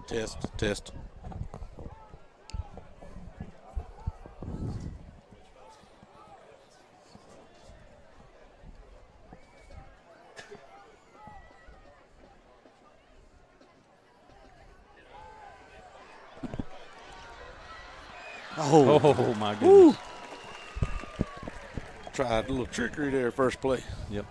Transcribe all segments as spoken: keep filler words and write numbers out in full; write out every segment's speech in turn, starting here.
Test, test. Oh, oh my goodness. Woo. Tried a little trickery there first play. Yep.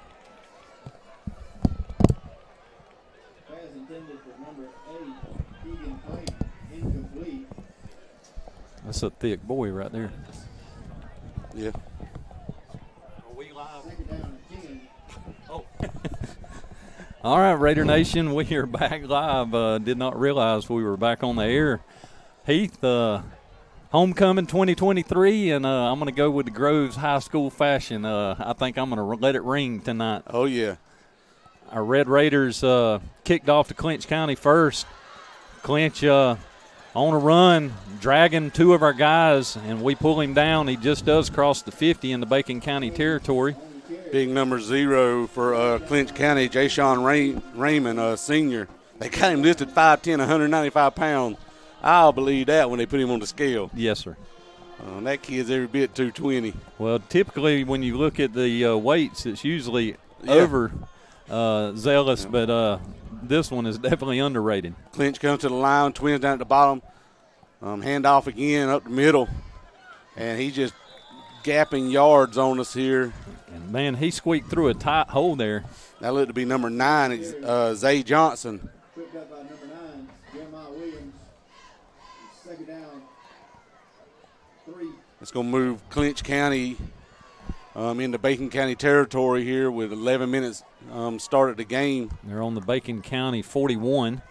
Pass intended for number eight, Keegan Pike, incomplete. That's a thick boy right there. Yeah. Are we live? Second down and ten. Oh. All right, Raider Nation, we are back live. Uh, did not realize we were back on the air. Heath, uh, homecoming twenty twenty-three, and uh, I'm going to go with the Groves High School fashion. Uh, I think I'm going to let it ring tonight. Oh, yeah. Our Red Raiders uh, kicked off to Clinch County first. Clinch uh, on a run, dragging two of our guys, and we pull him down. He just does cross the fifty in the Bacon County territory. Big number zero for uh, Clinch County, Jay-Sean Ray- Raymond, uh, senior. They got him listed five ten, one ninety-five pounds. I'll believe that when they put him on the scale. Yes, sir. Uh, that kid's every bit two twenty. Well, typically when you look at the uh, weights, it's usually Yeah. over uh, zealous, yeah. but uh, this one is definitely underrated. Clinch comes to the line, Twins down at the bottom. Um, hand off again up the middle. And he just gapping yards on us here. And, man, he squeaked through a tight hole there. That looked to be number nine, uh, Zay Johnson. Tripped up by number nine, Jeremiah Williams. Second down, three. It's going to move Clinch County um, into Bacon County territory here with eleven minutes um, start of the game. They're on the Bacon County forty-one.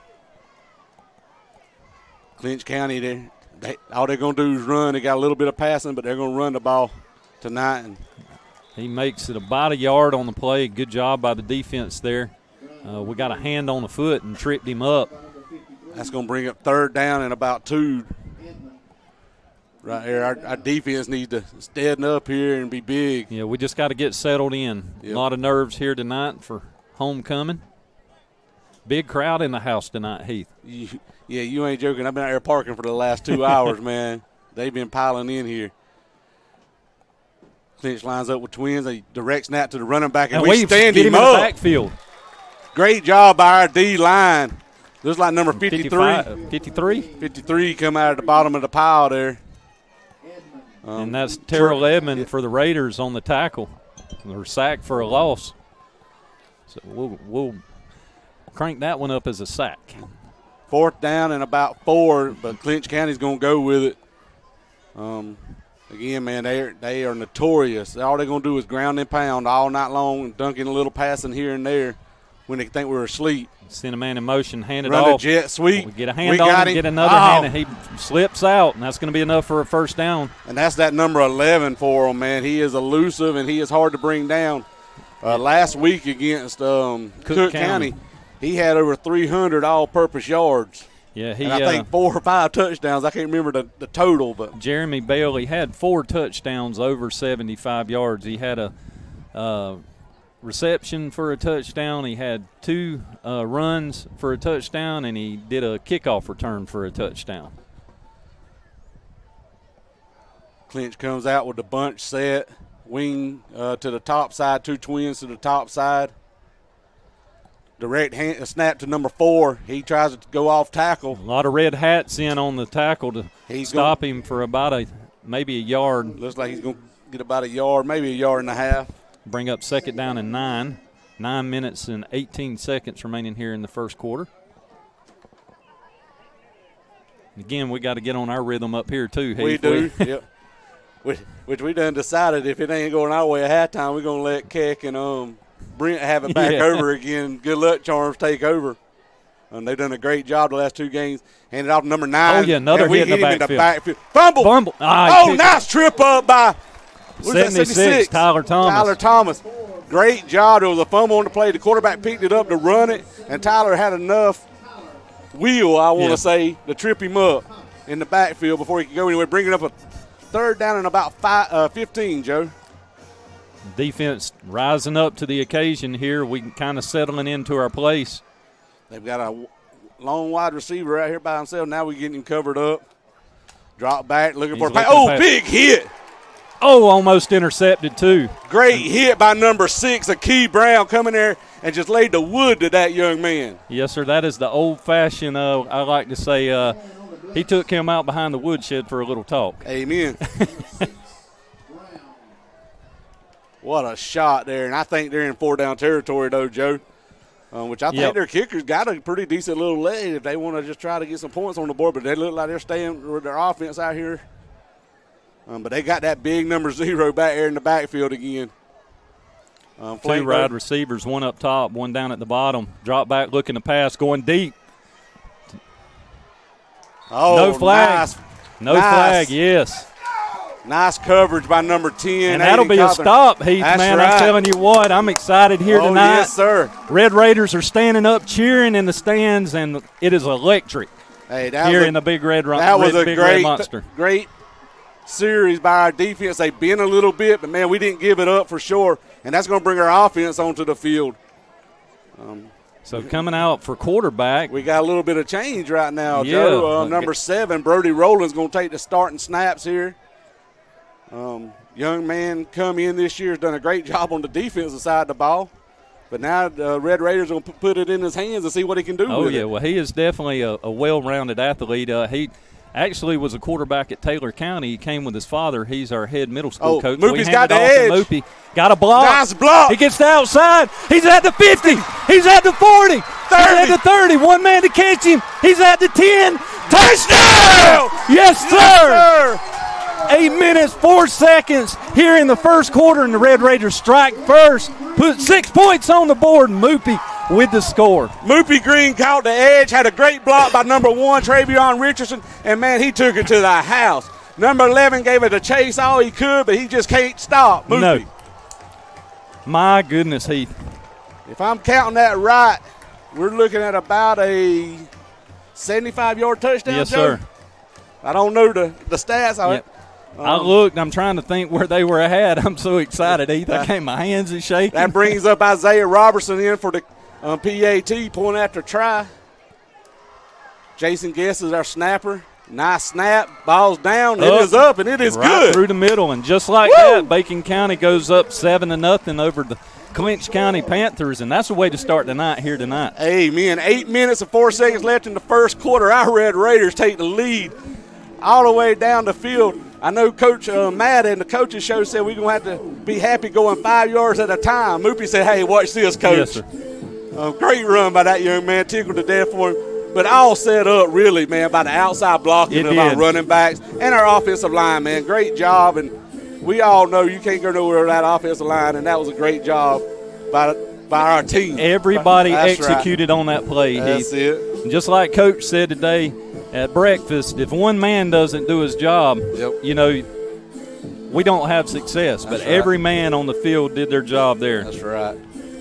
Clinch County, they, they, all they're going to do is run. They got a little bit of passing, but they're going to run the ball tonight. And he makes it about a yard on the play. Good job by the defense there. Uh, we got a hand on the foot and tripped him up. That's going to bring up third down and about two. Right here, our, our defense needs to stand up here and be big. Yeah, we just got to get settled in. Yep. A lot of nerves here tonight for homecoming. Big crowd in the house tonight, Heath. You, yeah, you ain't joking. I've been out here parking for the last two hours, man. They've been piling in here. Clinch lines up with Twins. A direct snap to the running back, and, and we stand him, him him up. In the backfield. Great job by our D line. Looks like number fifty-three. fifty-three? fifty-three come out of the bottom of the pile there. Um, and that's Terrell Edmond for the Raiders on the tackle. Or sack for a loss. So we'll, we'll crank that one up as a sack. Fourth down and about four, but Clinch County's going to go with it. Um, again, man, they are, they are notorious. All they're going to do is ground and pound all night long and dunk in a little passing here and there when they think we're asleep. Send a man in motion, hand it Run off. a jet sweep. We get a hand we on got him, him. get another oh. hand, and he slips out, and that's going to be enough for a first down. And that's that number eleven for him, man. He is elusive, and he is hard to bring down. Uh, last week against um, Cook, Cook County. County, he had over three hundred all-purpose yards. Yeah, he. And I uh, think four or five touchdowns. I can't remember the, the total, but Jeremy Bailey had four touchdowns over seventy-five yards. He had a uh, reception for a touchdown. He had two uh, runs for a touchdown, and he did a kickoff return for a touchdown. Clinch comes out with the bunch set, wing uh, to the top side, two Twins to the top side. Direct hand, snap to number four. He tries to go off tackle. A lot of red hats in on the tackle to He's stop gonna, him for about a maybe a yard. Looks like he's going to get about a yard, maybe a yard and a half. Bring up second down and nine. Nine minutes and eighteen seconds remaining here in the first quarter. Again, we got to get on our rhythm up here too. We Heath. do, yep. Which, which we done decided if it ain't going our way at halftime, we're going to let Keck and um, Brent have it back Yeah. over again. Good luck, Charms, take over. And they've done a great job the last two games. Handed off to number nine. Oh, yeah, another and we hit in the him backfield. In the backfield. Fumble. Fumble. Ah, oh, nice trip up by what is that, seventy-six, Tyler Thomas. Tyler Thomas. Great job. There was a fumble on the play. The quarterback picked it up to run it, and Tyler had enough wheel, I want to Yeah. say, to trip him up in the backfield before he could go anywhere. Bringing up a third down and about five, uh, fifteen, Joe. Defense rising up to the occasion here. We kind of settling into our place. They've got a long wide receiver right here by himself. Now we're getting him covered up. Drop back, looking He's for a pass. looking Oh, pass. big hit. Oh, almost intercepted, too. Great hit by number six, Akey Brown, coming there and just laid the wood to that young man. Yes, sir. That is the old-fashioned, uh, I like to say, uh, he took him out behind the woodshed for a little talk. Amen. What a shot there. And I think they're in four-down territory, though, Joe, uh, which I think Yep. their kicker's got a pretty decent little leg if they want to just try to get some points on the board. But they look like they're staying with their offense out here. Um, but they got that big number zero back there in the backfield again. Um, Two flank wide road. receivers, one up top, one down at the bottom. Drop back, looking to pass, going deep. Oh, No flag. Nice, No Nice. flag, yes. nice coverage by number ten. And that'll Aiden be a Cawthorn. stop, Heath, That's man. right. I'm telling you what, I'm excited here Oh, tonight. yes, sir. Red Raiders are standing up, cheering in the stands, and it is electric Hey, that here was a, in the Big Red, Ro- that was Red, a Big great, Red Monster. great series by our defense. They bent a little bit, but, man, we didn't give it up for sure, and that's going to bring our offense onto the field. Um, So coming out for quarterback, we got a little bit of change right now, Yeah. Joe. Uh, number seven, Brody Rowland's going to take the starting snaps here. Um, young man come in this year, has done a great job on the defensive side of the ball. But now the Red Raiders going to put it in his hands and see what he can do oh with yeah, it. well he is definitely a, a well-rounded athlete. Uh, he actually was a quarterback at Taylor County. He came with his father. He's our head middle school Oh, coach. Moopy's We got handed the off edge. to Moopy. Got a block. Nice block. He gets the outside. He's at the fifty. He's at the forty. He's at the thirty. One man to catch him. He's at the ten. Touchdown! Yes, sir. Yes, sir. Eight minutes, four seconds here in the first quarter, and the Red Raiders strike first. Put six points on the board, and Moopy with the score. Moopy Green caught the edge, had a great block by number one, Travion Richardson, and, man, he took it to the house. Number eleven gave it a chase all he could, but he just can't stop. Moopy. No. My goodness, Heath. If I'm counting that right, we're looking at about a seventy-five-yard touchdown, Yes, Joe? sir. I don't know the, the stats of Yep. it. I Um, looked. I'm trying to think where they were at. I'm so excited, Heath. I can't. My hands are shaking. That brings up Isaiah Robertson in for the um, P A T, point after try. Jason Guess is our snapper. Nice snap. Ball's down. It Up. is up, and it is right good. through the middle, and just like Woo! that, Bacon County goes up seven to nothing over the Clinch County Panthers, and that's a way to start the night here tonight. Amen. Eight minutes and four seconds left in the first quarter. Our Red Raiders take the lead all the way down the field. I know Coach uh, Matt and the coaches show said we're going to have to be happy going five yards at a time. Moopy said, hey, watch this, Coach. Yes, sir. Uh, great run by that young man, tickled to death for him. But all set up, really, man, by the outside blocking It of our did. running backs and our offensive line, man. Great job. And we all know you can't go nowhere with that offensive line, and that was a great job by, by our team. Everybody That's right. executed on that play, That's Heath. it. And just like Coach said today at breakfast, if one man doesn't do his job, Yep. you know, we don't have success. But That's right. every man on the field did their job there. That's right.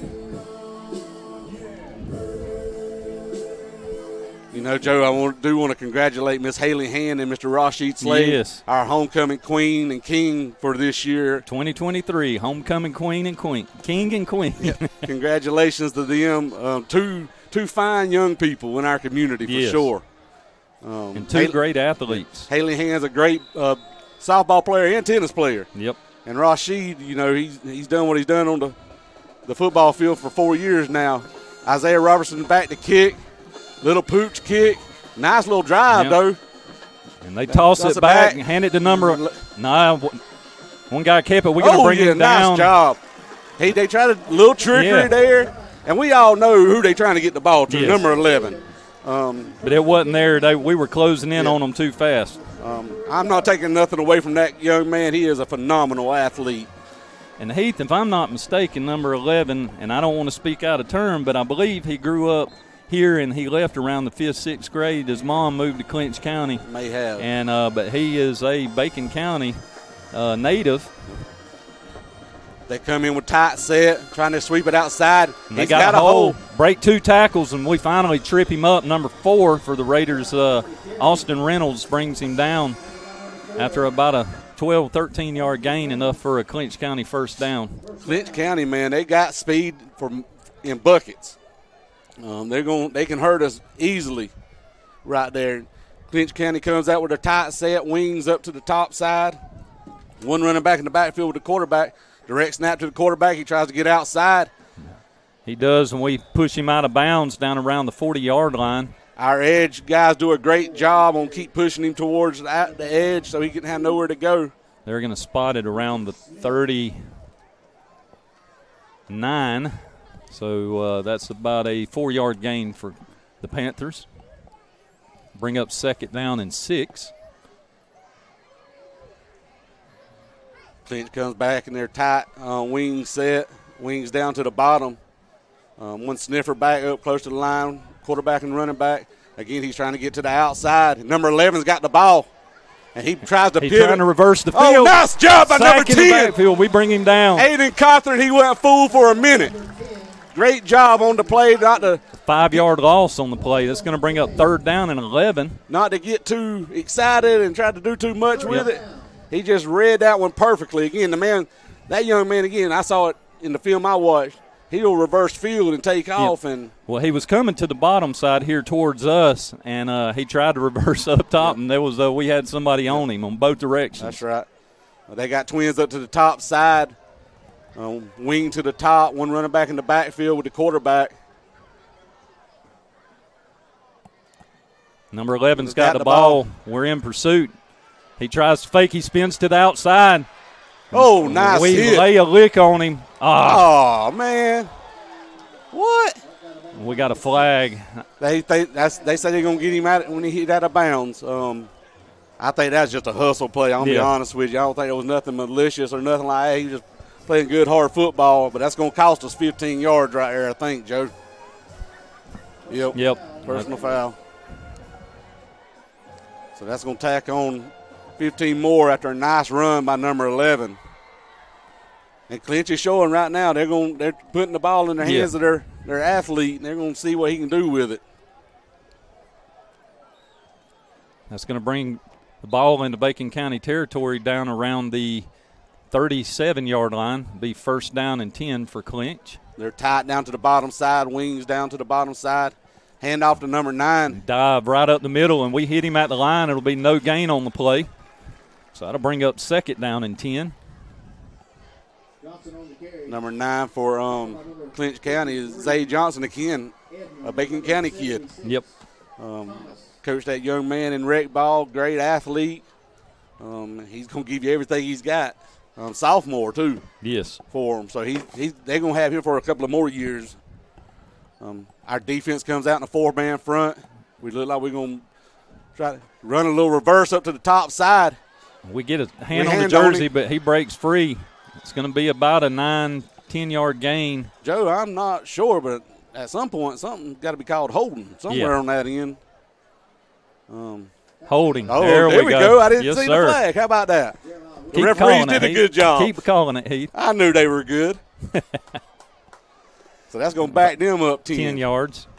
You know, Joe, I want, do want to congratulate Miss Haley Hand and Mister Rashid Slade, Yes. our homecoming queen and king for this year. twenty twenty-three, homecoming queen and queen, king and queen. Congratulations to them, um, two two fine young people in our community for Yes. sure. Um, And two Haley, great athletes. Haley Hand's a great uh, softball player and tennis player. Yep. And Rashid, you know, he's he's done what he's done on the, the football field for four years now. Isaiah Robertson back to kick, little pooch kick, nice little drive Yep. though. And they toss Toss it it back back. and hand it to number. Nah, one guy kept it. We're going to Oh bring yeah, him down. nice job. Hey, they tried a little trickery Yeah. there, and we all know who they trying to get the ball to. Yes. Number eleven. Um, But it wasn't there. They, we were closing in Yeah. on them too fast. um, I'm not taking nothing away from that young man. He is a phenomenal athlete. And Heath, if I'm not mistaken, number eleven, and I don't want to speak out of turn, but I believe he grew up here and he left around the fifth, sixth grade. His mom moved to Clinch County, May have. and uh, but he is a Bacon County uh, native. They come in with tight set, trying to sweep it outside. And they He's got, got, a hole. break two tackles, and we finally trip him up. Number four for the Raiders, uh, Austin Reynolds brings him down after about a twelve, thirteen-yard gain, enough for a Clinch County first down. Clinch County, man, they got speed for in buckets. Um, they're going. They can hurt us easily right there. Clinch County comes out with a tight set, wings up to the top side. One running back in the backfield with the quarterback. Direct snap to the quarterback. He tries to get outside. He does, and we push him out of bounds down around the forty-yard line. Our edge guys do a great job on keep pushing him towards the, the edge so he can have nowhere to go. They're going to spot it around the thirty-nine. So uh, that's about a four-yard gain for the Panthers. Bring up second down and six. Clinch comes back in their tight uh, wing set. Wings down to the bottom. Um, one sniffer back up close to the line. Quarterback and running back. Again, he's trying to get to the outside. Number eleven's got the ball. And he tries to He's pivot. trying to reverse the field. Oh, nice job by Sack number in the ten. backfield. We bring him down. Aiden Cawthorn, he went fool for a minute. Great job on the play, not to Five-yard loss on the play. That's going to bring up third down and eleven. not to get too excited and try to do too much with Yep. it. He just read that one perfectly. Again, the man, that young man, again, I saw it in the film I watched. He'll reverse field and take off. And Well, he was coming to the bottom side here towards us, and uh, he tried to reverse up top, and there was uh, we had somebody on him on both directions. that's right. Well, they got twins up to the top side. Um, wing to the top, one running back in the backfield with the quarterback. Number eleven's Got got, the the ball. We're in pursuit. He tries to fake. He spins to the outside. Oh, nice we hit. lay a lick on him. Ah, Oh, man. What? we got a flag. They they that's they say they're gonna get him out when he hit out of bounds. Um, I think that's just a hustle play. I'm gonna be Yeah. honest with you. I don't think it was nothing malicious or nothing like that. He was just playing good hard football, but that's gonna cost us fifteen yards right there, I think, Joe. Yep. Yep. Personal foul. So that's gonna tack on fifteen more after a nice run by number eleven. And Clinch is showing right now they're going they're putting the ball in the hands Yeah. of their, their athlete, and they're going to see what he can do with it. That's going to bring the ball into Bacon County territory down around the thirty-seven-yard line. Be first down and ten for Clinch. They're tight down to the bottom side, wings down to the bottom side. Hand off to number nine. Dive right up the middle, and we hit him at the line. It'll be no gain on the play. So that'll bring up second down and ten. Johnson on the carry. Number nine for um, Clinch County is Zay Johnson again, a Bacon County kid. Yep. Um, coached that young man in rec ball, great athlete. Um, he's going to give you everything he's got. Um, sophomore, too, Yes. for him. So he, he, they're going to have him for a couple of more years. Um, our defense comes out in a four-man front. We look like we're going to try to run a little reverse up to the top side. We get a hand We on hand the on jersey, him. but he breaks free. It's going to be about a nine, ten-yard gain. Joe, I'm not sure, but at some point, something's got to be called holding somewhere Yeah. on that end. Um, Holding. oh, there, there, we we go. go. I didn't yes, see sir. the flag. How about that? The Keep referees calling did it, a good Heath. job. Keep calling it, Heath. I knew they were good. So that's going to back them up ten. ten yards.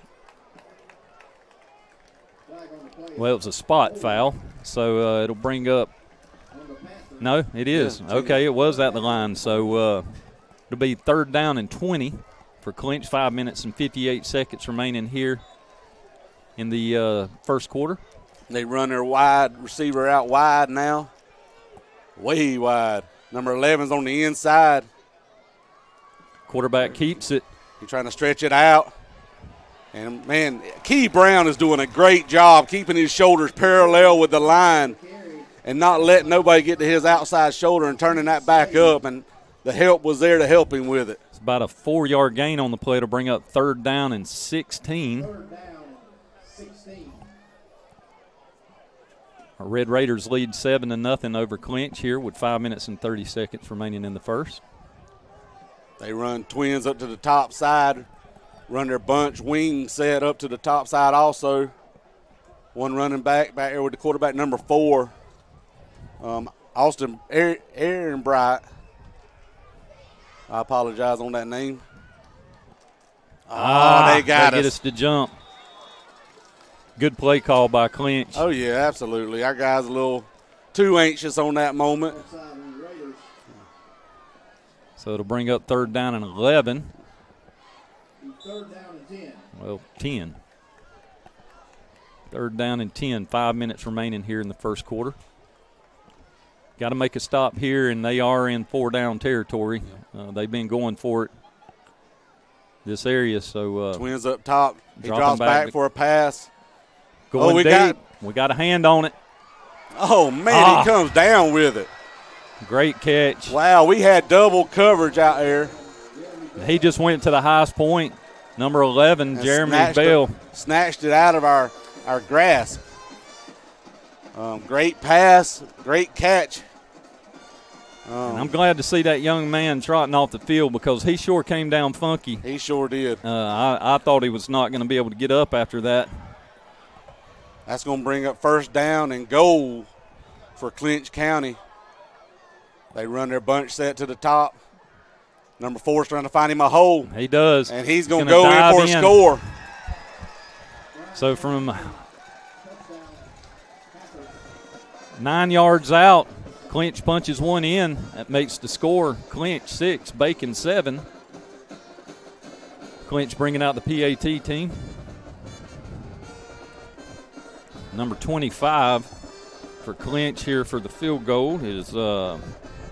Flag on the play. Well, it was a spot foul, so uh, it'll bring up. On the Panthers. No, it is. Yeah, Okay, it was at the line. So uh, it'll be third down and twenty for Clinch. Five minutes and fifty-eight seconds remaining here in the uh, first quarter. They run their wide receiver out wide now. Way wide. Number eleven's on the inside. Quarterback keeps it. He's trying to stretch it out. And, man, Key Brown is doing a great job keeping his shoulders parallel with the line and not letting nobody get to his outside shoulder and turning that back up. And the help was there to help him with it. It's about a four-yard gain on the play to bring up third down and sixteen. Third down, sixteen. Our Red Raiders lead seven to nothing over Clinch here with five minutes and thirty seconds remaining in the first. They run twins up to the top side, run their bunch wing set up to the top side also. One running back back there with the quarterback, number four, um, Austin Aaron, Aaron Bright. I apologize on that name. Oh, they got they us. get us to jump. Good play call by Clinch. Oh, yeah, absolutely. Our guy's a little too anxious on that moment. Outside on the Raiders. So it'll bring up third down and eleven. Third down and ten. well, ten. Third down and ten. Five minutes remaining here in the first quarter. Got to make a stop here, and they are in four-down territory. Uh, they've been going for it this area. So uh, Twins up top. He Drop drops him back. back for a pass. going Oh, we deep. got- we got a hand on it. Oh, man, Ah. he comes down with it. Great catch. Wow, we had double coverage out there. He just went to the highest point. Number eleven, and Jeremy snatched Bell. It, snatched it out of our, our grasp. Um, great pass, great catch. Um, And I'm glad to see that young man trotting off the field because he sure came down funky. he sure did. Uh, I, I thought he was not going to be able to get up after that. That's going to bring up first down and goal for Clinch County. They run their bunch set to the top. Number four's trying to find him a hole, He does. and he's going to gonna go in dive for a in. score. So from nine yards out, Clinch punches one in. That makes the score Clinch six, Bacon seven. Clinch bringing out the P A T team. Number twenty-five for Clinch here for the field goal is, uh,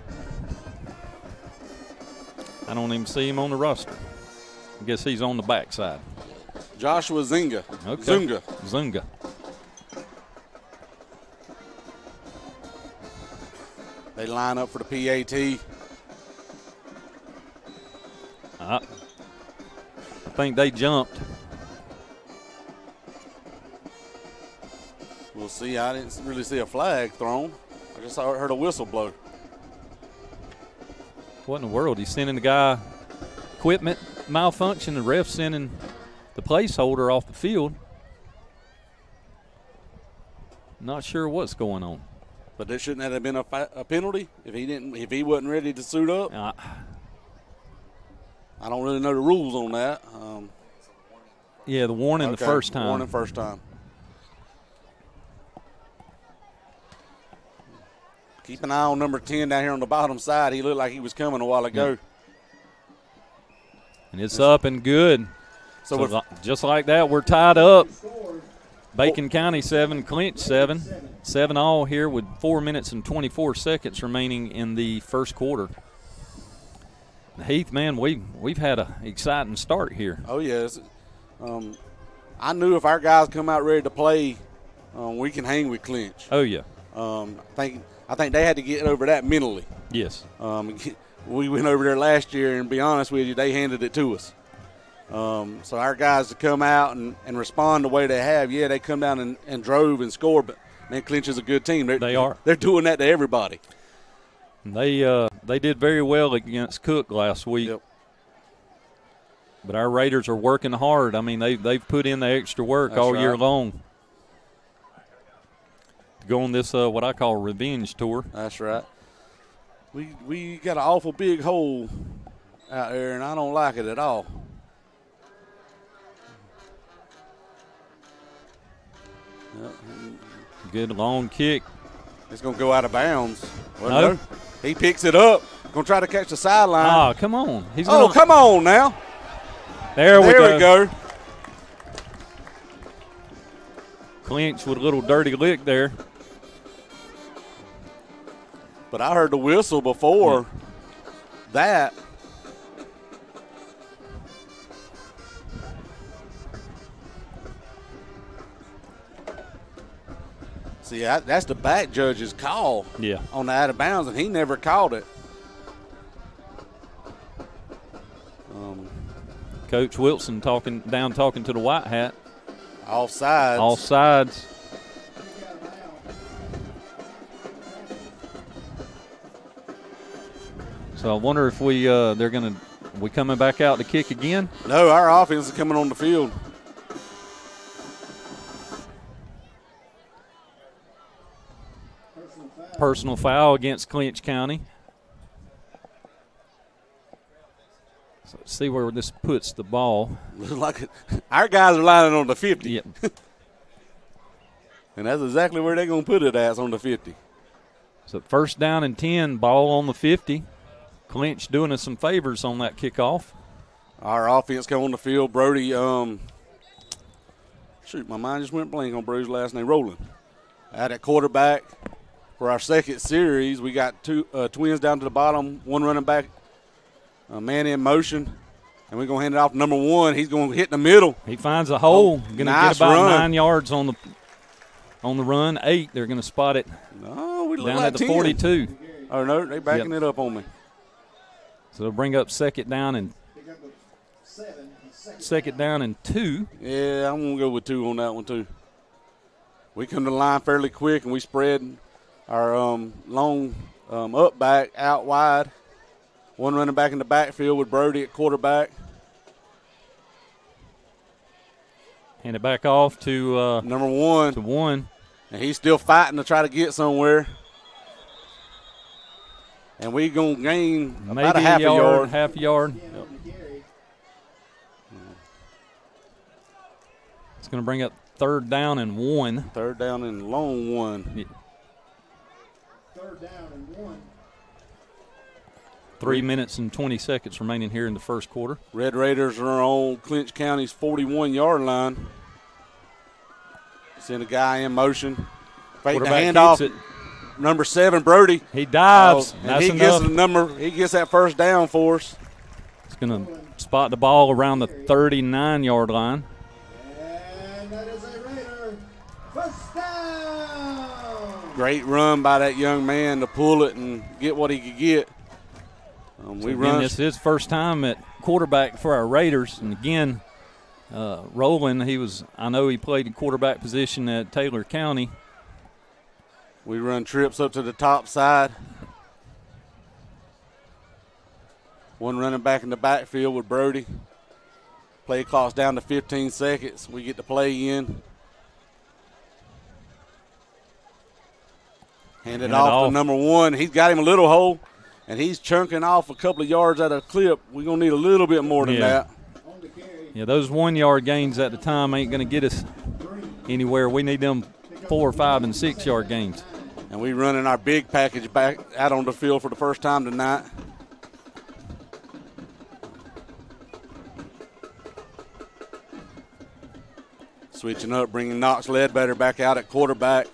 I don't even see him on the roster. I guess he's on the backside. Joshua Zinga. Okay. Zunga. Zunga. They line up for the P A T. I, I think they jumped. We'll see. I didn't really see a flag thrown. I just saw, heard a whistle blow. What in the world? He's sending the guy equipment malfunction. The ref sending the placeholder off the field. Not sure what's going on. But there shouldn't that have been a, fa- a penalty if he didn't if he wasn't ready to suit up. Uh, I don't really know the rules on that. Um, yeah, the warning okay, the first time. Warning first time. Keep an eye on number ten down here on the bottom side. He looked like he was coming a while ago. Yeah. And it's up and good. So, So, with, li- just like that, we're tied up. Bacon County seven, Clinch seven. Seven all here with four minutes and twenty-four seconds remaining in the first quarter. Heath, man, we we've had an exciting start here. oh yes, um, I knew if our guys come out ready to play, um, we can hang with Clinch. Oh yeah, Um, I think I think they had to get over that mentally. yes. Um, we went over there last year, and to be honest with you, they handed it to us. Um, so our guys to come out and, and respond the way they have, yeah, they come down and, and drove and scored, but man, Clinch is a good team. They're, They are. They're doing that to everybody. They uh, they did very well against Cook last week. Yep. But our Raiders are working hard. I mean, they they've put in the extra work That's all year right. long to go on this uh, what I call revenge tour. That's right. We we got an awful big hole out there, and I don't like it at all. Yep. Good long kick. It's going to go out of bounds. Well, No. no. He picks it up. Going to try to catch the sideline. Ah, come on. He's oh, gonna, come on now. There, we There go. we go. Clinch with a little dirty lick there. But I heard the whistle before that. See, that, that's the back judge's call Yeah. on the out of bounds, and he never called it. Um, Coach Wilson talking down, talking to the white hat. offsides. All sides. So I wonder if we uh, they're gonna we coming back out to kick again. No, our offense is coming on the field. Personal foul against Clinch County. So let's see where this puts the ball. Looks like it, our guys are lining on the fifty. Yep. And that's exactly where they're going to put it at, on the fifty. So first down and ten, ball on the fifty. Clinch doing us some favors on that kickoff. Our offense come on the field. Brody um, shoot, my mind just went blank on Bro's last name, Rowland. Out at quarterback for our second series, we got two uh, twins down to the bottom, one running back, a man in motion, and we're going to hand it off to number one. He's going to hit in the middle. He finds a hole. Oh, going to nice get about run. nine yards on the on the run. Eight. They're going to spot it No, we look down like at the ten. forty-two. Oh, no, they backing Yep. it up on me. So they'll bring up second down and Pick up a seven. Second, second down and two. Yeah, I'm going to go with two on that one, too. We come to the line fairly quick, and we spread our um, long um, up back out wide. One running back in the backfield with Brody at quarterback. Hand it back off to uh, Number one, to one. and he's still fighting to try to get somewhere. And we going to gain Maybe about a half a yard, yard. half a yard. ten on the carry. It's going to bring up third down and one. Third down and long one. Third down and one. Three minutes and twenty seconds remaining here in the first quarter. Red Raiders are on Clinch County's forty-one-yard line. Send a guy in motion. Fake the Quarterback handoff. keeps it. Number seven, Brody. He dives. Oh, and That's he enough. gets the number. He gets that first down for us. It's going to spot the ball around the thirty-nine-yard line. And that is a Raider. First down. Great run by that young man to pull it and get what he could get. Um, So we again, run. this is his first time at quarterback for our Raiders. And again, uh, Rowland, he was, I know he played the quarterback position at Taylor County. We run trips up to the top side. One running back in the backfield with Brody. Play clock's down to fifteen seconds. We get the play in. Hand it Hand it off, off. to number one. He's got him a little hole, and he's chunking off a couple of yards at a clip. We're going to need a little bit more than Yeah. that. On the carry. Yeah, those one-yard gains at the time ain't going to get us Three. anywhere. We need them four, five, and six-yard gains. And we running our big package back out on the field for the first time tonight. Switching up, bringing Knox Ledbetter back out at quarterback.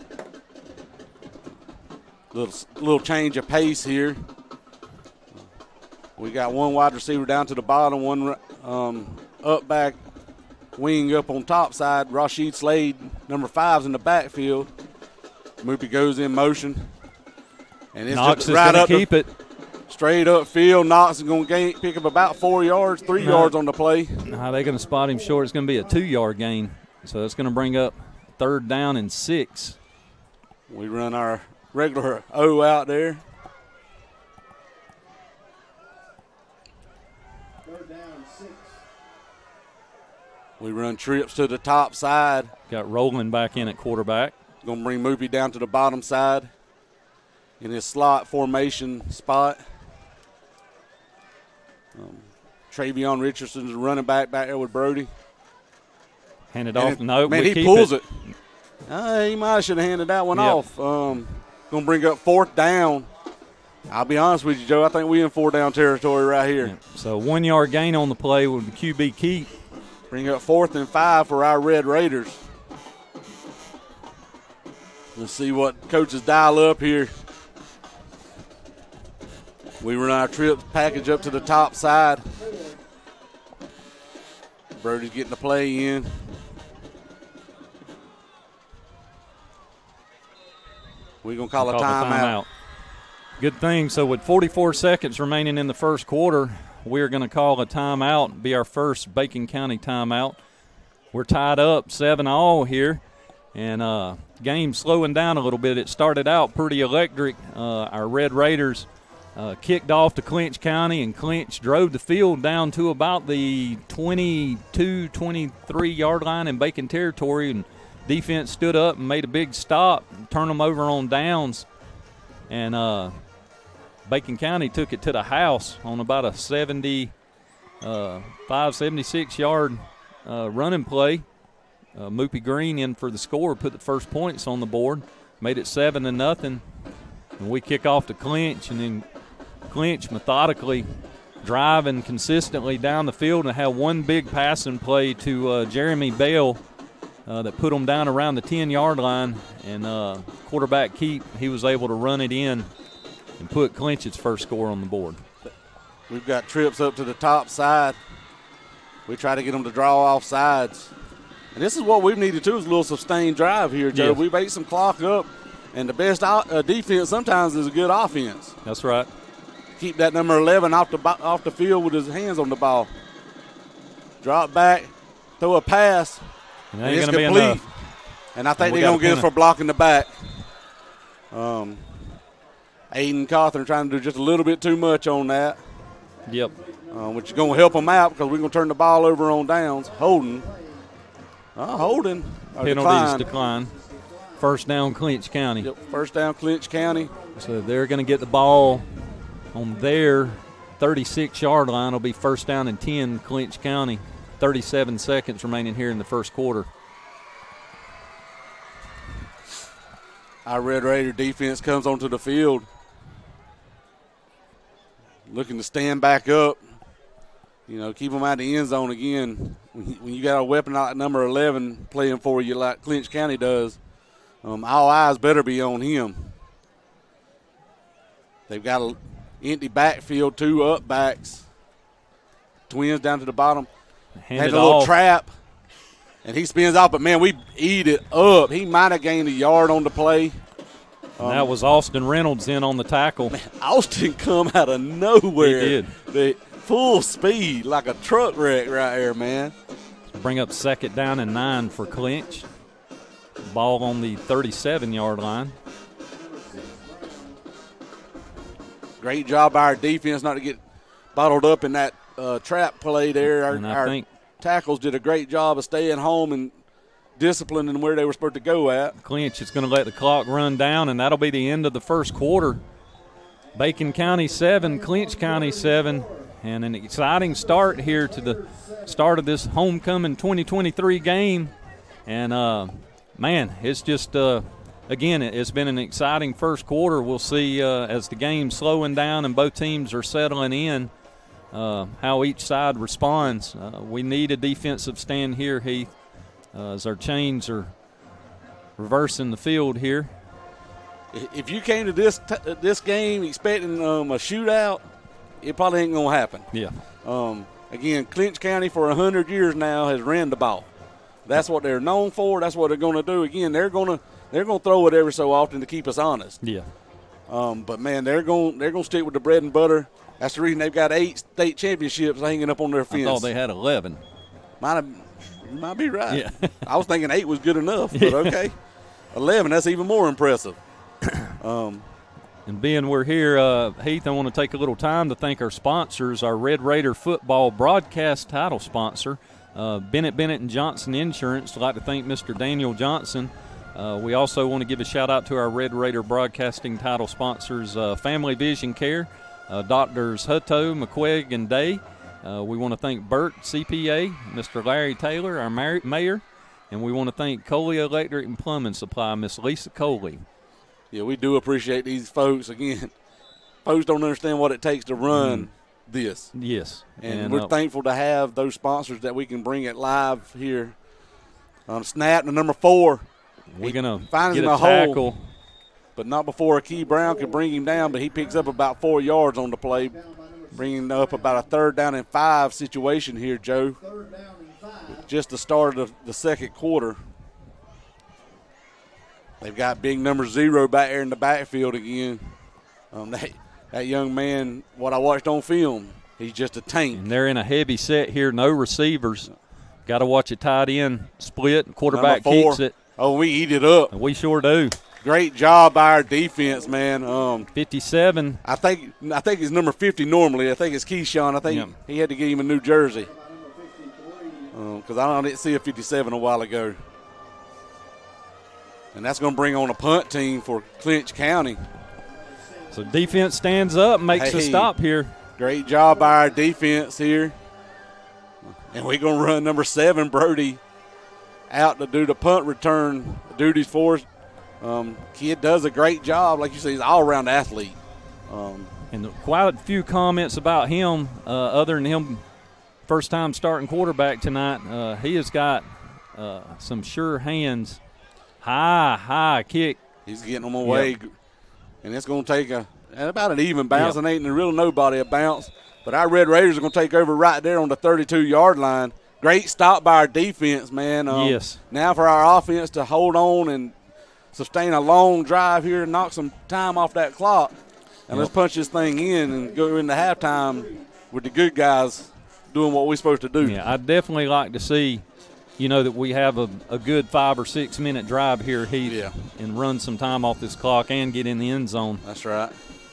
Little little change of pace here. We got one wide receiver down to the bottom, one um, up back, wing up on top side. Rashid Slade, number five's in the backfield. Moopy goes in motion. And it's Knox just is right going up to keep the, it. straight up field. Knox is going to gain, pick up about four yards, three No. yards on the play. How they going to spot him short? It's going to be a two-yard gain. So it's going to bring up third down and six. We run our regular O out there. Third down, six. We run trips to the top side. Got Rowland back in at quarterback. Going to bring Moopy down to the bottom side in his slot formation spot. Um, Travion Richardson's running back back there with Brody. Hand it And off. it- No, man, we he keep pulls it. it. Uh, he might should have handed that one Yep. off. Um, going to bring up fourth down. I'll be honest with you, Joe. I think we in four down territory right here. Yeah. So one-yard gain on the play with the Q B keep. Bring up fourth and five for our Red Raiders. Let's see what coaches dial up here. We run our trip package up to the top side. Brody's getting the play in. We're going to call a Call the timeout. Good thing. So with forty-four seconds remaining in the first quarter, we're going to call a timeout, be our first Bacon County timeout. We're tied up seven all here, and uh, game slowing down a little bit. It started out pretty electric. Uh, our Red Raiders uh, kicked off to Clinch County, and Clinch drove the field down to about the twenty-two, twenty-three yard line in Bacon territory, and defense stood up and made a big stop, turned them over on downs, and uh, Bacon County took it to the house on about a seventy-five, seventy-six yard uh, running play. Uh, Moopy Green in for the score, put the first points on the board, made it seven to nothing, and we kick off to Clinch, and then Clinch methodically driving consistently down the field and have one big passing play to uh, Jeremy Bell uh, that put them down around the ten-yard line, and uh, quarterback Keep, he was able to run it in and put Clinch's first score on the board. We've got trips up to the top side. We try to get them to draw off sides. And this is what we've needed too, is a little sustained drive here, Joe. Yes. We've ate some clock up, and the best uh, defense sometimes is a good offense. That's right. Keep that number eleven off the off the field with his hands on the ball. Drop back, throw a pass, And and ain't it's going to be complete. enough. And I think And we they're going got to get a us for blocking the back. Um, Aiden Cawthorn trying to do just a little bit too much on that, Yep. uh, which is going to help them out because we're going to turn the ball over on downs. Holding. Uh, holding. Or Penalties decline. decline. First down, Clinch County. Yep, first down, Clinch County. So they're going to get the ball on their thirty-six-yard line. It'll be first down and ten, Clinch County. thirty-seven seconds remaining here in the first quarter. Our Red Raider defense comes onto the field, looking to stand back up. You know, keep them out of the end zone again. When you, when you got a weapon like number eleven playing for you like Clinch County does, um, all eyes better be on him. They've got an empty backfield, two up backs. Twins down to the bottom. Hand Has it a little off. trap, and he spins out. But, man, we eat it up. He might have gained a yard on the play. And that was Austin Reynolds in on the tackle. Austin come out of nowhere. He did. The full speed, like a truck wreck right there, man. Bring up second down and nine for Clinch. Ball on the thirty-seven-yard line. Great job by our defense not to get bottled up in that uh, trap play there. Our, And I our think tackles did a great job of staying home and disciplining where they were supposed to go at. Clinch is going to let the clock run down, and that'll be the end of the first quarter. Bacon County seven, Clinch County seven, and an exciting start here to the start of this homecoming twenty twenty-three game. And, uh, man, it's just, uh, again, it's been an exciting first quarter. We'll see uh, as the game's slowing down and both teams are settling in uh, how each side responds. Uh, we need a defensive stand here, Heath, uh, as our chains are reversing the field here. If you came to this t- this game expecting um, a shootout, it probably ain't going to happen. Yeah. Um, again, Clinch County for one hundred years now has ran the ball. That's what they're known for. That's what they're going to do. Again, they're going to they're going to throw it every so often to keep us honest. Yeah. Um, but man, they're going they're going to stick with the bread and butter. That's the reason they've got eight state championships hanging up on their fence. I thought they had eleven. Might have, you might be right. Yeah. I was thinking eight was good enough, but okay, eleven. That's even more impressive. Um, And being we're here, uh, Heath, I want to take a little time to thank our sponsors, our Red Raider football broadcast title sponsor, uh, Bennett Bennett and Johnson Insurance. I'd like to thank Mister Daniel Johnson. Uh, we also want to give a shout out to our Red Raider broadcasting title sponsors, uh, Family Vision Care, uh, Doctors Hutto, McQuigg, and Day. Uh, we want to thank Burt C P A, Mister Larry Taylor, our mar- mayor, and we want to thank Coley Electric and Plumbing Supply, Miss Lisa Coley. yeah, we do appreciate these folks. Again, folks don't understand what it takes to run Mm. this. Yes. And, we're uh, thankful to have those sponsors that we can bring it live here. Um, Snap to number four. We're He going to finds get him a a hole. tackle. But not before Key Brown could bring him down, but he picks up about four yards on the play, bringing up about a third down and five situation here, Joe. Third down and five. Just the start of the second quarter. They've got big number zero back there in the backfield again. Um, that, that young man, what I watched on film, he's just a tank. And they're in a heavy set here, no receivers. Got to watch it tight end split. Quarterback Number four. keeps it. Oh, we eat it up. And we sure do. Great job by our defense, man. Um, fifty-seven. I think I think he's number fifty normally. I think it's Keyshawn. I think Yep. he had to get him a new jersey because I didn't see a fifty-seven a while ago. And that's going to bring on a punt team for Clinch County. So defense stands up, makes a Hey. stop here. Great job by our defense here. And we're going to run number seven, Brody, out to do the punt return duties for us. Um, kid does a great job. Like you say, he's an all-around athlete. Um, And quite a few comments about him, uh, other than him first time starting quarterback tonight. Uh, he has got uh, some sure hands. High, high kick. He's getting them away, Yep. and it's going to take a about an even bounce. Yep. And ain't really nobody a bounce. But our Red Raiders are going to take over right there on the thirty-two-yard line. Great stop by our defense, man. Um, Yes. Now for our offense to hold on and sustain a long drive here and knock some time off that clock. And Yep. let's punch this thing in and go into halftime with the good guys doing what we're supposed to do. Yeah, I'd definitely like to see, you know, that we have a, a good five or six minute drive here, Heath, Yeah. and run some time off this clock and get in the end zone. That's right.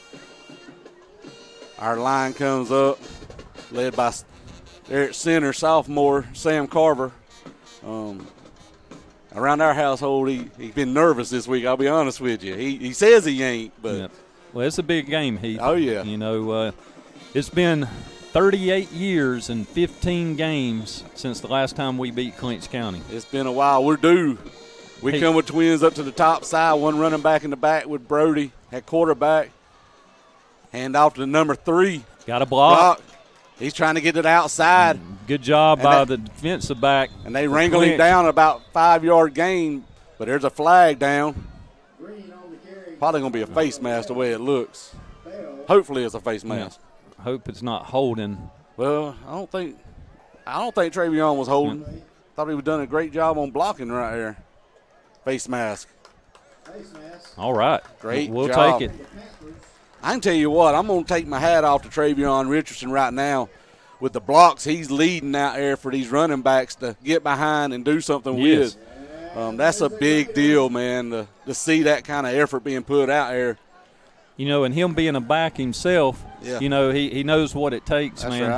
Our line comes up, led by Eric Center, sophomore Sam Carver. Um, around our household, he he's been nervous this week. I'll be honest with you. He he says he ain't, but Yep. Well, it's a big game, Heath. Oh, yeah. You know, uh, it's been thirty-eight years and fifteen games since the last time we beat Clinch County. it's been a while. We're due. We Hey. come with twins up to the top side, one running back in the back with Brody at quarterback. Hand off to the number three. Got a block. Block. He's trying to get to the outside. Good job And by that- the defensive back. And they wrangle him Clinch. down about five-yard gain, but there's a flag down. Green on the carry. Probably going to be a face mask the way it looks. Fail. Hopefully it's a face mask. Hope it's not holding. Well, I don't think I don't think Travion was holding. Thought he was done a great job on blocking right there. Face mask. Face mask. All right. Great We'll job. take it. The Panthers. I can tell you what, I'm going to take my hat off to Travion Richardson right now with the blocks he's leading out there for these running backs to get behind and do something Yes. with. Um, that's a big deal, man, to, to see that kind of effort being put out there. You know, and him being a back himself, Yeah. you know, he, he knows what it takes, That's man. right.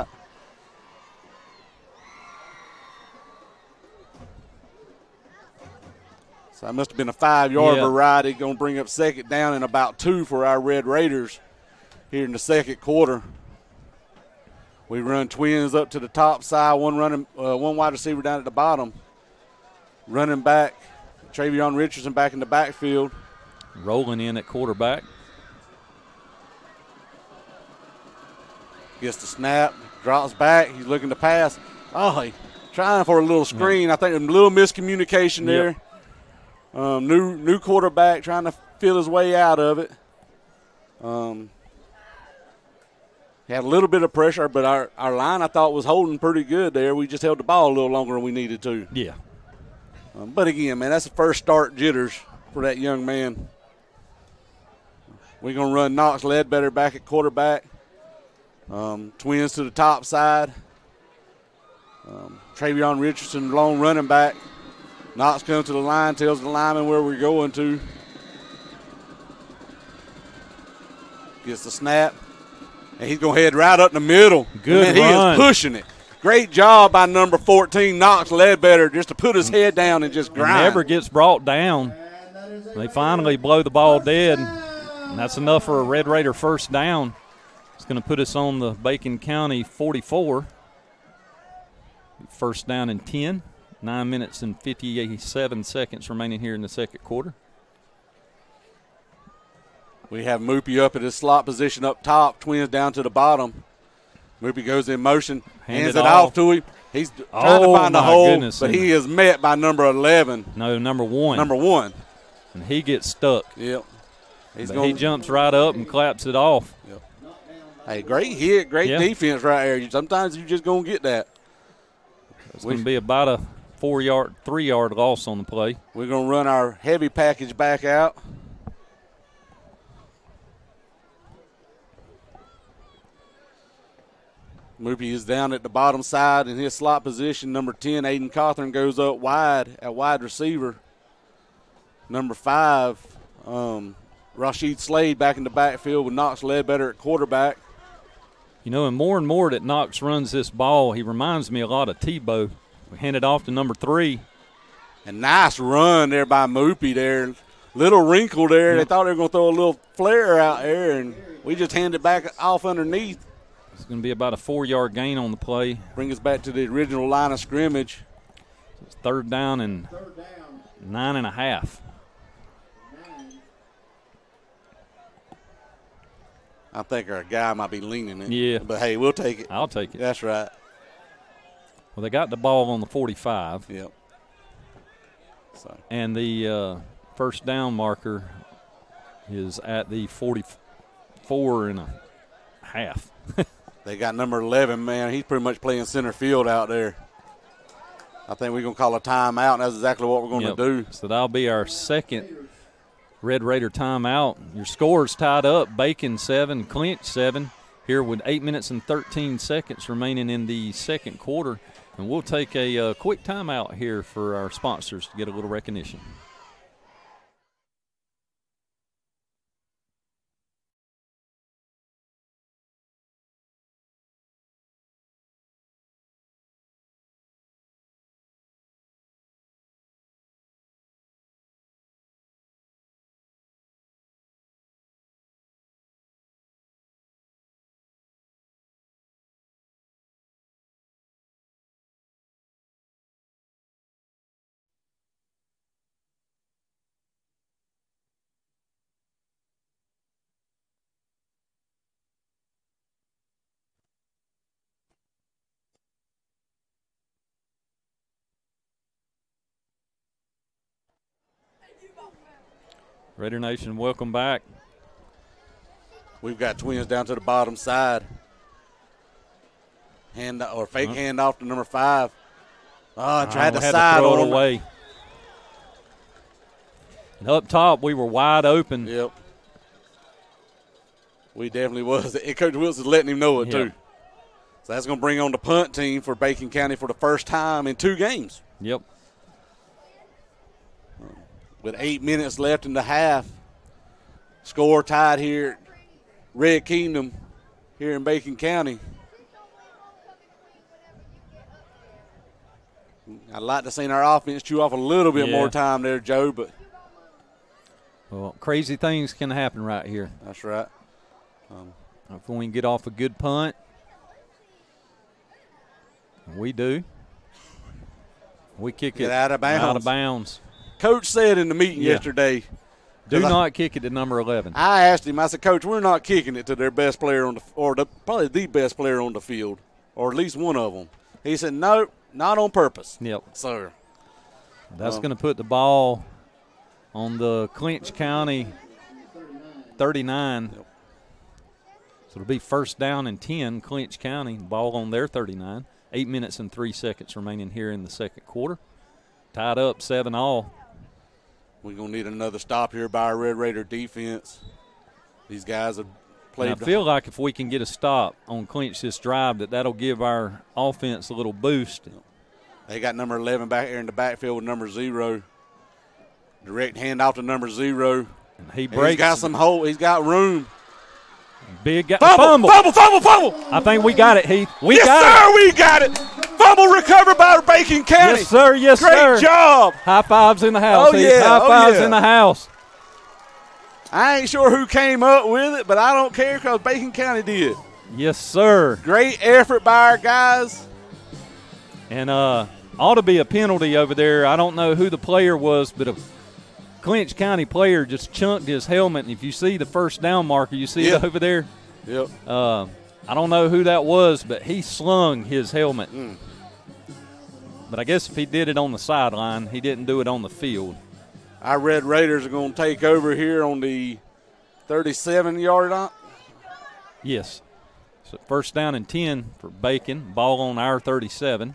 So that must have been a five-yard Yeah. variety. Going to bring up second down and about two for our Red Raiders here in the second quarter. We run twins up to the top side, one running, uh, one wide receiver down at the bottom. Running back, Travion Richardson back in the backfield. Rolling in at quarterback. Gets the snap, drops back. He's looking to pass. Oh, he trying for a little screen. I think a little miscommunication there. Yep. Um, new new quarterback trying to feel his way out of it. Um, he had a little bit of pressure, but our, our line I thought was holding pretty good there. We just held the ball a little longer than we needed to. Yeah. Um, but again, man, that's the first start jitters for that young man. We're going to run Knox Ledbetter back at quarterback. Um, twins to the top side. Um, Travion Richardson, long running back. Knox comes to the line, tells the lineman where we're going to. Gets the snap. And he's going to head right up the middle. Good and he run. is pushing it. Great job by number fourteen, Knox Ledbetter, just to put his head down and just grind. Never gets brought down. And that is a They finally blow the ball dead. And that's enough for a Red Raider first down. It's going to put us on the Bacon County forty-four. First down and ten. Nine minutes and fifty-seven seconds remaining here in the second quarter. We have Moopy up at his slot position up top, twins down to the bottom. Moopy goes in motion, Hand hands it it off off. to him. He's trying Oh, to find a my hole, goodness. but he is met by number eleven, No, number one. number one. And he gets stuck. Yep. He's But going. he jumps right up and claps it off. Hey, great hit, great Yeah. defense right there. Sometimes you just gonna get that. It's going to be about a four-yard, three-yard loss on the play. We're gonna run our heavy package back out. Moopy is down at the bottom side in his slot position. Number ten, Aiden Cawthorn, goes up wide at wide receiver. Number five, um, Rashid Slade back in the backfield with Knox Ledbetter at quarterback. You know, and more and more that Knox runs this ball, he reminds me a lot of Tebow. We hand it off to number three. And nice run there by Moopy there. Little wrinkle there. They thought they were going to throw a little flare out there, and we just hand it back off underneath. It's going to be about a four-yard gain on the play. Bring us back to the original line of scrimmage. It's third down and third down. nine and a half. Nine. I think our guy might be leaning it. Yeah. But, hey, we'll take it. I'll take it. That's right. Well, they got the ball on the forty-five. Yep. So. And the uh, first down marker is at the forty-four and a half. They got number eleven, man. He's pretty much playing center field out there. I think we're going to call a timeout, and that's exactly what we're going Yep. to do. So that'll be our second Red Raider timeout. Your score's tied up. Bacon seven, Clinch seven. Here with eight minutes and thirteen seconds remaining in the second quarter. And we'll take a uh, quick timeout here for our sponsors to get a little recognition. Raider Nation, welcome back. We've got Twins down to the bottom side. Hand or fake Uh-huh. handoff to number five. Oh, tried Oh, to had side to throw on it him. away. And up top, we were wide open. Yep. We definitely was. And Coach Wilson's letting him know it, Yep. too. So that's going to bring on the punt team for Bacon County for the first time in two games. Yep. With eight minutes left in the half. Score tied here. Red Kingdom here in Bacon County. I'd like to see our offense chew off a little bit Yeah. more time there, Joe, but Well, crazy things can happen right here. that's right. Um, If we can get off a good punt, we do. We kick Get it out of bounds. Out of bounds. Coach said in the meeting Yeah. yesterday, Do 'cause I- not kick it to number eleven. I asked him, I said, Coach, we're not kicking it to their best player on the or the, probably the best player on the field, or at least one of them. He said, no, not on purpose, Yep. sir. That's Um, going to put the ball on the Clinch County thirty-nine. Yep. So it'll be first down and ten, Clinch County. Ball on their thirty-nine. Eight minutes and three seconds remaining here in the second quarter. Tied up seven all. We're going to need another stop here by our Red Raider defense. These guys have And played. I feel like if we can get a stop on Clinch this drive, that that'll give our offense a little boost. They got number eleven back here in the backfield with number zero. Direct handoff to number zero. And he And breaks. he's got some hole. He's got room. Big guy. Fumble, fumble, fumble, fumble. I think we got it, Heath. We yes, got sir, it. we got it. Fumble recovered by Bacon County. Yes, sir. Yes, Great sir. job. High fives in the house. Oh, Heath. yeah. High Oh, fives yeah. in the house. I ain't sure who came up with it, but I don't care because Bacon County did. Yes, sir. Great effort by our guys. And uh, ought to be a penalty over there. I don't know who the player was, but a Clinch County player just chunked his helmet. And if you see the first down marker, you see Yeah. it over there. Yep. Uh, I don't know who that was, but he slung his helmet. Mm. But I guess if he did it on the sideline, he didn't do it on the field. Our Red Raiders are going to take over here on the thirty-seven-yard line. Yes. So first down and ten for Bacon. Ball on our thirty-seven.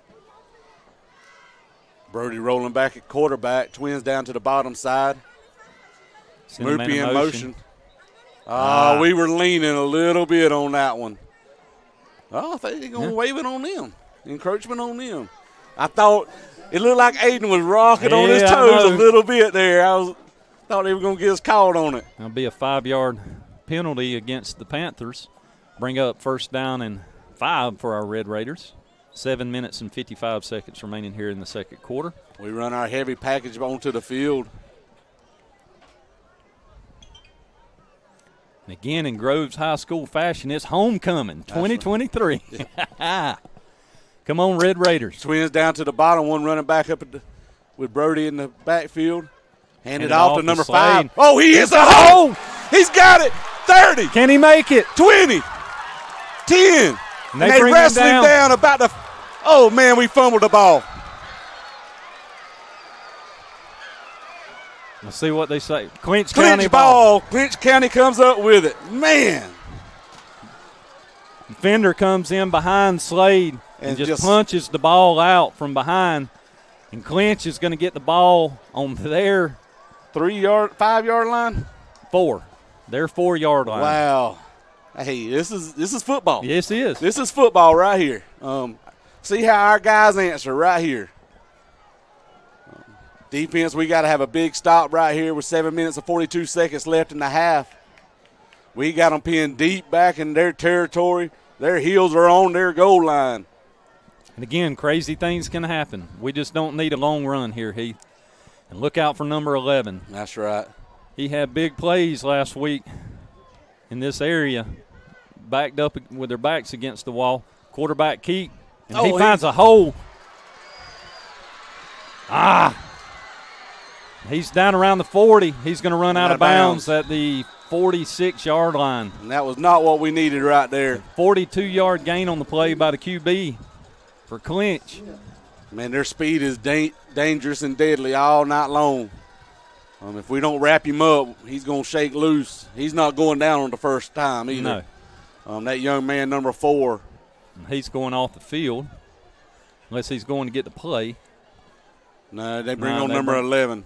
Brody rolling back at quarterback. Twins down to the bottom side. Send a man Snoopy in in motion. motion. Oh, Ah. we were leaning a little bit on that one. Oh, I think they're going to Yeah. wave it on them. Encroachment on them. I thought it looked like Aiden was rocking on his Yeah, I toes a know. little bit there. I was thought he was going to get us caught on it. That'll be a five-yard penalty against the Panthers. Bring up first down and five for our Red Raiders. Seven minutes and fifty-five seconds remaining here in the second quarter. We run our heavy package onto the field. And again, in Groves High School fashion, it's homecoming twenty twenty-three. Come on, Red Raiders. Twins down to the bottom, one running back up at the, with Brody in the backfield. Handed Handed off off to to number Slade. five. Oh, he hits the hole. He's got it. thirty, Can he make it? twenty, ten. And And they they, bring him wrestle him down. down about the – oh, man, we fumbled the ball. Let's see what they say. Clinch, Clinch County ball. Clinch County comes up with it. Man. Fender comes in behind Slade and, And just, just- punches the ball out from behind. And Clinch is going to get the ball on their Three yard, five yard line. four. Their four-yard line. Wow. Hey, this is this is football. Yes, it is. This is football right here. Um, see how our guys answer right here. Um, defense, we got to have a big stop right here with seven minutes and forty-two seconds left in the half. We got them pinned deep back in their territory. Their heels are on their goal line. And again, crazy things can happen. We just don't need a long run here, Heath. And look out for number eleven. That's right. He had big plays last week in this area, backed up with their backs against the wall. Quarterback keep, and Oh, he he- finds a hole. Ah. He's down around the forty. He's going to run out, of bounds, at the forty-six-yard line. And that was not what we needed right there. forty-two-yard gain on the play by the Q B for Clinch. Man, their speed is da- dangerous and deadly all night long. Um, if we don't wrap him up, he's going to shake loose. He's not going down on the first time either. No. Um, that young man, number four. He's going off the field unless he's going to get the play. No, they bring No, on they number bring- eleven.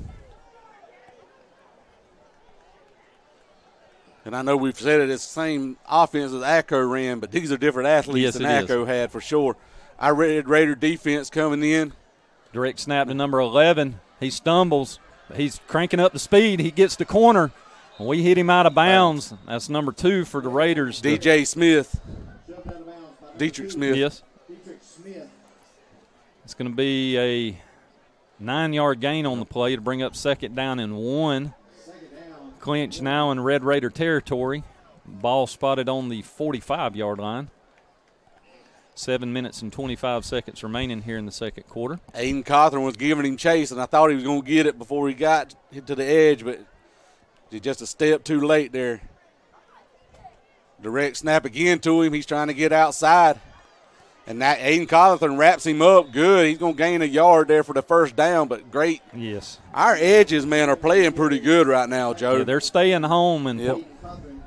And I know we've said it, it's the same offense as ACO ran, but these are different athletes Yes, than it is. ACO had for sure. I read Raider defense coming in. Direct snap to number eleven. He stumbles. He's cranking up the speed. He gets the corner. And we hit him out of bounds. That's number two for the Raiders. D J Smith, Jumped out of bounds by number Dietrich two, Smith. Yes. Dietrich Smith. It's going to be a nine-yard gain on the play to bring up second down and one. Second down. Clinch now in Red Raider territory. Ball spotted on the forty-five-yard line. Seven minutes and twenty-five seconds remaining here in the second quarter. Aiden Cawthorn was giving him chase, and I thought he was going to get it before he got to the edge, but he's just a step too late there. Direct snap again to him. He's trying to get outside. And that Aiden Cawthorn wraps him up good. He's going to gain a yard there for the first down, but great. Yes. Our edges, man, are playing pretty good right now, Joe. Yeah, they're staying home, and Yep. Cawthorn.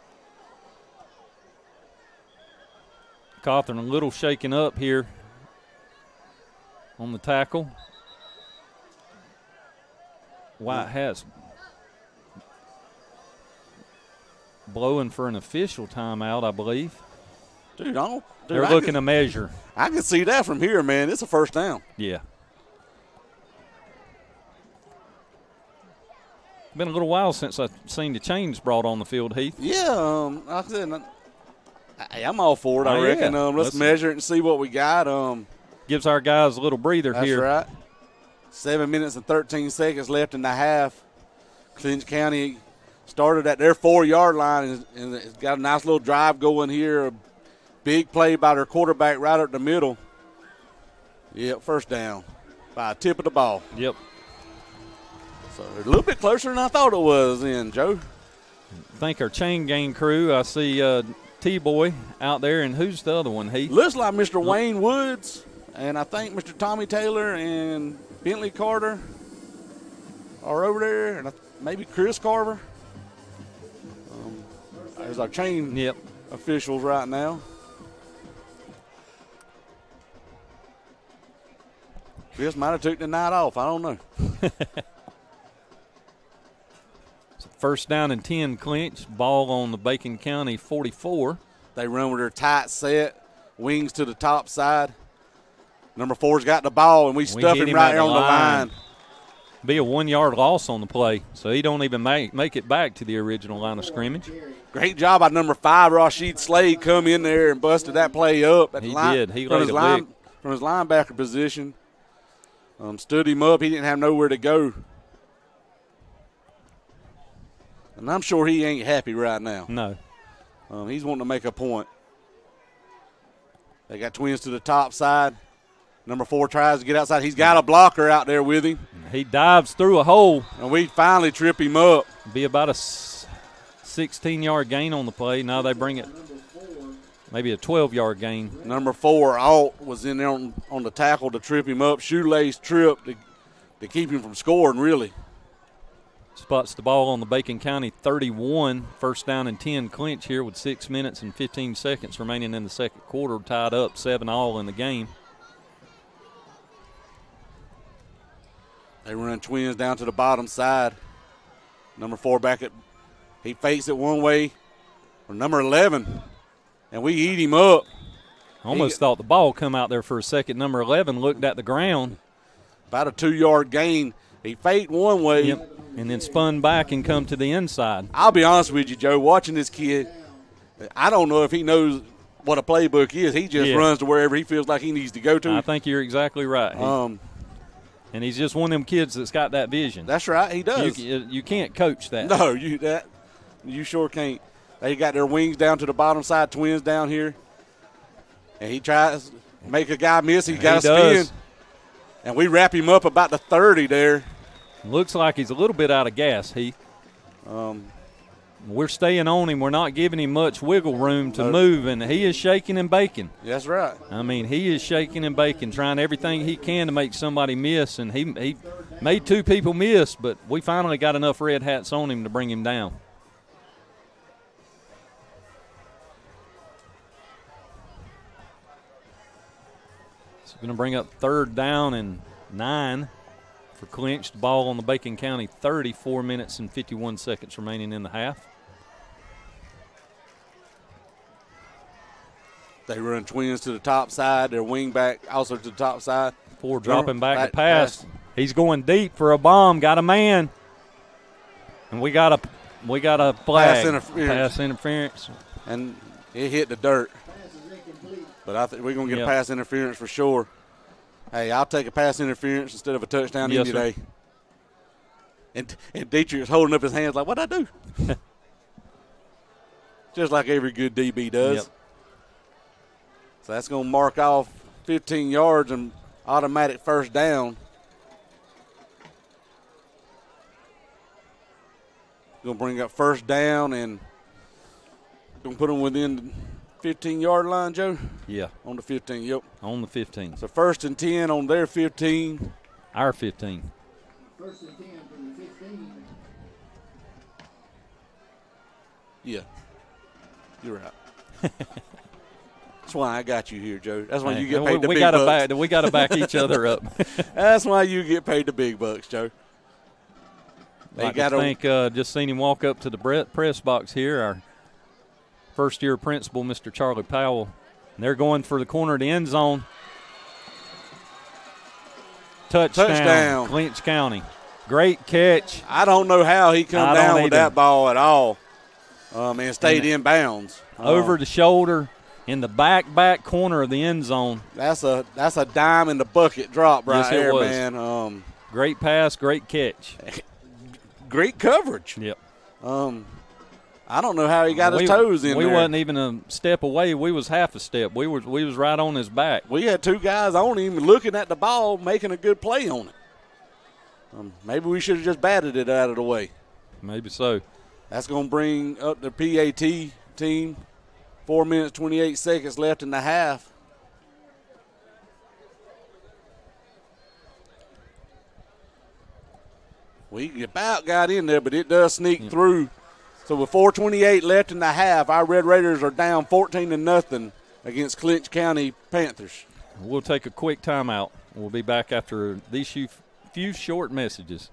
Cawthorn a little shaken up here on the tackle. White Hats blowing for an official timeout, I believe. Dude, I don't. Dude, They're I looking can, to measure. I can see that from here, man. It's a first down. Yeah. Been a little while since I've seen the chains brought on the field, Heath. Yeah, um, like I said, I, I'm all for it, I Oh, reckon. yeah. Um, let's, Let's- measure it and see what we got. Um, Gives our guys a little breather That's here. right. Seven minutes and thirteen seconds left in the half. Clinch County started at their four-yard line and, and it's got a nice little drive going here. A big play by their quarterback right at the middle. Yep, first down by a tip of the ball. Yep. So a little bit closer than I thought it was then, Joe. Thank our chain gang crew. I see uh, T-Boy out there, and who's the other one, Heath? Looks like Mister Wayne Woods, and I think Mister Tommy Taylor and Bentley Carter are over there, and I- maybe Chris Carver. Um, there's our chain Yep. officials right now. Chris might have took the night off. I don't know. First down and ten, Clinch. Ball on the Bacon County forty-four. They run with their tight set, wings to the top side. Number four's got the ball, and we stuff hit him him right at there the on the line. line. Be a one-yard loss on the play, so he don't even make, make it back to the original line of scrimmage. Great job by number five, Rashid Slade, come in there and busted that play up. At He the line, did. He from laid his a line, lick. from his linebacker position. Um, stood him up. He didn't have nowhere to go. And I'm sure he ain't happy right now. No. Um, he's wanting to make a point. They got twins to the top side. Number four tries to get outside. He's got a blocker out there with him. He dives through a hole. And we finally trip him up. Be about a sixteen-yard gain on the play. Now they bring it maybe a twelve-yard gain. Number four, Alt, was in there on, on the tackle to trip him up. Shoelace trip to, to keep him from scoring, really. spots the ball on the Bacon County thirty-one, first down and ten clinch here with six minutes and fifteen seconds remaining in the second quarter, tied up seven all in the game. They run twins down to the bottom side. Number four back at, he fakes it one way, or number eleven, and we eat him up. Almost he, thought the ball come out there for a second. Number eleven looked at the ground. About a two-yard gain. He faked one way. Yep. And then spun back and come to the inside. I'll be honest with you, Joe, watching this kid, I don't know if he knows what a playbook is. He just yeah. runs to wherever he feels like he needs to go to. I think you're exactly right. He, um, and he's just one of them kids that's got that vision. That's right, he does. You, you can't coach that. No, you that you sure can't. They got their wings down to the bottom side, twins down here. And he tries to make a guy miss. He got to spin. And we wrap him up about the thirty there. Looks like he's a little bit out of gas, Heath. Um, We're staying on him. We're not giving him much wiggle room to uh, move, and he is shaking and baking. That's right. I mean, he is shaking and baking, trying everything he can to make somebody miss, and he, he made two people miss, but we finally got enough red hats on him to bring him down. So going to bring up third down and nine for Clinch. The ball on the Bacon County thirty, four minutes and fifty-one seconds remaining in the half. They run twins to the top side. Their wing back also to the top side. Four dropping back, back to pass. pass. He's going deep for a bomb. Got a man. And we got a we got a flag. Pass interference. Pass interference. And it hit the dirt. But I think we're going to get yep. a pass interference for sure. Hey, I'll take a pass interference instead of a touchdown yes, any day. And, and Dietrich's holding up his hands like, what'd I do? Just like every good D B does. Yep. So that's going to mark off fifteen yards and automatic first down. Going to bring up first down and going to put them within the fifteen-yard line, Joe? Yeah. On the fifteen, yep. On the fifteen. So first and ten on their fifteen. Our fifteen. First and ten from the fifteen. Yeah. You're right. That's why I got you here, Joe. That's why you get paid we, the we big gotta bucks. Back, we got to back each other up. That's why you get paid the big bucks, Joe. They like got to think. Uh, just seen him walk up to the press box here. Our first-year principal, Mister Charlie Powell. And they're going for the corner of the end zone. Touchdown, Touchdown. Clinch County. Great catch. I don't know how he come I down with either. that ball at all um, and stayed and in bounds. Over uh, the shoulder in the back, back corner of the end zone. That's a that's a dime in the bucket drop right yes, there, was. man. Um, great pass, great catch. Great coverage. Yep. Um, I don't know how he got we, his toes in we there. We wasn't even a step away. We was half a step. We was we was right on his back. We had two guys on him looking at the ball, making a good play on it. Um, maybe we should have just batted it out of the way. Maybe so. That's going to bring up the P A T team. Four minutes, twenty-eight seconds left in the half. We about got in there, but it does sneak yeah. through. So with four twenty-eight left in the half, our Red Raiders are down fourteen to nothing against Clinch County Panthers. We'll take a quick timeout. We'll be back after these few, few short messages.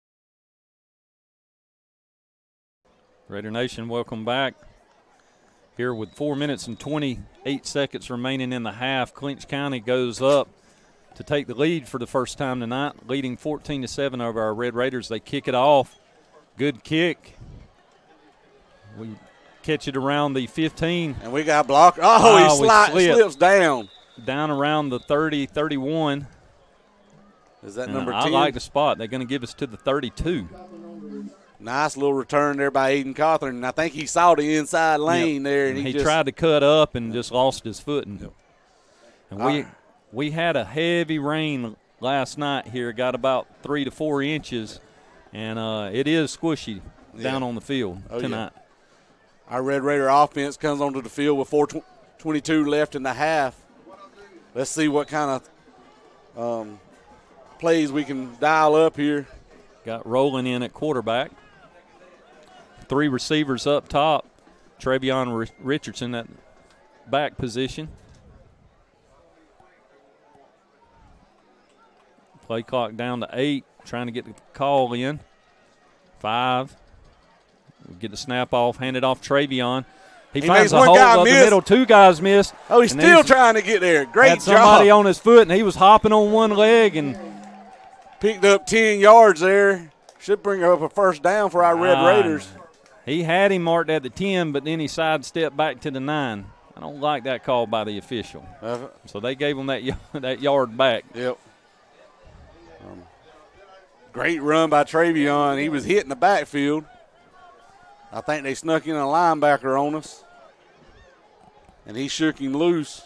Raider Nation, welcome back here with four minutes and twenty-eight seconds remaining in the half. Clinch County goes up to take the lead for the first time tonight, leading fourteen to seven over our Red Raiders. They kick it off. Good kick. We catch it around the fifteen. And we got blocked. Oh, he Oh, we sli- slipped. slips down. Down around the thirty, thirty-one. Is that And number I ten? like the spot. They're going to give us to the thirty-two. Nice little return there by Aiden Cawthorn. And I think he saw the inside lane Yep. there. And And he, he just, tried to cut up and just lost his footing. Yep. And we Ah. we had a heavy rain last night here, got about three to four inches, and uh, it is squishy down Yeah. on the field Oh, yeah. tonight. Our Red Raider offense comes onto the field with four twenty-two left in the half. Let's see what kind of um, plays we can dial up here. Got rolling in at quarterback. Three receivers up top. Travion R- Richardson at back position. Play clock down to eight, trying to get the call in. Five. Get the snap off, hand it off Travion. He, He finds makes a one hole guy up the miss. middle. Two guys missed. Oh, he's And still he's- trying to get there. Great Had somebody job. on his foot, and he was hopping on one leg. And Picked up ten yards there. Should bring up a first down for our Red Ah, Raiders. he had him marked at the ten, but then he sidestepped back to the nine. I don't like that call by the official. Uh, So they gave him that, y- that yard back. yep. Um, great run by Travion. He was hitting the backfield. I think they snuck in a linebacker on us. And he shook him loose.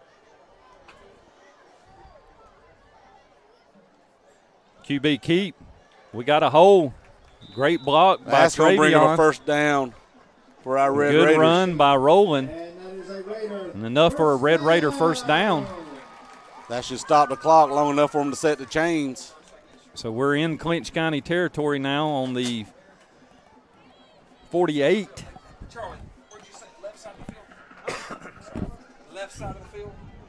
Q B keep. We got a hole. Great block by That's going to bring up a Travion. first down for our Red Good Raiders. run by Roland. And that is a Raider. And enough for a Red Raider first down. That should stop the clock long enough for them to set the chains. So we're in Clinch County territory now on the forty-eight. Charlie, where'd you say? Left side of the field? Left side of the field?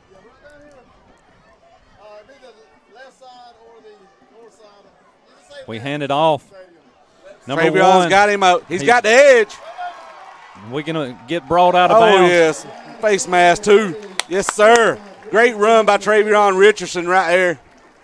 Uh, be the left side or the north side. You just say We left hand it off. stadium. Number Travion's one. got him out. He's He- got the edge. We're going to get brought out of Oh, bounds. yes. Face mask, too. Yes, sir. Great run by Travion Richardson right there.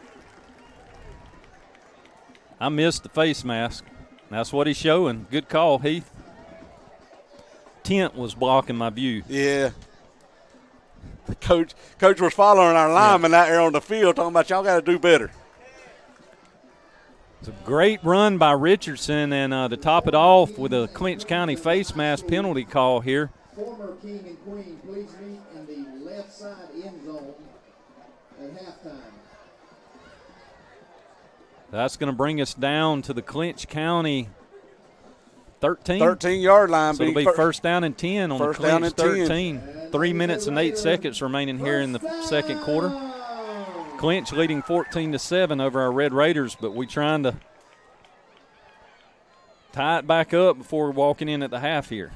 I missed the face mask. That's what he's showing. Good call, Heath. Tent was blocking my view. Yeah. The coach coach was following our lineman out there on the field talking about y'all got to do better. It's a great run by Richardson, and uh, to top it off with a Clinch County face mask penalty call here. Former King and Queen, please meet in the left side end zone at halftime. That's going to bring us down to the Clinch County thirteen. thirteen-yard line. So it'll be fir- first down and ten on the First down Clinch and ten. thirteen. Three minutes and eight seconds remaining here in the second quarter. Clinch leading fourteen to seven over our Red Raiders, but we trying to tie it back up before walking in at the half here.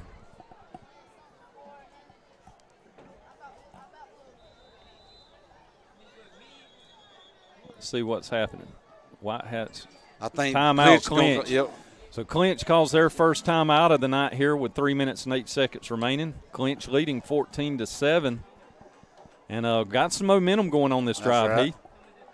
Let's see what's happening. White Hats. I think Timeout, Clinch gonna- Clinch. Yep. So Clinch calls their first time out of the night here with three minutes and eight seconds remaining. Clinch leading fourteen to seven, and uh, got some momentum going on this That's drive. right. Heath.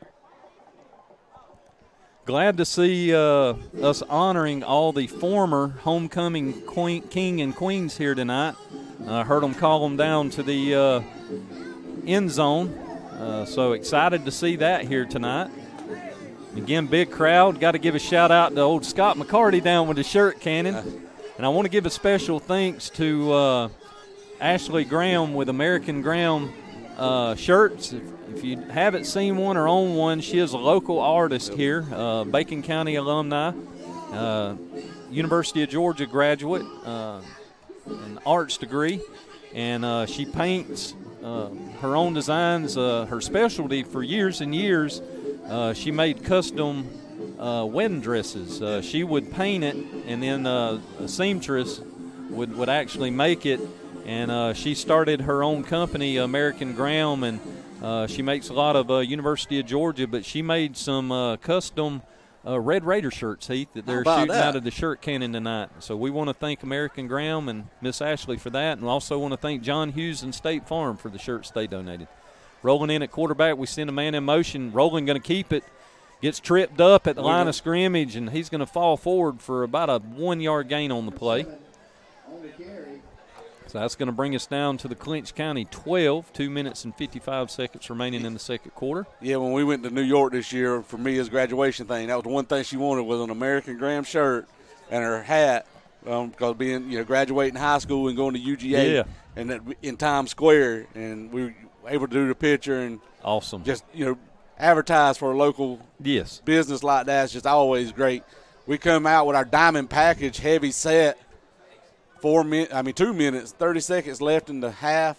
Glad to see uh, us honoring all the former homecoming queen, king and queens here tonight. I uh, heard them call them down to the uh, end zone. Uh, so excited to see that here tonight. Again, big crowd. Got to give a shout out to old Scott McCarty down with the shirt cannon. And I want to give a special thanks to uh, Ashley Graham with American Graham uh, shirts. If, if you haven't seen one or own one, she is a local artist here, uh, Bacon County alumni, uh, University of Georgia graduate, uh, an arts degree. And uh, she paints uh, her own designs, uh, her specialty for years and years. Uh, she made custom uh, wedding dresses. Uh, she would paint it, and then uh, a seamstress would, would actually make it. And uh, she started her own company, American Graham, and uh, she makes a lot of uh, University of Georgia, but she made some uh, custom uh, Red Raider shirts, Heath, that they're about shooting that? out of the shirt cannon tonight. So we want to thank American Graham and Miss Ashley for that, and also want to thank John Hughes and State Farm for the shirts they donated. Rolling in at quarterback, we send a man in motion. Rolling going to keep it. Gets tripped up at the line of scrimmage, and he's going to fall forward for about a one-yard gain on the play. On the carry. So that's going to bring us down to the Clinch County twelve, two minutes and fifty-five seconds remaining in the second quarter. Yeah, when we went to New York this year for Mia's graduation thing, that was the one thing she wanted was an American Graham shirt and her hat, um, because being, you know, graduating high school and going to U G A Yeah. and that, in Times Square, and we were able to do the picture and Awesome. just, you know, advertise for a local Yes. business like that. It's just always great. We come out with our diamond package, heavy set, four min. I mean, two minutes, thirty seconds left in the half.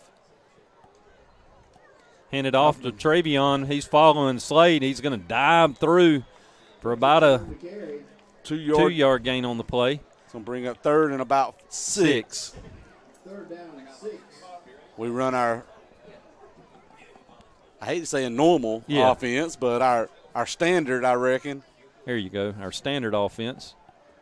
Handed off to Travion. He's following Slade. He's going to dive through for about a The carry. Two yard. two-yard gain on the play. It's going to bring up third and about six. Third down and six. We run our, I hate to say a normal Yeah. offense, but our, our standard, I reckon. There you go, our standard offense.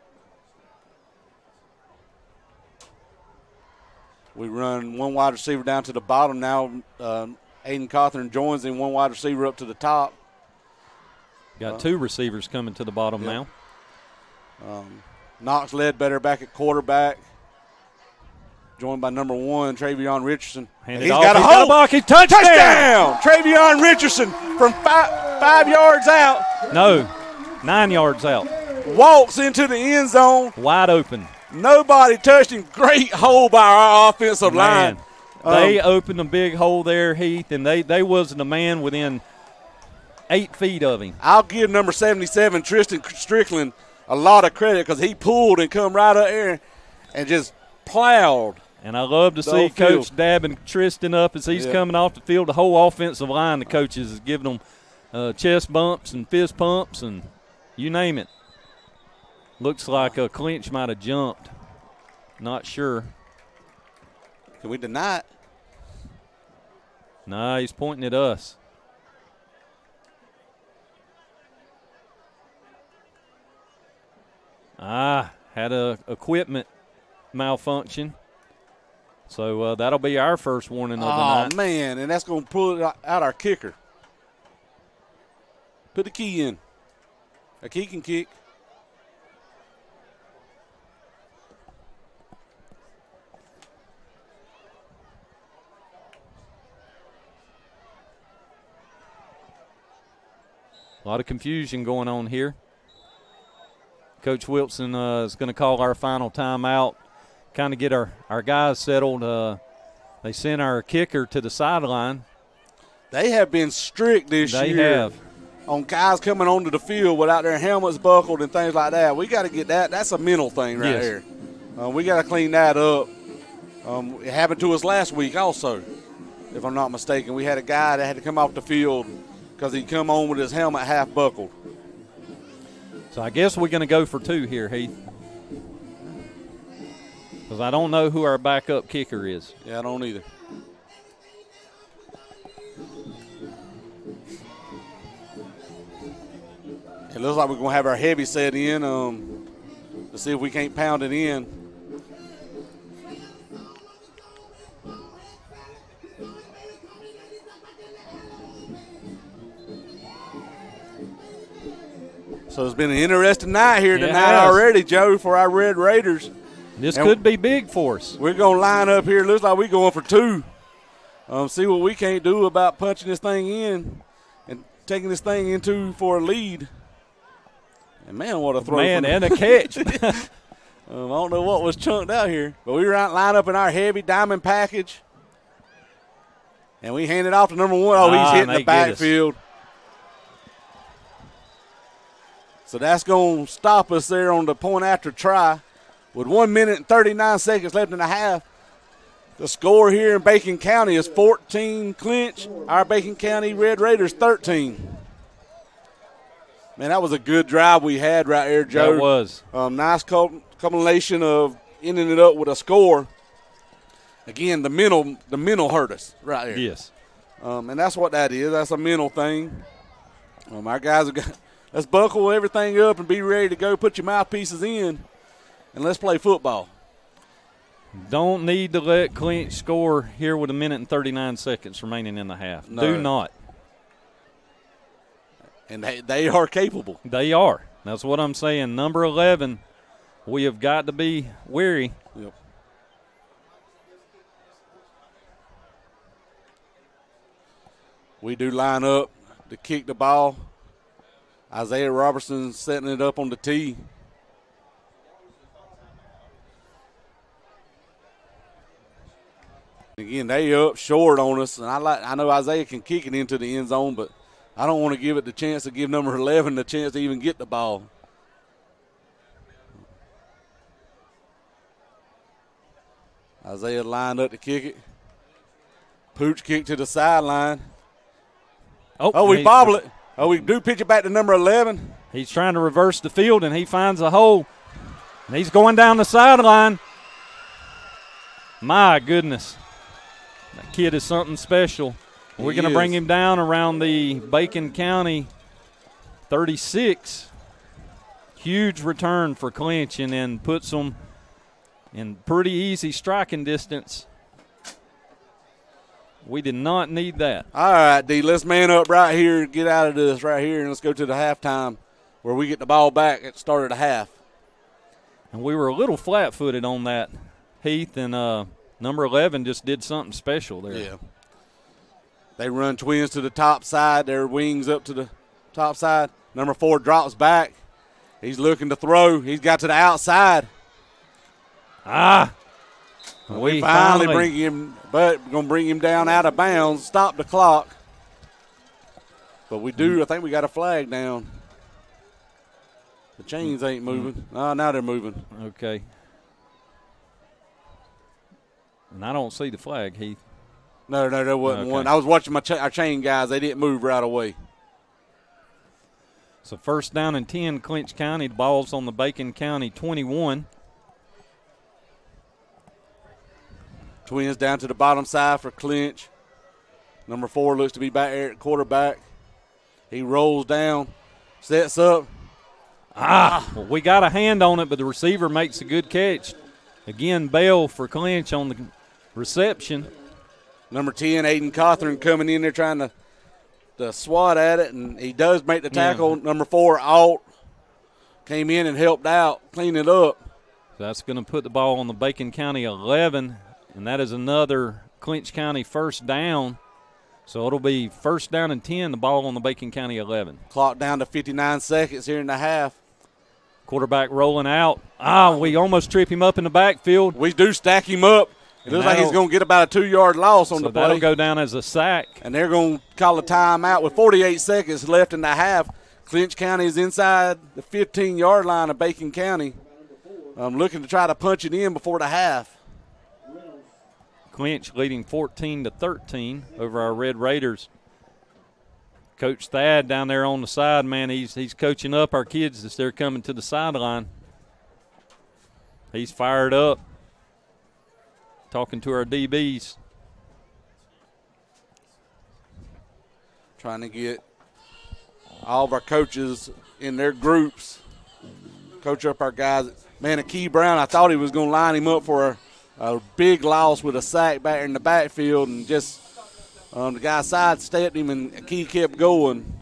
We run one wide receiver down to the bottom now. Uh, Aiden Cawthorn joins in, one wide receiver up to the top. Got two receivers coming to the bottom Yep. now. Um, Knox Ledbetter back at quarterback, joined by number one, Travion Richardson. Handed He's off. got a He's got a hole. block. He's touchdown. Touchdown! Travion Richardson from five, five yards out No, nine yards out. walks into the end zone. Wide open. Nobody touched him. Great hole by our offensive line. Man, they Um, opened a big hole there, Heath, and they, they wasn't a man within eight feet of him. I'll give number seventy-seven, Tristan Strickland, a lot of credit because he pulled and come right up there and just plowed. And I love to The see whole Coach field. dabbing Tristan up as he's Yeah. coming off the field. The whole offensive line, the coaches is giving them uh, chest bumps and fist pumps and you name it. Looks like a Clinch might have jumped. Not sure. Can we deny it? Nah, he's pointing at us. Ah, had a equipment malfunction. So uh, that'll be our first warning of the Oh, night. man, and that's going to pull it out our kicker. Put the key in. A key can kick. A lot of confusion going on here. Coach Wilson uh, is going to call our final timeout, kind of get our, our guys settled. Uh, they sent our kicker to the sideline. They have been strict this They year have. on guys coming onto the field without their helmets buckled and things like that. We got to get that. That's a mental thing right Yes. there. Uh, we got to clean that up. Um, it happened to us last week also, if I'm not mistaken. We had a guy that had to come off the field because he come on with his helmet half buckled. So I guess we're going to go for two here, Heath. Because I don't know who our backup kicker is. Yeah, I don't either. It looks like we're going to have our heavy set in um, to see if we can't pound it in. So it's been an interesting night here It tonight has. already, Joe, for our Red Raiders. This And- could be big for us. We're going to line up here. Looks like we're going for two. Um, see what we can't do about punching this thing in and taking this thing into for a lead. And, man, what a throw. Man, from- and a catch. um, I don't know what was chunked out here. But we were out line up in our heavy diamond package. And we handed off to number one. Oh, Ah, he's hitting may the get us. backfield. So that's going to stop us there on the point after try. With one minute and thirty-nine seconds left in the half, the score here in Bacon County is fourteen Clinch. Our Bacon County Red Raiders thirteen. Man, that was a good drive we had right there, Joe. That was. Um, nice co- combination of ending it up with a score. Again, the mental, the mental hurt us right there. Yes. Um, and that's what that is. That's a mental thing. Um, our guys have got let's buckle everything up and be ready to go. Put your mouthpieces in, and let's play football. Don't need to let Clinch score here with a minute and thirty-nine seconds remaining in the half. No. Do not. And they, they are capable. They are. That's what I'm saying. Number eleven, we have got to be wary. Yep. We do line up to kick the ball. Isaiah Robertson setting it up on the tee. Again, they up short on us, and I like. I know Isaiah can kick it into the end zone, but I don't want to give it the chance to give number eleven the chance to even get the ball. Isaiah lined up to kick it. Pooch kick to the sideline. Oh, Oh, we he- bobble it. Oh, we do pitch it back to number eleven. He's trying to reverse the field, and he finds a hole. And he's going down the sideline. My goodness. That kid is something special. We're He going to bring is. him down around the Bacon County thirty-six. Huge return for Clinch, and then puts them in pretty easy striking distance. We did not need that. All right, D, let's man up right here, get out of this right here, and let's go to the halftime where we get the ball back at the start of the half. And we were a little flat-footed on that, Heath, and uh, number eleven just did something special there. Yeah. They run twins to the top side, their wings up to the top side. Number four drops back. He's looking to throw. He's got to the outside. Ah. We finally, bring him, but we're going to bring him down out of bounds, stop the clock. But we do, I think we got a flag down. The chains ain't moving. Oh, now they're moving. Okay. And I don't see the flag, Heath. No, no, there wasn't Okay. one. I was watching my cha- our chain guys. They didn't move right away. So first down and ten, Clinch County. The ball's on the Bacon County twenty-one. Twins down to the bottom side for Clinch. Number four looks to be back there at quarterback. He rolls down, sets up. Ah, well, we got a hand on it, but the receiver makes a good catch. Again, Bell for Clinch on the reception. Number ten, Aiden Cawthorn, coming in there trying to, to swat at it, and he does make the tackle. Yeah. Number four, Alt, came in and helped out, clean it up. So that's going to put the ball on the Bacon County eleven, and that is another Clinch County first down. So it'll be first down and ten, the ball on the Bacon County eleven. Clock down to fifty-nine seconds here in the half. Quarterback rolling out. Ah, we almost trip him up in the backfield. We do stack him up. It And looks like he's that'll- going to get about a two-yard loss on So the that'll play. go down as a sack. And they're going to call a timeout with forty-eight seconds left in the half. Clinch County is inside the fifteen-yard line of Bacon County. I'm looking to try to punch it in before the half. Clinch leading fourteen to thirteen over our Red Raiders. Coach Thad down there on the side, man, he's he's coaching up our kids as they're coming to the sideline. He's fired up, talking to our D Bs. Trying to get all of our coaches in their groups, coach up our guys. Man, Akey Brown, I thought he was going to line him up for a, a big loss with a sack back in the backfield, and just um, the guy sidestepped him, and Akey kept going.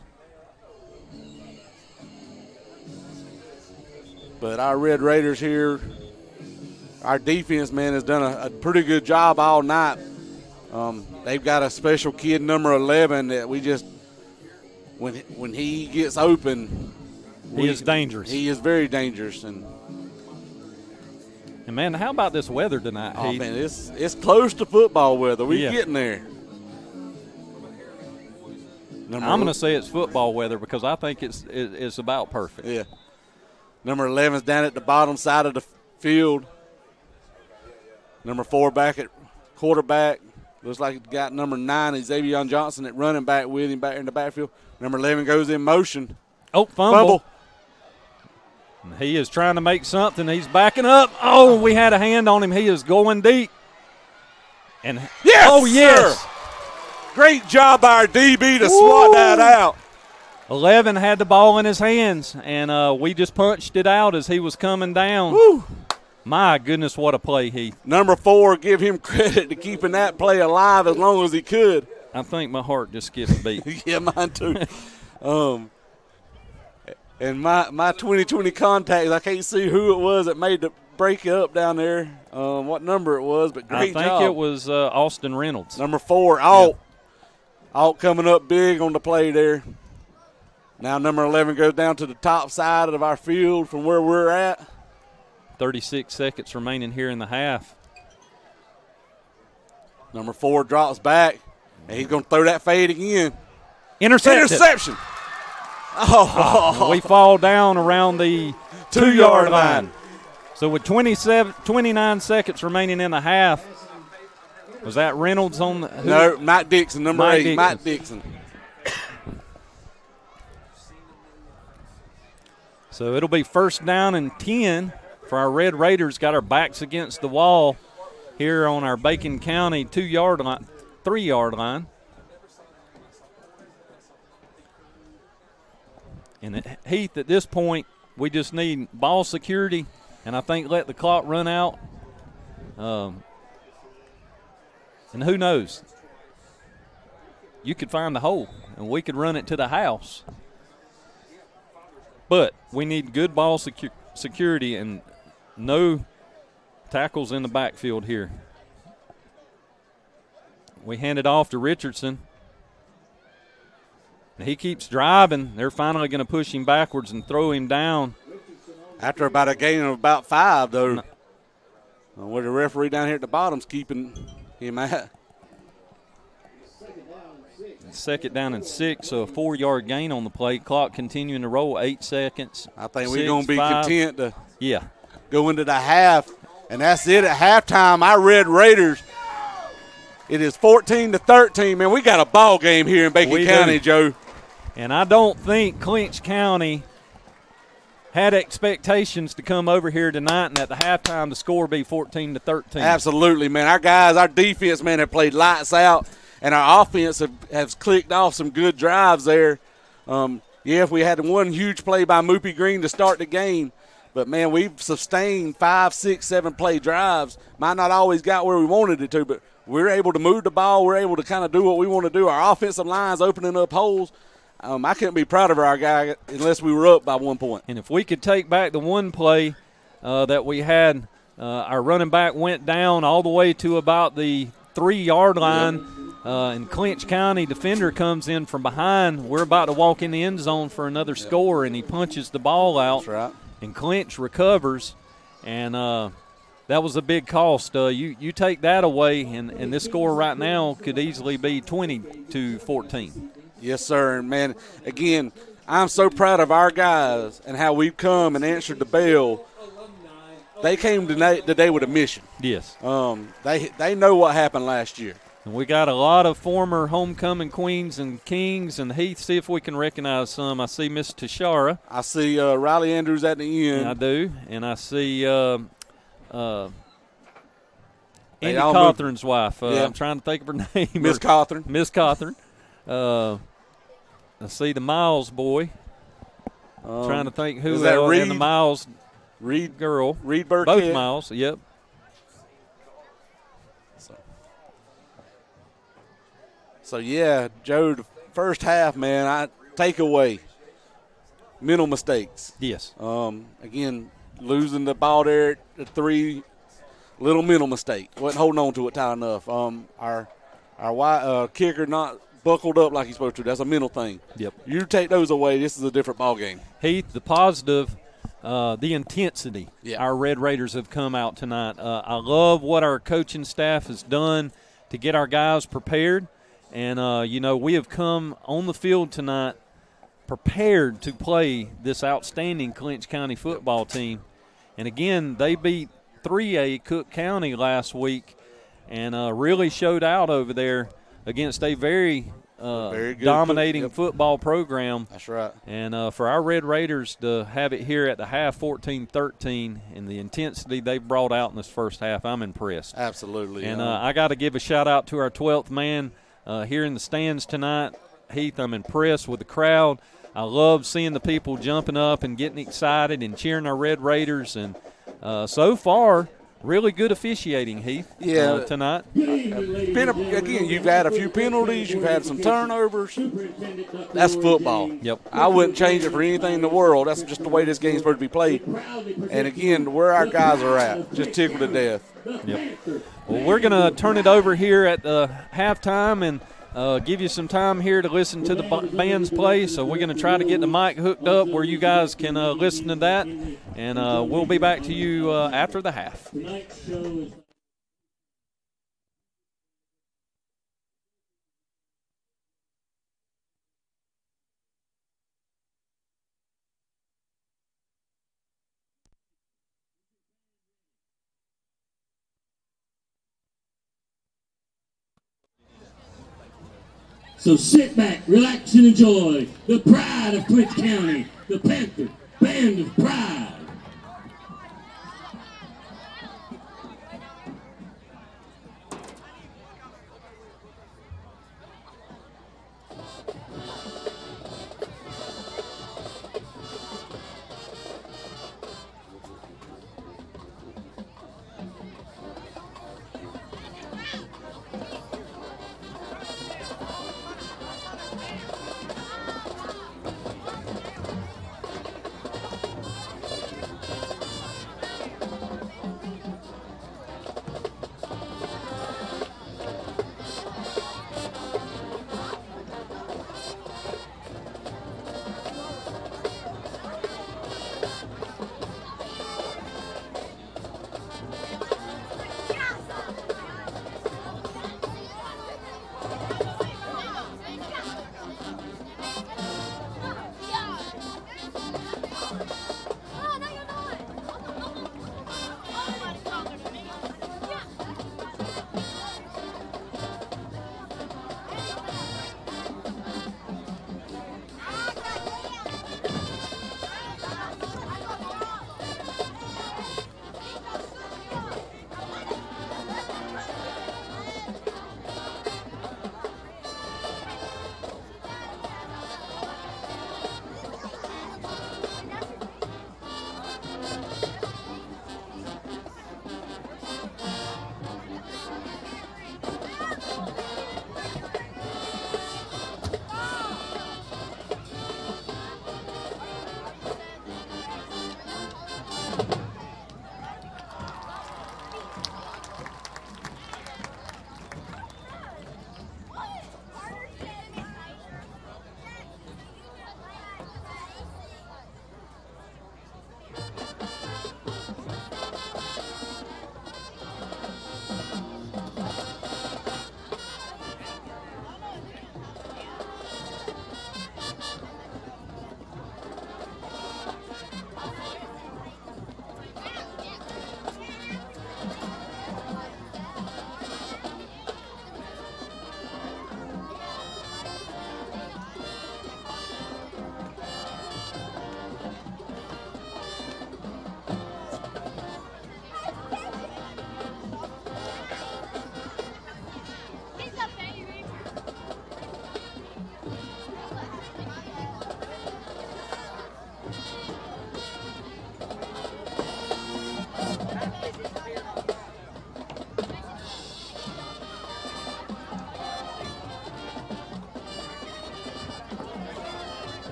But our Red Raiders here, our defense, man, has done a, a pretty good job all night. Um, they've got a special kid, number eleven, that we just, when when he gets open, He we- is dangerous. He is very dangerous, and And, man, how about this weather tonight, oh Heath? man, it's it's close to football weather. We're Yeah. getting there. Number I'm going to say it's football weather because I think it's it, it's about perfect. Yeah. Number eleven's down at the bottom side of the field. Number four back at quarterback. Looks like he's got number nine, Xavier Johnson, at running back with him back in the backfield. Number eleven goes in motion. Oh, fumble. Fumble. He is trying to make something. He's backing up. Oh, we had a hand on him. He is going deep. And Yes, oh, yes. sir. Great job by our D B to Woo. swat that out. eleven had the ball in his hands, and uh, we just punched it out as he was coming down. Woo. My goodness, what a play, Heath. Number four, give him credit to keeping that play alive as long as he could. I think my heart just skipped a beat. Yeah, mine too. um, and my, my twenty twenty contacts, I can't see who it was that made the break up down there, um, what number it was, but great job. I think job. it was uh, Austin Reynolds. Number four, Alt. Yeah. Alt coming up big on the play there. Now number eleven goes down to the top side of our field from where we're at. thirty-six seconds remaining here in the half. Number four drops back, and he's going to throw that fade again. Intercepted. Interception. Oh. We fall down around the two-yard line. So with twenty-seven, twenty-nine seconds remaining in the half, was that Reynolds on the – No, Matt Dixon, number Mike eight, Dixon. Matt Dixon. So it'll be first down and ten for our Red Raiders. Got our backs against the wall here on our Bacon County two-yard line, three-yard line. And at Heath, at this point, we just need ball security, and I think let the clock run out. Um, and who knows? You could find the hole, and we could run it to the house. But we need good ball secu- security and no tackles in the backfield here. We hand it off to Richardson. He keeps driving. They're finally going to push him backwards and throw him down. After about a gain of about five, though, no. where the referee down here at the bottom's keeping him at. Second down and six, so a four-yard gain on the play. Clock continuing to roll, eight seconds. I think six, we're going to be five. content to yeah. go into the half, and that's it at halftime. Our Red Raiders, it is fourteen to thirteen. Man, we got a ball game here in Bacon we County, do. Joe. And I don't think Clinch County had expectations to come over here tonight and at the halftime the score be fourteen to thirteen. Absolutely, man. Our guys, our defense, man, have played lights out. And our offense have, has clicked off some good drives there. Um, yeah, if we had one huge play by Moopy Green to start the game. But, man, we've sustained five, six, seven play drives. Might not always got where we wanted it to, but we're able to move the ball. We're able to kind of do what we want to do. Our offensive line's opening up holes. Um, I couldn't be proud of our guy unless we were up by one point. And if we could take back the one play uh, that we had, uh, our running back went down all the way to about the three-yard line. Yep. Uh, and Clinch County defender comes in from behind. We're about to walk in the end zone for another yep. score, and he punches the ball out. That's right. And Clinch recovers, and uh, that was a big cost. Uh, you you take that away, and, and this score right now could easily be twenty to fourteen. Yes, sir. And, man, again, I'm so proud of our guys and how we've come and answered the bell. They came today, today with a mission. Yes. Um, they they know what happened last year. And we got a lot of former homecoming queens and kings. And Heath, see if we can recognize some. I see Miss Tashara. I see uh, Riley Andrews at the end. I do. And I see uh, uh, Andy all Cothran's moved. wife. Uh, yeah. I'm trying to think of her name. Miss Cothran. Miss Cothran. Uh, I see the Miles boy. Um, trying to think who is that else. Reed? And the Miles Reed girl. Reed Burkett. Both Miles, yep. So. so, yeah, Joe, the first half, man, I take away mental mistakes. Yes. Um, again, losing the ball there at three, little mental mistake. Wasn't holding on to it tight enough. Um, our our uh, kicker not buckled up like he's supposed to. That's a mental thing. Yep. You take those away, this is a different ball game. Heath, the positive, uh, the intensity yeah. our Red Raiders have come out tonight. Uh, I love what our coaching staff has done to get our guys prepared. And, uh, you know, we have come on the field tonight prepared to play this outstanding Clinch County football team. And, again, they beat three A Cook County last week and uh, really showed out over there against a very, uh, very good dominating yep. football program. That's right. And uh, for our Red Raiders to have it here at the half fourteen thirteen and the intensity they've brought out in this first half, I'm impressed. Absolutely. And yeah. uh, I got to give a shout-out to our twelfth man uh, here in the stands tonight. Heath, I'm impressed with the crowd. I love seeing the people jumping up and getting excited and cheering our Red Raiders. And uh, so far, really good officiating, Heath, Yeah. uh, tonight. Pen- again, you've had a few penalties, you've had some turnovers. That's football. Yep. I wouldn't change it for anything in the world. That's just the way this game's supposed to be played. And again, where our guys are at, just tickled to death. Yep. Well, we're going to turn it over here at the halftime and uh, give you some time here to listen to the b- bands play. So we're going to try to get the mic hooked up where you guys can uh, listen to that. And uh, we'll be back to you uh, after the half. Tonight's show is So sit back, relax, and enjoy the pride of Clinch County, the Panther Band of Pride.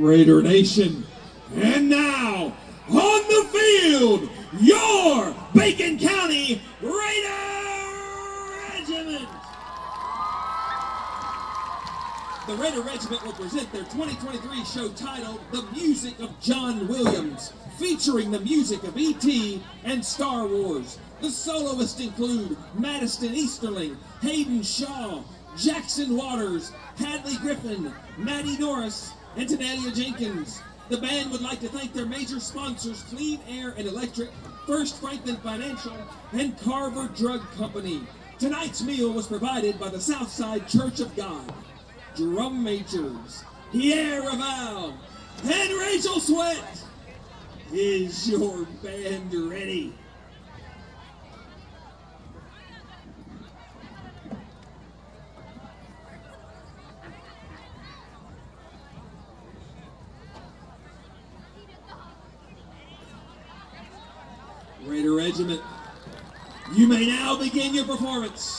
Raider Nation. And now, on the field, your Bacon County Raider Regiment. The Raider Regiment will present their twenty twenty-three show titled The Music of John Williams, featuring the music of E T and Star Wars. The soloists include Madison Easterling, Hayden Shaw, Jackson Waters, Hadley Griffin, Maddie Norris, and Tanalia Jenkins. The band would like to thank their major sponsors, Clean Air and Electric, First Franklin Financial, and Carver Drug Company. Tonight's meal was provided by the Southside Church of God. Drum majors, Pierre Raval, and Rachel Sweat. Is your band ready? Raider Regiment, you may now begin your performance.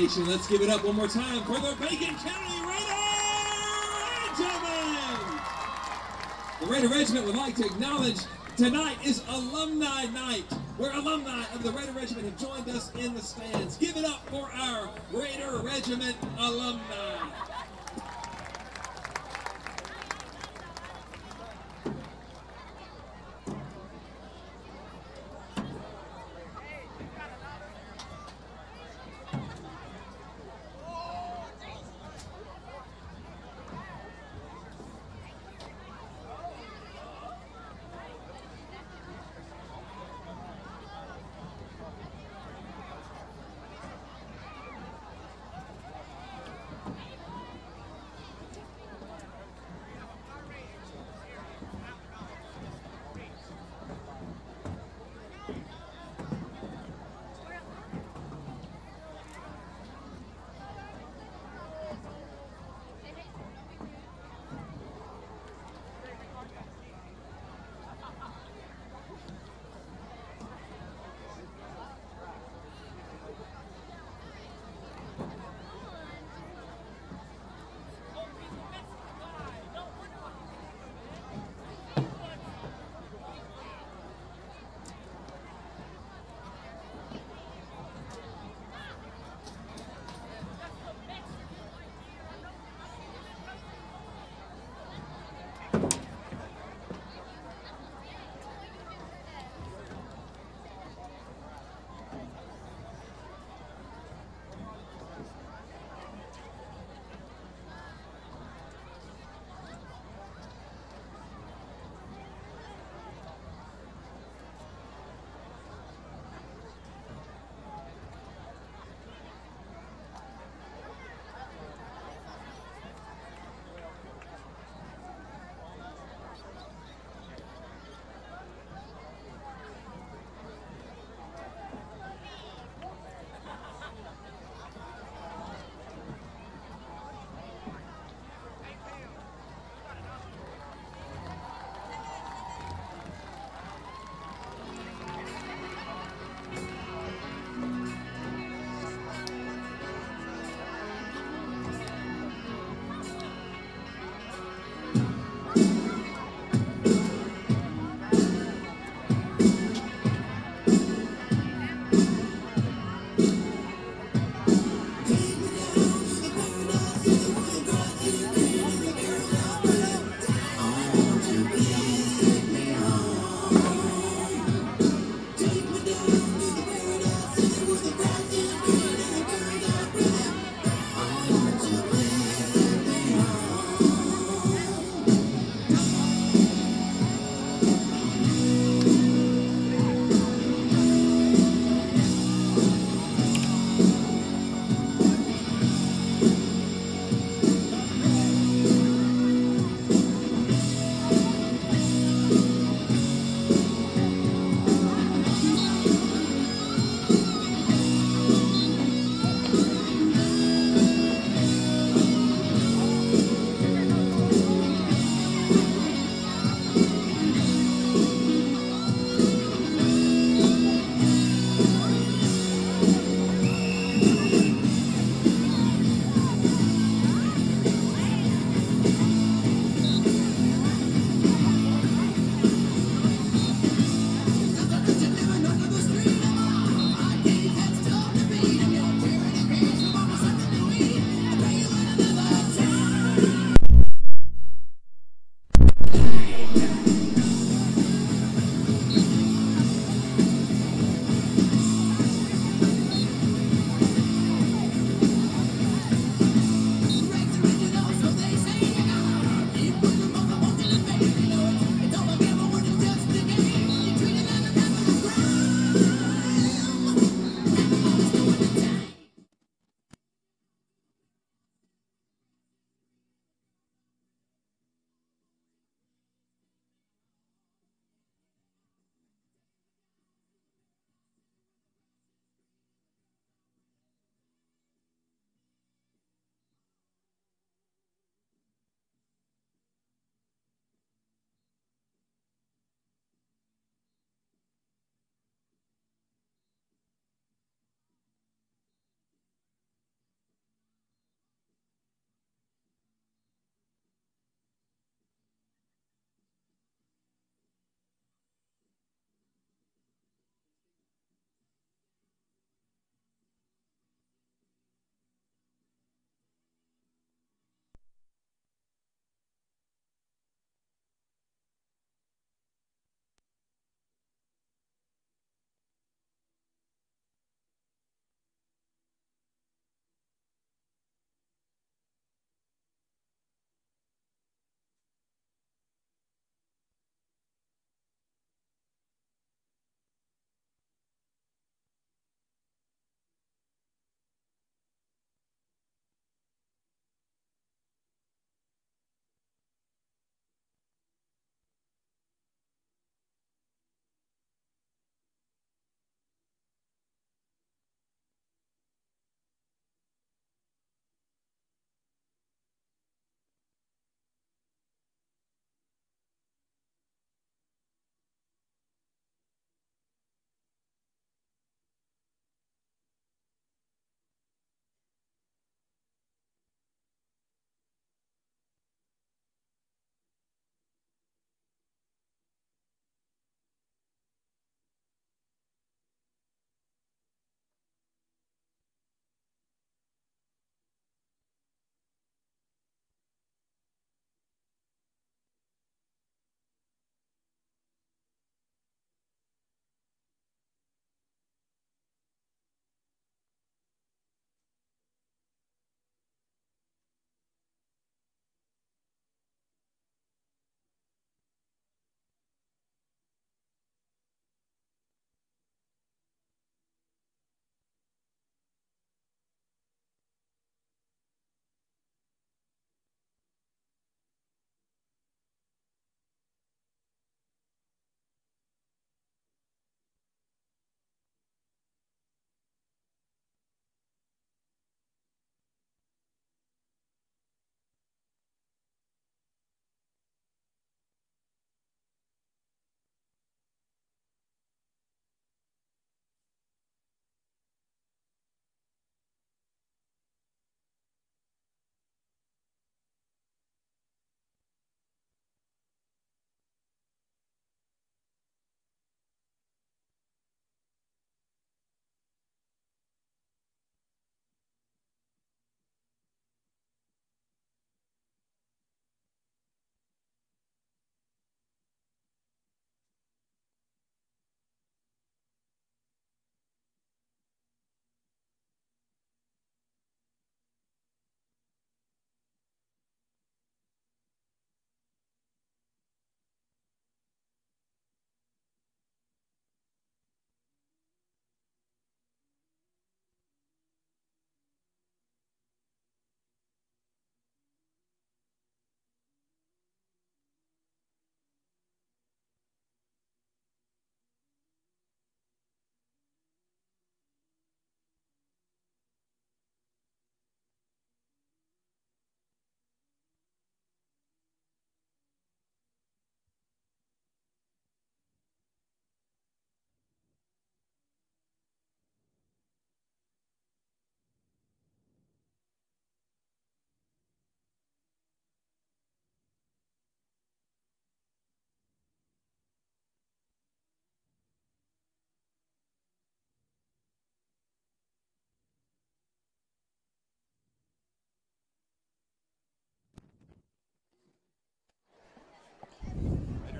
Nation. Let's give it up one more time for the Bacon County Raider Regiment. The Raider Regiment would like to acknowledge tonight is Alumni Night, where alumni of the Raider Regiment have joined us in the stands. Give it up for our Raider Regiment alumni.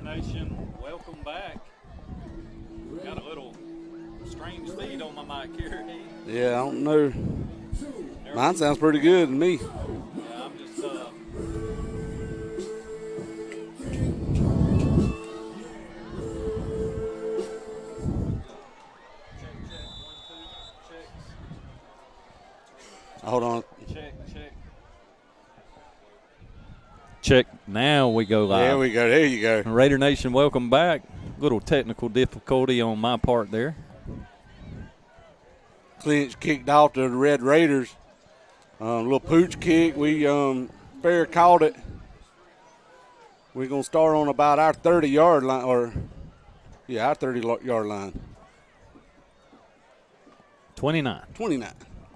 Nation, welcome back. Got a little strange feed on my mic here. Yeah, I don't know. Mine sounds pretty good to me. Yeah, I'm just uh, check, check, one, two, checks. Hold on. Check, check. Check. Now we go live. There we go. There you go. Raider Nation, welcome back. Little technical difficulty on my part there. Clinch kicked off to the Red Raiders. Um, little pooch kick. We um, fair caught it. We're going to start on about our thirty-yard line, or, yeah, our thirty-yard line. twenty-nine. twenty-nine.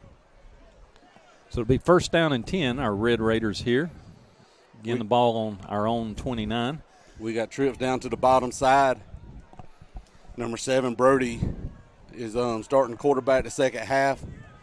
So it'll be first down and ten, our Red Raiders here. Getting the ball on our own twenty-nine. We got trips down to the bottom side. Number seven, Brody, is um, starting quarterback the second half.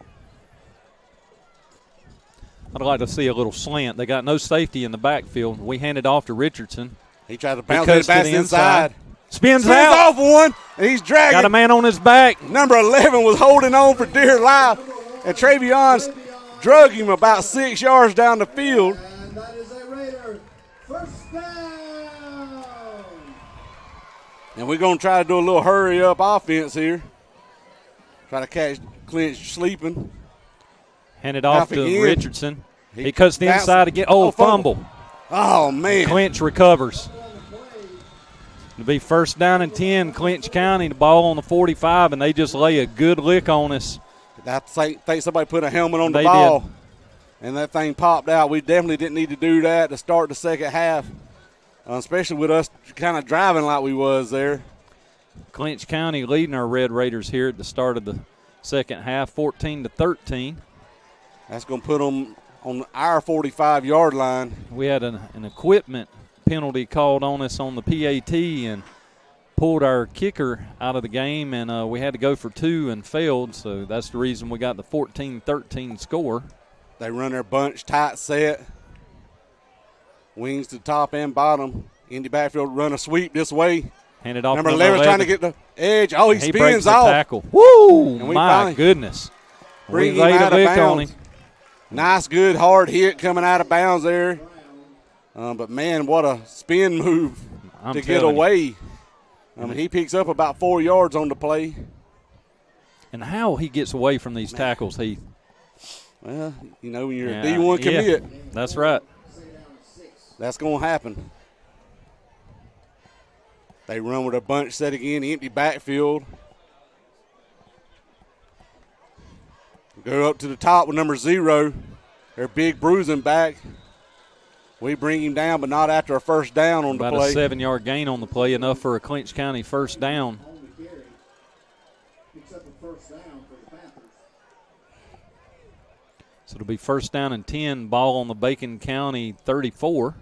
I'd like to see a little slant. They got no safety in the backfield. We hand it off to Richardson. He tried to bounce Cuts it back to the inside. inside. Spins, Spins out. off one, and he's dragging. Got a man on his back. Number eleven was holding on for dear life, and Travion's drug him about six yards down the field. And that is a Raider first down. And we're going to try to do a little hurry-up offense here. Try to catch Clinch sleeping. Hand it off Half to again. Richardson. He, He cuts the bounced- inside again. Oh, oh, fumble. fumble. Oh, man. Clinch recovers. It'll be first down and ten, Clinch County. The ball on the forty-five, and they just lay a good lick on us. I think somebody put a helmet on the They ball, did. and that thing popped out. We definitely didn't need to do that to start the second half, uh, especially with us kind of driving like we was there. Clinch County leading our Red Raiders here at the start of the second half, fourteen to thirteen. That's going to put them on our forty-five-yard line. We had an, an equipment penalty called on us on the P A T and pulled our kicker out of the game, and uh, we had to go for two and failed, so that's the reason we got the fourteen thirteen score. They run their bunch tight set. Wings to top and bottom. Indy backfield run a sweep this way. Hand it off Number to eleven trying to get the edge. Oh, he, he spins breaks the off. tackle. Woo! And we My finally goodness. Bring we him laid out a of lick on bounds. him. Nice, good, hard hit coming out of bounds there. Um, but, man, what a spin move I'm to get telling you. away. I mean, he picks up about four yards on the play. And how he gets away from these tackles, Heath. Well, you know, when you're Yeah, a D one yeah. commit, That's right. that's going to happen. They run with a bunch set again, empty backfield. Go up to the top with number zero. Their big bruising back. We bring him down, but not after a first down on About the play. a seven-yard gain on the play, enough for a Clinch County first down. Only carry. Picks up a first down for the Panthers. So it'll be first down and ten, ball on the Bacon County thirty-four.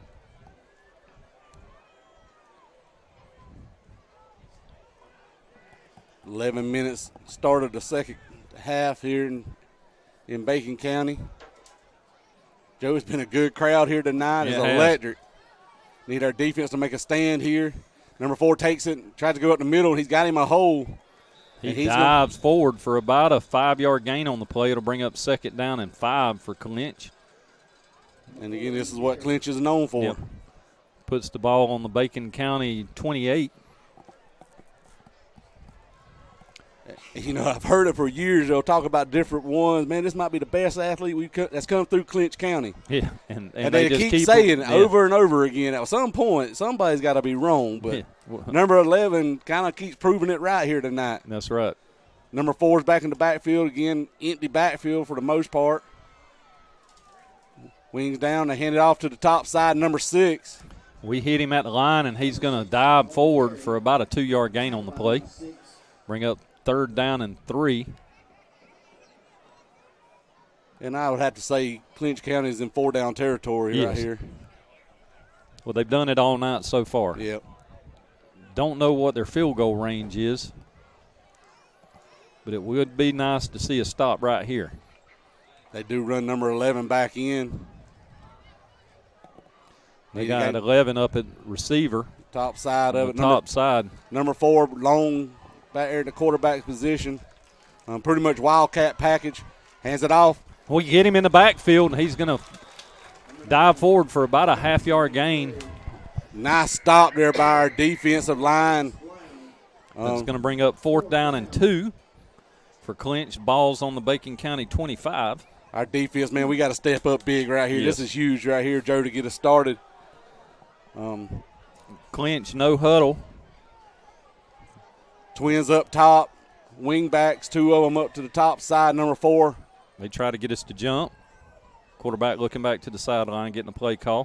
eleven minutes started the second half here in, in Bacon County. Joe's been a good crowd here tonight. Yeah, It's it has. electric. Need our defense to make a stand here. Number four takes it, tries to go up the middle, and he's got him a hole. He And he's dives forward for about a five-yard gain on the play. It'll bring up second down and five for Clinch. And again, this is what Clinch is known for. Yep. Puts the ball on the Bacon County twenty-eight. You know, I've heard it for years. They'll talk about different ones. Man, this might be the best athlete we co- that's come through Clinch County. Yeah, and, and, And, they, they, just keep, saying it yeah. over and over again. At some point, somebody's got to be wrong. But Yeah. Well, number eleven kind of keeps proving it right here tonight. that's right. Number four is back in the backfield again, empty backfield for the most part. Wings down, they hand it off to the top side, number six. We hit him at the line, and he's going to dive forward for about a two-yard gain on the play. Bring up third down and three. And I would have to say Clinch County is in four-down territory right Yes. here. Well, they've done it all night so far. Yep. Don't know what their field goal range is, but it would be nice to see a stop right here. They do run number eleven back in. They He got got- eleven up at receiver. Top side of the it. top Number, side. number four, long back there in the quarterback position. Um, pretty much wildcat package. Hands it off. We get him in the backfield, and he's going to dive forward for about a half-yard gain. Nice stop there by our defensive line. That's Um, going to bring up fourth down and two for Clinch. Ball's on the Bacon County twenty-five. Our defense, man, we got to step up big right here. Yes. This is huge right here, Joe, to get us started. Um, Clinch, no huddle. Twins up top, wing backs, two of them up to the top side, number four. They try to get us to jump. Quarterback looking back to the sideline, getting a play call.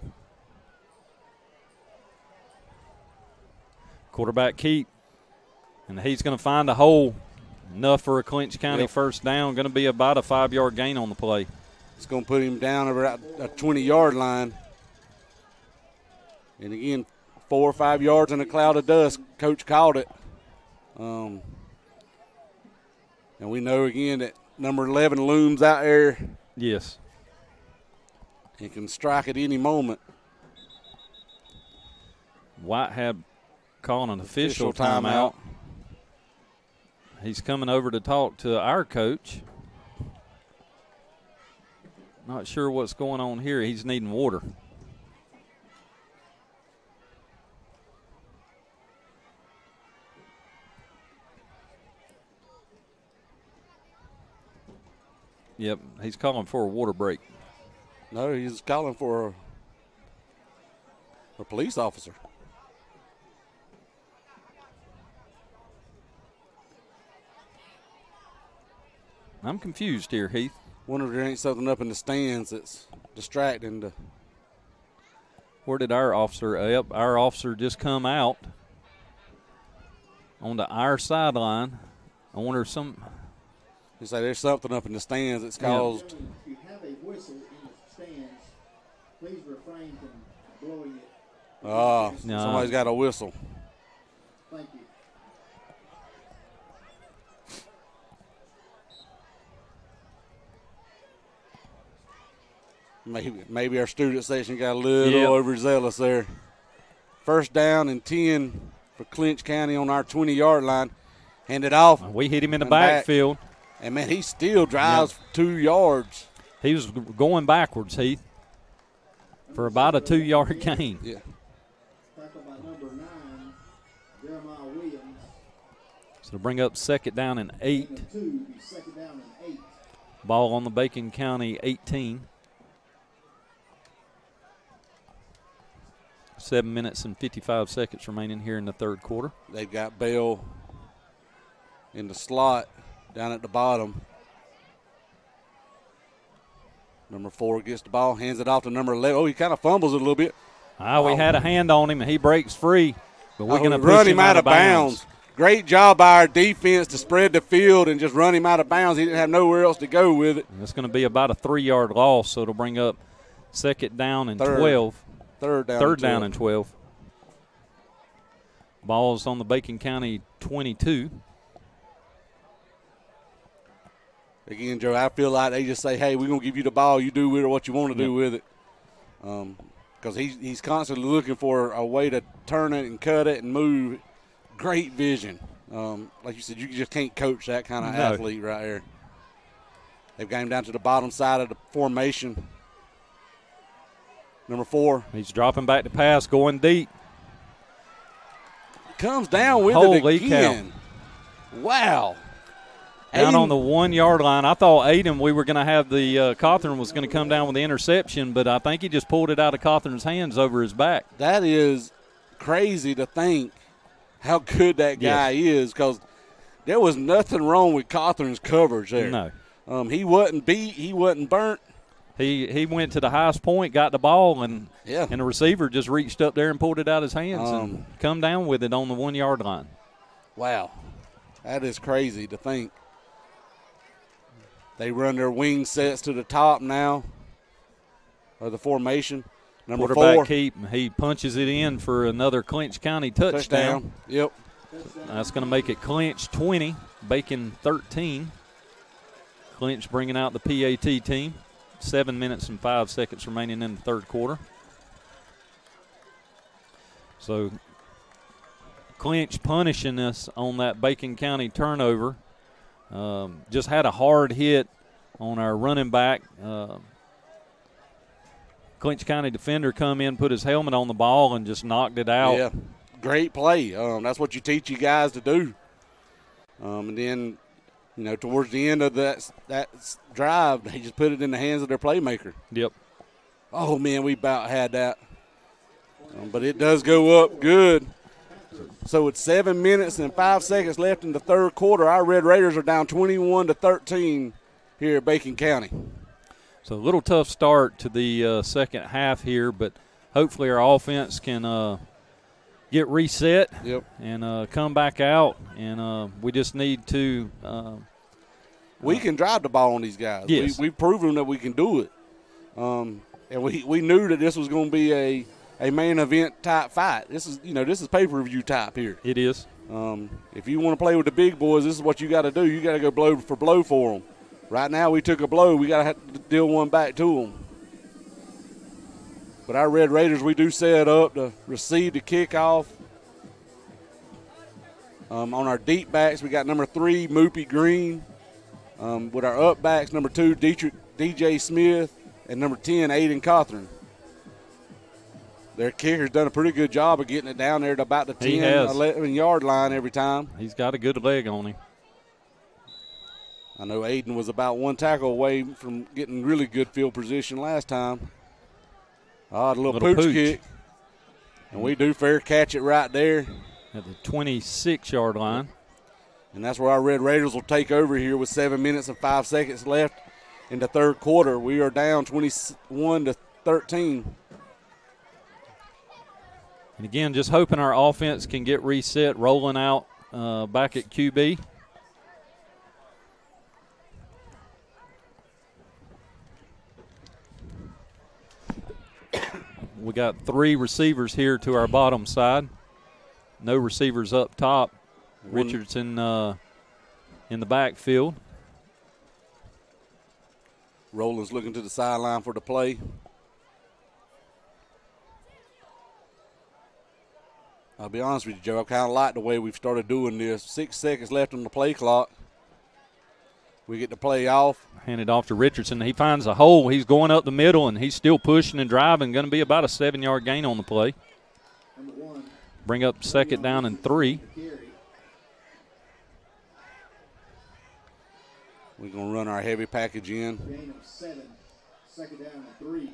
Quarterback keep. And he's going to find a hole. Enough for a Clinch County Yep. first down. Going to be about a five-yard gain on the play. It's going to put him down about a twenty-yard line. And again, four or five yards in a cloud of dust. Coach called it. Um, and we know, again, that number eleven looms out there. Yes. He can strike at any moment. Whitehab calling an official, Official timeout. timeout. He's coming over to talk to our coach. Not sure what's going on here. He's needing water. Yep, he's calling for a water break. No, he's calling for a, a police officer. I'm confused here, Heath. Wonder if there ain't something up in the stands that's distracting. To, Where did our officer, uh, yep, our officer just come out on the our sideline. I wonder if some, you say there's something up in the stands that's Yeah. caused. If you have a whistle in the stands, please refrain from blowing it. Ah, No. somebody's got a whistle. Thank you. Maybe maybe our student section got a little Yep. overzealous there. First down and ten for Clinch County on our twenty-yard line. Hand it off. we hit him in the And back. backfield. And, man, he still drives two yards. He was g- going backwards, Heath, for about a two-yard gain. Yeah. Tackled by number nine, Jeremiah Williams. So to bring up second down and eight. And two, be second down and eight. Ball on the Bacon County eighteen. Seven minutes and fifty-five seconds remaining here in the third quarter. They've got Bell in the slot down at the bottom. Number four gets the ball, hands it off to number eleven. Oh, he kind of fumbles it a little bit. Ah, we Oh. had a hand on him, and he breaks free. But we're Oh, going to we run push him out of bounds. Great job by our defense to spread the field and just run him out of bounds. He didn't have nowhere else to go with it. And it's going to be about a three-yard loss, so it'll bring up second down and Third. twelve. Third down. Third and down twelve. and twelve. Ball's on the Bacon County twenty-two. Again, Joe, I feel like they just say, hey, we're going to give you the ball. You do with it what you want to do Yep. with it. Because he's, he's constantly looking for a way to turn it and cut it and move. Great vision. Um, like you said, you just can't coach that kind of No. athlete right here. They've got him down to the bottom side of the formation. Number four. He's dropping back to pass, going deep. Comes down with Holy it again. Wow. Down Aiden- on the one-yard line. I thought Aiden, we were going to have the uh, Cawthorn was going to come down with the interception, but I think he just pulled it out of Cawthorn's hands over his back. That is crazy to think how good that guy is, because there was nothing wrong with Cawthorn's coverage there. No. Um, he wasn't beat. He wasn't burnt. He he went to the highest point, got the ball, and Yeah. and the receiver just reached up there and pulled it out of his hands Um, and come down with it on the one-yard line. Wow. That is crazy to think. They run their wing sets to the top now of the formation. Number Quarterback four. keep. He punches it in for another Clinch County touchdown. Touchdown. Yep. That's going to make it Clinch twenty, Bacon thirteen. Clinch bringing out the P A T team. Seven minutes and five seconds remaining in the third quarter. So Clinch punishing us on that Bacon County turnover. Um, just had a hard hit on our running back. Uh, Clinch County defender come in, put his helmet on the ball, and just knocked it out. Yeah, great play. Um, that's what you teach you guys to do. Um, and then, you know, towards the end of that that drive, they just put it in the hands of their playmaker. Yep. Oh, man, we about had that. Um, but it does go up good. So with seven minutes and five seconds left in the third quarter, our Red Raiders are down twenty-one to thirteen here at Bacon County. So a little tough start to the uh, second half here, but hopefully our offense can uh, get reset yep. and uh, come back out. And uh, we just need to uh, – We can drive the ball on these guys. Yes. We, we've proven that we can do it. Um, and we we knew that this was going to be a, a main event type fight. This is, you know, this is pay-per-view type here. It is. Um, if you want to play with the big boys, this is what you got to do. You got to go blow for blow for them. Right now, we took a blow. We got to have to deal one back to them. But our Red Raiders, we do set up to receive the kickoff. Um, on our deep backs, we got number three, Moopy Green. Um, with our up backs, number two, Dietrich, D J Smith, and number ten, Aiden Cothran. Their kicker's done a pretty good job of getting it down there to about the ten, eleven-yard line every time. He's got a good leg on him. I know Aiden was about one tackle away from getting really good field position last time. Ah, the little, little pooch, pooch kick. And we do fair catch it right there. At the twenty-six-yard line. And that's where our Red Raiders will take over here with seven minutes and five seconds left in the third quarter. We are down twenty-one to thirteen. And again, just hoping our offense can get reset, rolling out uh, back at Q B. We got three receivers here to our bottom side. No receivers up top. One. Richardson uh, in the backfield. Roland's looking to the sideline for the play. I'll be honest with you, Joe. I kind of like the way we've started doing this. Six seconds left on the play clock. We get the play off. Hand it off to Richardson. He finds a hole. He's going up the middle, and he's still pushing and driving. Going to be about a seven-yard gain on the play. Bring up second down and three. We're going to run our heavy package in. Gain of seven, second down and three.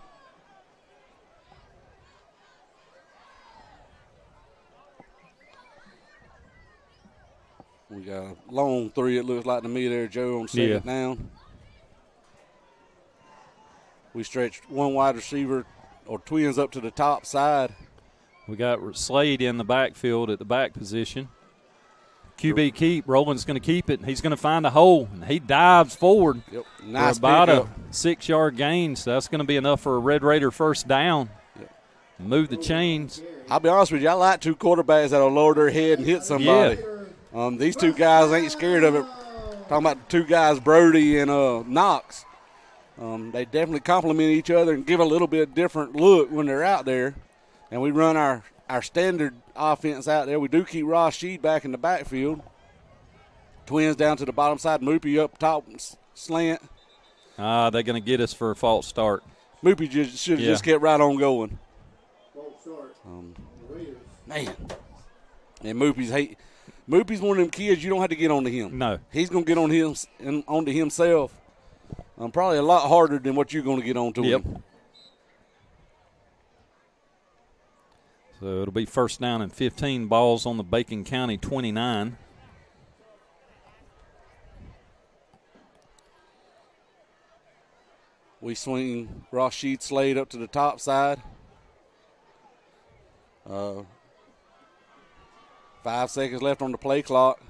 We got a long three, it looks like to me there, Joe, on second Yeah. down. We stretched one wide receiver or twins up to the top side. We got Slade in the backfield at the back position. Q B keep. Roland's going to keep it. He's going to find a hole, and he dives forward. Yep, nice for about pickup. a six-yard gain, so that's going to be enough for a Red Raider first down. Yep. Move the chains. I'll be honest with you, I like two quarterbacks that'll lower their head and hit somebody. Yeah. Um, these two guys ain't scared of it. Talking about the two guys, Brody and uh, Knox. Um, they definitely complement each other and give a little bit different look when they're out there. And we run our, our standard offense out there. We do keep Ross Sheed back in the backfield. Twins down to the bottom side. Moopy up top slant. Ah, they're going to get us for a false start. Moopy just should have Yeah. just kept right on going. False start. Um, Raiders. man. And Moopy's hate. Moopy's one of them kids you don't have to get onto him. No. He's going to get on him and onto himself. Um, probably a lot harder than what you're going to get onto Yep. him. So it'll be first down and fifteen. Balls on the Bacon County twenty-nine. We swing Rashid Slade up to the top side. Uh, five seconds left on the play clock.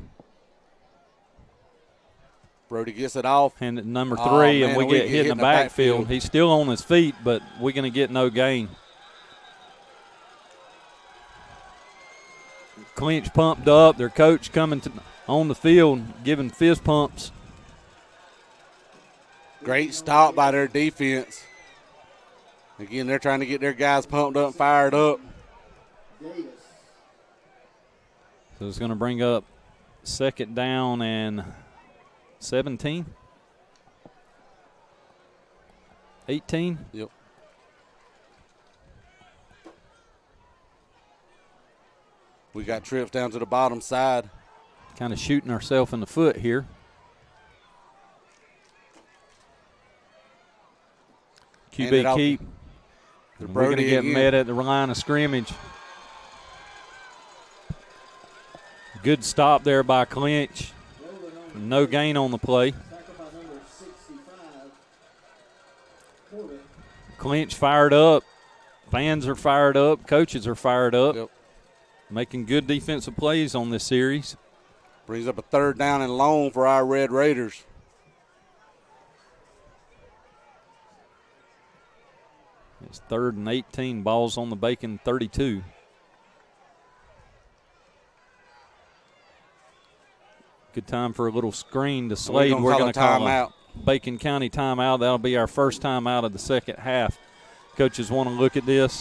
Brody gets it off. And at number three, Oh, and man, we, we get get hit in the backfield. He's still on his feet, but we're going to get no gain. Clinch pumped up. Their coach coming to, on the field, giving fist pumps. Great stop by their defense. Again, they're trying to get their guys pumped up, fired up. Davis. So it's going to bring up second down and seventeen. eighteen. Yep. We got trips down to the bottom side. Kind of shooting ourselves in the foot here. Q B keep. We're going to get again. met at the line of scrimmage. Good stop there by Clinch. No gain on the play. Clinch fired up. Fans are fired up. Coaches are fired up. Yep. Making good defensive plays on this series. Brings up a third down and long for our Red Raiders. It's third and eighteen. Ball's on the Bacon thirty-two. Good time for a little screen to Slade. We're We're going to to call call a timeout. Bacon County timeout. That'll be our first time out of the second half. Coaches want to look at this.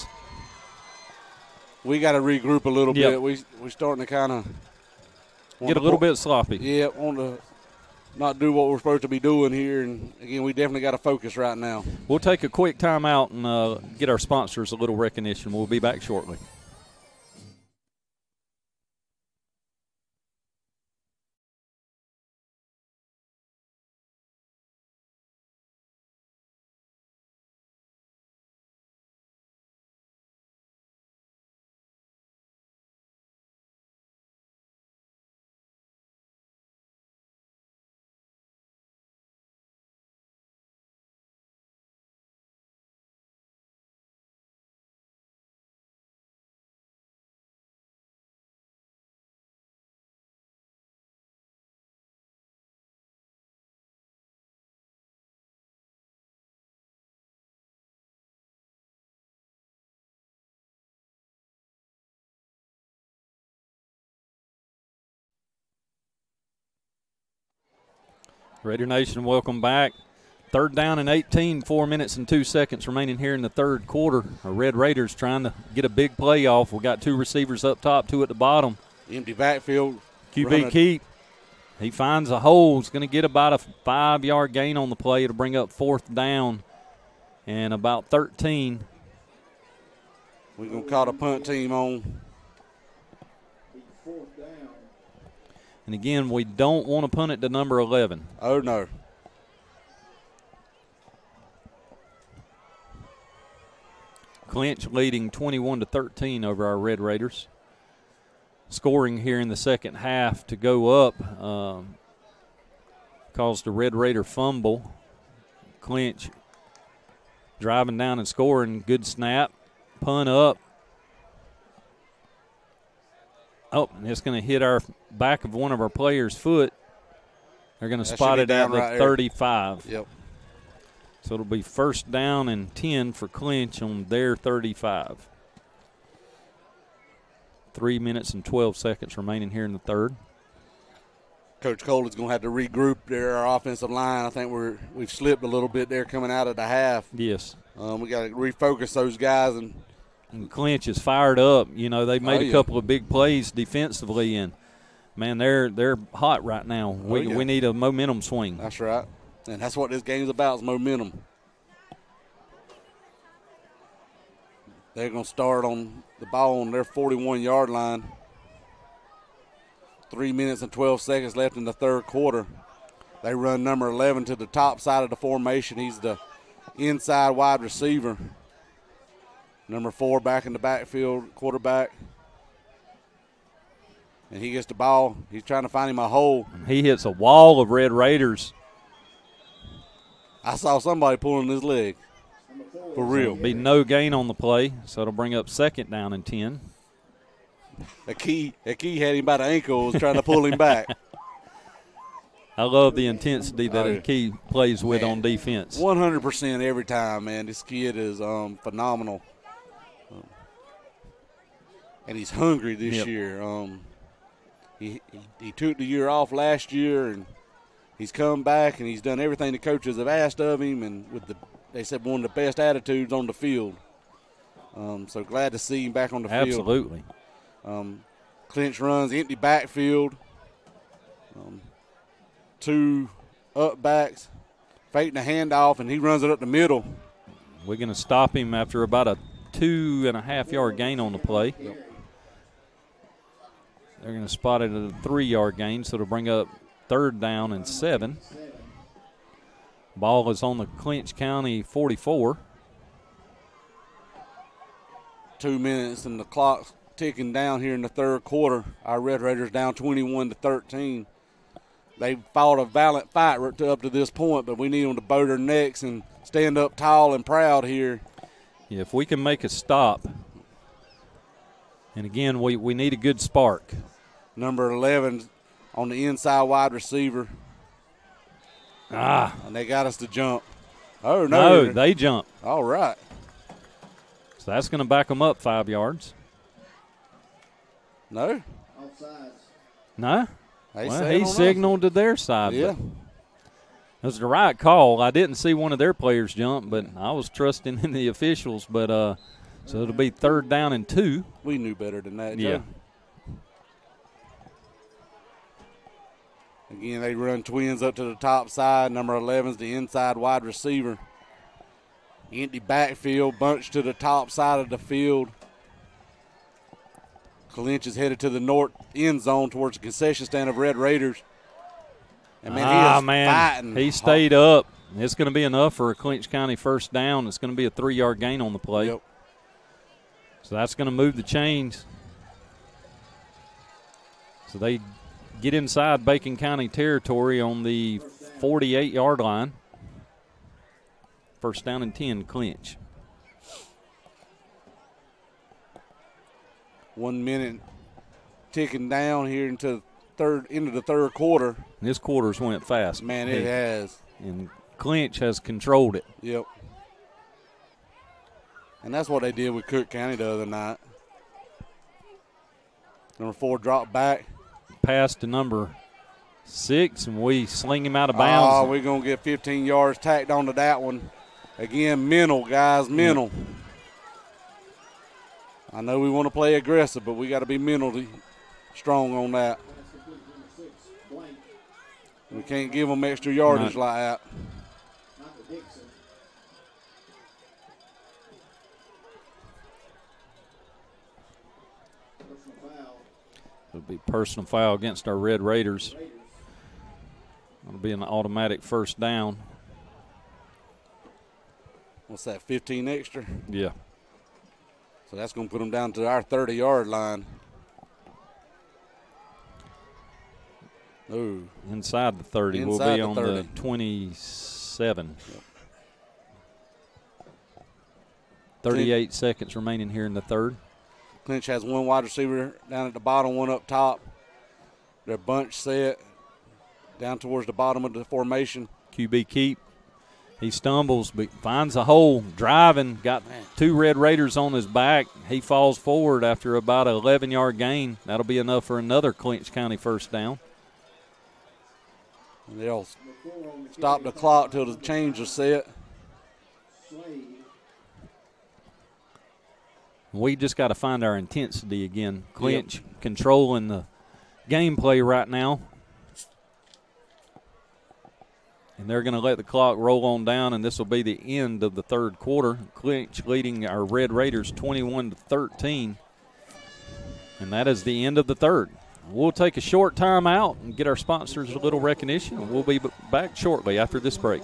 We got to regroup a little Yep. bit. We we starting to kind of Get a little bit sloppy. Yeah, want to not do what we're supposed to be doing here. And again, we definitely got to focus right now. We'll take a quick timeout and uh, get our sponsors a little recognition. We'll be back shortly. Raider Nation, welcome back. Third down and eighteen, four minutes and two seconds remaining here in the third quarter. Our Red Raiders trying to get a big play off. We got two receivers up top, two at the bottom. Empty backfield. Q B Keep, he finds a hole. He's going to get about a five-yard gain on the play. It'll bring up fourth down and about thirteen. We're going to call the punt team on. And again, we don't want to punt it to number eleven. Oh, no. Clinch leading twenty-one to thirteen over our Red Raiders. Scoring here in the second half to go up um, caused a Red Raider fumble. Clinch driving down and scoring. Good snap. Punt up. Oh, and it's going to hit our back of one of our players' foot. They're going to That spot should it be at down the right there. thirty-five. Yep. So it'll be first down and ten for Clinch on their thirty-five. Three minutes and twelve seconds remaining here in the third. Coach Cole is going to have to regroup there, our offensive line. I think we're, we've slipped a little bit there coming out of the half. Yes. Um, we got to refocus those guys. And, And Clinch is fired up. You know, they made Oh, a yeah. couple of big plays defensively, and, man, they're they're hot right now. We, yeah. we need a momentum swing. that's right. And that's what this game's about is momentum. They're going to start on the ball on their forty-one-yard line. Three minutes and twelve seconds left in the third quarter. They run number eleven to the top side of the formation. He's the inside wide receiver. Number four back in the backfield, quarterback. And he gets the ball. He's trying to find him a hole. He hits a wall of Red Raiders. I saw somebody pulling his leg. For real. Be no gain on the play, so it'll bring up second down and ten. A key, a key had him by the ankle, was trying to pull him back. I love the intensity that Oh, a yeah. key plays with Man. on defense. one hundred percent every time, man. This kid is um, phenomenal. Um, and he's hungry this Yep. year. Um, he, he he took the year off last year, and he's come back, and he's done everything the coaches have asked of him, and with the they said one of the best attitudes on the field. Um, so glad to see him back on the field. Absolutely. Um, Clinch runs empty backfield. Um, two up backs, faking a handoff, and he runs it up the middle. We're going to stop him after about a two and a half yard gain on the play. Yep. They're going to spot it at a three yard gain, so it'll bring up third down and seven. Ball is on the Clinch County forty-four. Two minutes and the clock's ticking down here in the third quarter. Our Red Raiders down twenty-one to thirteen. They fought a valiant fight right to up to this point, but we need them to bow their necks and stand up tall and proud here. Yeah, if we can make a stop, and again, we, we need a good spark. Number eleven on the inside wide receiver. Ah. And they got us to jump. Oh, no. No, they jump. All right. So that's going to back them up five yards. No. Offsides. No? They Well, said he on us. signaled to their side. Yeah. But it was the right call. I didn't see one of their players jump, but I was trusting in the officials. But uh, so it'll be third down and two. We knew better than that, Yeah. Joe. Again, they run twins up to the top side. Number eleven's the inside wide receiver. Empty backfield, bunch to the top side of the field. Clinch is headed to the north end zone towards the concession stand of Red Raiders. And man, ah, he is man. fighting. He stayed up. It's going to be enough for a Clinch County first down. It's going to be a three yard gain on the play. Yep. So that's going to move the chains. So they get inside Bacon County territory on the forty-eight yard line. First down and ten, Clinch. One minute ticking down here into third into the third quarter. This quarter's went fast. Man, it Hey, has. And Clinch has controlled it. Yep. And that's what they did with Cook County the other night. Number four dropped back. Pass to number six, and we sling him out of Oh, bounds. we're going to get fifteen yards tacked onto that one. Again, mental, guys, mental. I know we want to play aggressive, but we got to be mentally strong on that. We can't give them extra yardage Right. like that. Michael Dixon. Personal foul. It'll be personal foul against our Red Raiders. It'll be an automatic first down. What's that, fifteen extra? Yeah. So that's going to put them down to our thirty-yard line. Ooh. Inside the thirty. We'll Inside be the on thirty. the twenty-seven. Yep. thirty-eight seconds remaining here in the third. Clinch has one wide receiver down at the bottom, one up top. Their bunch set down towards the bottom of the formation. Q B keep. He stumbles, but finds a hole, driving, got two Red Raiders on his back. He falls forward after about an eleven yard gain. That'll be enough for another Clinch County first down. And they'll stop the clock till the change is set. Slade. We just got to find our intensity again. Clinch yep. controlling the gameplay right now. And they're going to let the clock roll on down, and this will be the end of the third quarter. Clinch leading our Red Raiders twenty-one to thirteen. And that is the end of the third. We'll take a short time out and get our sponsors a little recognition, and we'll be back shortly after this break.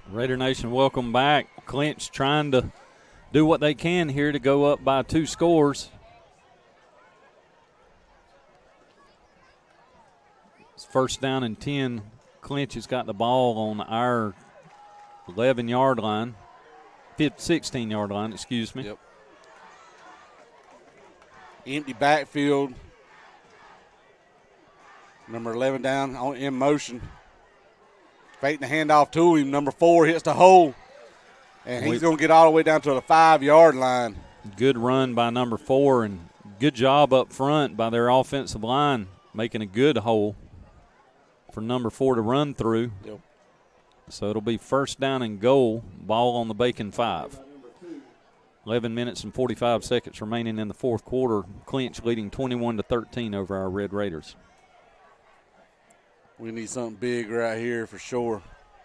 Raider Nation, welcome back. Clinch trying to do what they can here to go up by two scores. It's first down and ten. Clinch has got the ball on our eleven-yard line, sixteen-yard line, excuse me. Yep. Empty backfield. Number eleven down on, in motion. Fake the handoff to him. Number four hits the hole. And he's going to get all the way down to the five-yard line. Good run by number four, and good job up front by their offensive line, making a good hole for number four to run through. Yep. So it'll be first down and goal, ball on the Bacon five. eleven minutes and forty-five seconds remaining in the fourth quarter. Clinch leading twenty-one to thirteen over our Red Raiders. We need something big right here for sure.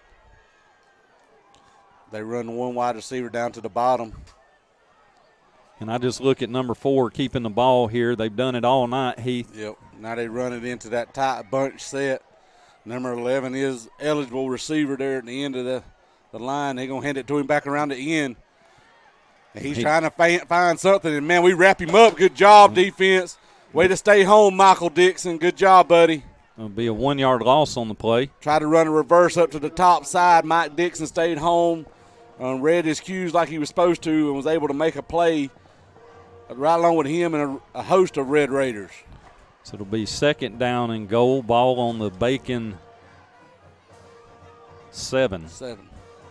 They run one wide receiver down to the bottom. And I just look at number four keeping the ball here. They've done it all night, Heath. Yep. Now they run it into that tight bunch set. Number eleven is eligible receiver there at the end of the, the line. They're going to hand it to him back around the end. And he's He, trying to find, find something. And, man, we wrap him up. Good job, defense. Way to stay home, Michael Dixon. Good job, buddy. It'll be a one-yard loss on the play. Tried to run a reverse up to the top side. Mike Dixon stayed home, um, read his cues like he was supposed to, and was able to make a play right along with him and a, a host of Red Raiders. So it'll be second down and goal, ball on the Bacon seven. Seven.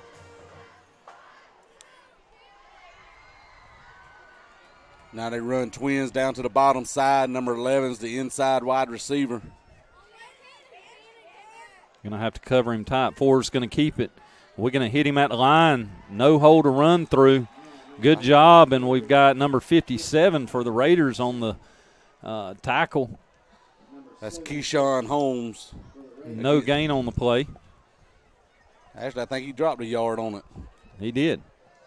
Now they run twins down to the bottom side. Number eleven is the inside wide receiver. Going to have to cover him tight. Four's going to keep it. We're going to hit him at the line. No hole to run through. Good job, and we've got number fifty-seven for the Raiders on the uh, tackle. That's Keyshawn Holmes. No gain on the play. Actually, I think he dropped a yard on it. He did.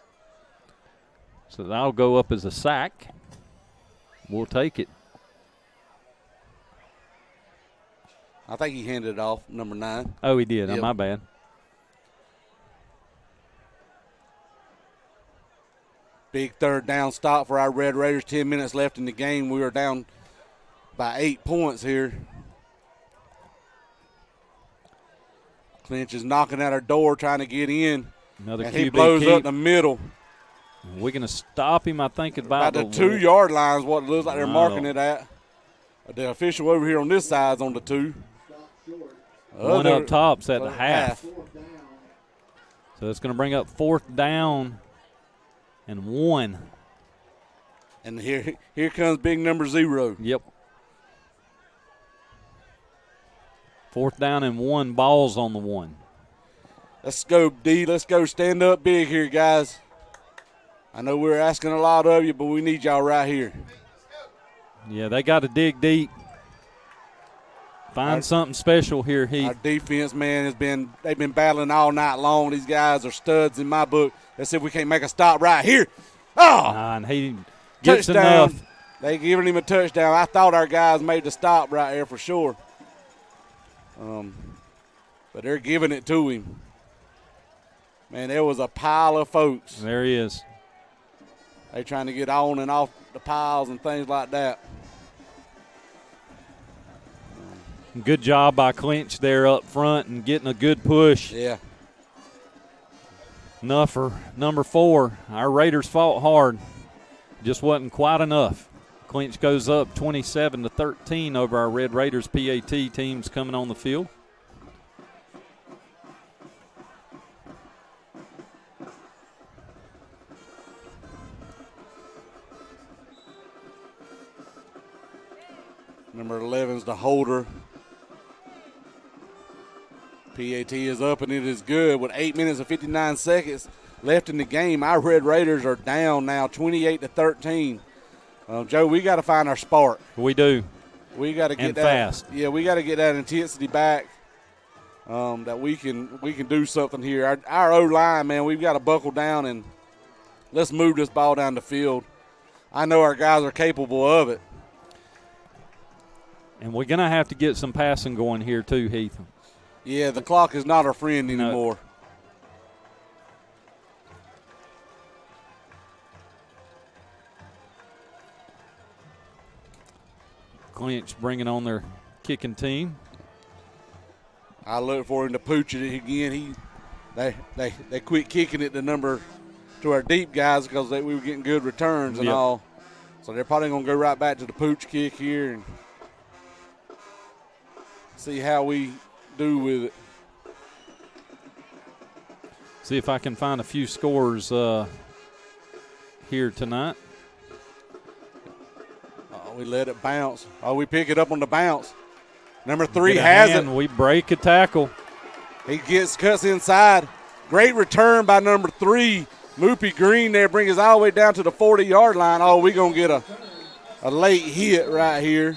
So that'll go up as a sack. We'll take it. I think he handed it off, number nine. Oh, he did. Yep. Oh, my bad. Big third down stop for our Red Raiders. Ten minutes left in the game. We are down by eight points here. Clinch is knocking at our door trying to get in. Another and Q B he blows keep. up the middle. We're going to stop him, I think, about, About the two-yard line is what it looks like they're No. marking it at. The official over here on this side is on the two. One Other- up top's at the half. half. So it's going to bring up fourth down and one. And here, here comes big number zero. Yep. Fourth down and one, balls on the one. Let's go, D. Let's go stand up big here, guys. I know we're asking a lot of you, but we need y'all right here. Yeah, they got to dig deep. Find Our- something special here, Heath. Our defense, man, has been they've been battling all night long. These guys are studs in my book. Let's see if we can't make a stop right here. Oh, Ah, and he gets touchdown. enough. They giving him a touchdown. I thought our guys made the stop right there for sure. Um, but they're giving it to him. Man, there was a pile of folks. There he is. They trying to get on and off the piles and things like that. Good job by Clinch there up front and getting a good push. Yeah. Enough for number four. Our Raiders fought hard. Just wasn't quite enough. Clinch goes up twenty-seven to thirteen over our Red Raiders. P A T teams coming on the field. Number eleven is the holder. P A T is up and it is good with eight minutes and fifty-nine seconds left in the game. Our Red Raiders are down now twenty-eight to thirteen. Um, Joe, we got to find our spark. We do. We got to get And that fast. Yeah, we got to get that intensity back. Um, that we can we can do something here. Our, our O line, man, we've got to buckle down and let's move this ball down the field. I know our guys are capable of it. And we're going to have to get some passing going here too, Heath. Yeah, the clock is not our friend No. anymore. Clinch bringing on their kicking team. I look for him to pooch it again. He, they, they, they quit kicking it to number to our deep guys because they, we were getting good returns and Yep. all. So they're probably going to go right back to the pooch kick here and see how we do with it. See if I can find a few scores uh, here tonight. Oh, we let it bounce. Oh, we pick it up on the bounce. Number three Get a has hand, it. We break a tackle. He gets cuts inside. Great return by number three. Moopy Green there brings us all the way down to the forty-yard line. Oh, we're going to get a, a late hit right here.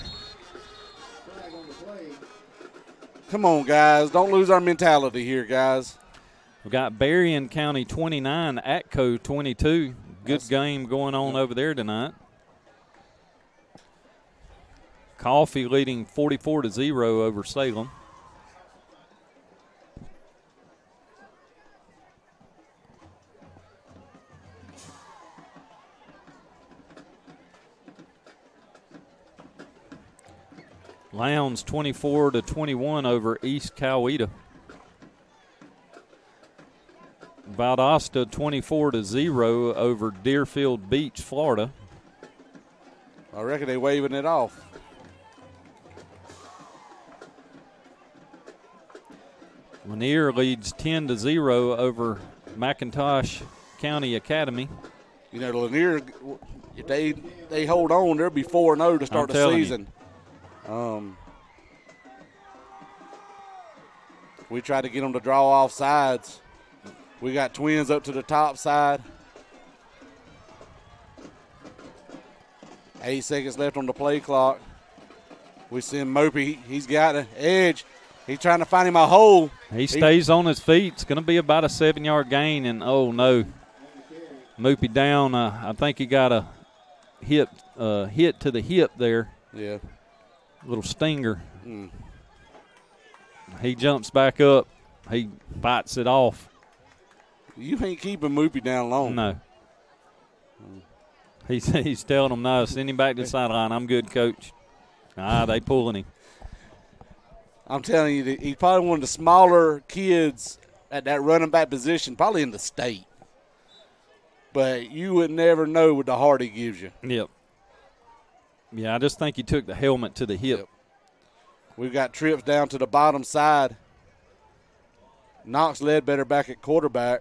Come on, guys. Don't lose our mentality here, guys. We've got Berrien County twenty-nine, Atco twenty-two. Good That's, game going on over there tonight. Coffee leading forty-four to zero over Salem. Lowndes twenty-four to twenty-one over East Coweta. Valdosta twenty-four to zero over Deerfield Beach, Florida. I reckon they're waving it off. Lanier leads ten to zero over McIntosh County Academy. You know, Lanier, if they they hold on, they'll be four and oh to start I'm the telling you. season. Um, we tried to get them to draw off sides. We got Twins up to the top side. Eight seconds left on the play clock. We send Mopey. He's got an edge. He's trying to find him a hole. He stays on his feet. It's going to be about a seven-yard gain, and oh no, Moopy down. Uh, I think he got a hip uh, hit to the hip there. Yeah. Little stinger. Mm. He jumps back up. He bites it off. You ain't keeping Moopy down long. No. He's, he's telling them, no, send him back to the sideline. I'm good, coach. Ah, they pulling him. I'm telling you, he's probably one of the smaller kids at that running back position, probably in the state. But you would never know with the heart he gives you. Yep. Yeah, I just think he took the helmet to the hip. Yep. We've got trips down to the bottom side. Knox Ledbetter back at quarterback.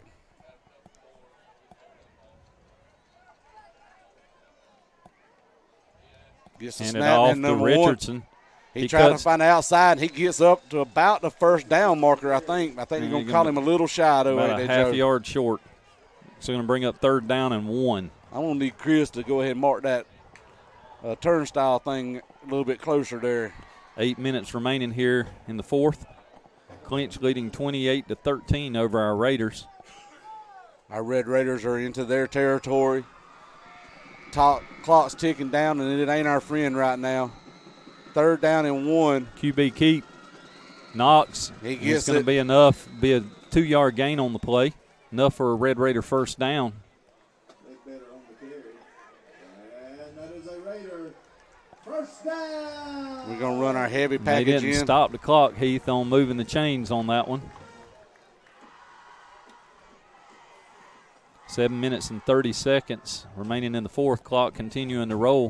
Gets the Hand it snap off in to number Richardson. one. He, He tried cuts- to find the outside. He gets up to about the first down marker, I think. I think Yeah, they're going you're to call gonna- him a little shy, though. About ain't a they, half Joe? yard short. So going to bring up third down and one. I'm going to need Chris to go ahead and mark that uh, turnstile thing a little bit closer there. Eight minutes remaining here in the fourth. Clinch leading twenty-eight to thirteen over our Raiders. Our Red Raiders are into their territory. Talk, clock's ticking down, and it ain't our friend right now. Third down and one. Q B keep. Knox. He It's gets going to it. be enough. Be a two-yard gain on the play. Enough for a Red Raider first down. Ledbetter on the carry. And that is a Raider. First down. We're going to run our heavy They package didn't in. stop the clock, Heath, on moving the chains on that one. Seven minutes and thirty seconds remaining in the fourth. Clock continuing to roll.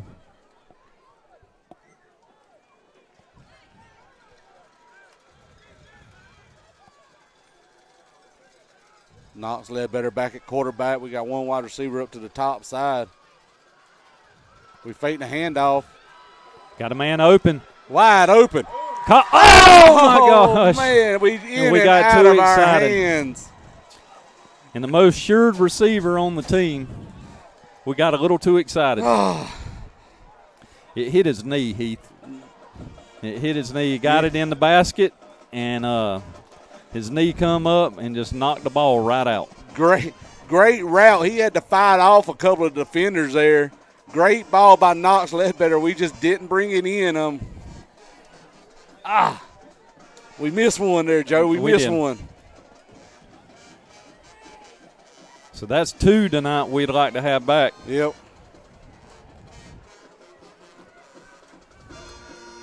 Knox Ledbetter back at quarterback. We got one wide receiver up to the top side. We fake the handoff. Got a man open. Wide open. Co- oh, my gosh. Man, we in And we and got out too of our excited. hands. And the most assured receiver on the team. We got a little too excited. It hit his knee, Heath. It hit his knee. He got Yeah. it in the basket, and uh, his knee come up and just knocked the ball right out. Great, great route. He had to fight off a couple of defenders there. Great ball by Knox Ledbetter. We just didn't bring it in. Um, ah, we missed one there, Joe. We, We missed did. one. So that's two tonight we'd like to have back. Yep.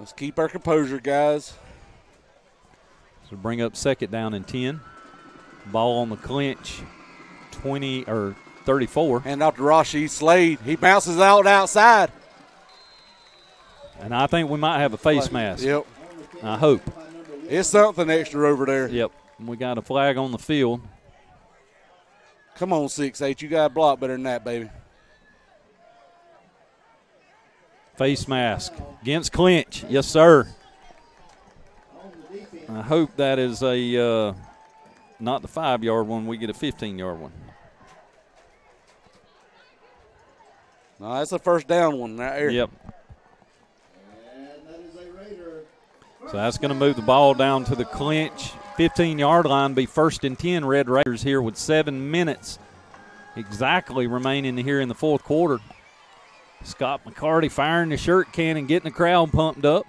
Let's keep our composure, guys. So bring up second down and ten. Ball on the clinch, twenty or thirty-four. Hand off to Rashid Slade. He bounces out outside. And I think we might have a face mask. Yep. I hope. It's something extra over there. Yep. We got a flag on the field. Come on, six eight. You got to block better than that, baby. Face mask against clinch. Yes, sir. I hope that is a uh, not the five-yard one. We get a fifteen-yard one. No, that's a first down one right there. Yep. And that is a Raider. So that's going to move the ball down to the clinch. fifteen-yard line, be first and ten. Red Raiders here with seven minutes exactly remaining here in the fourth quarter. Scott McCarty firing the shirt cannon, getting the crowd pumped up.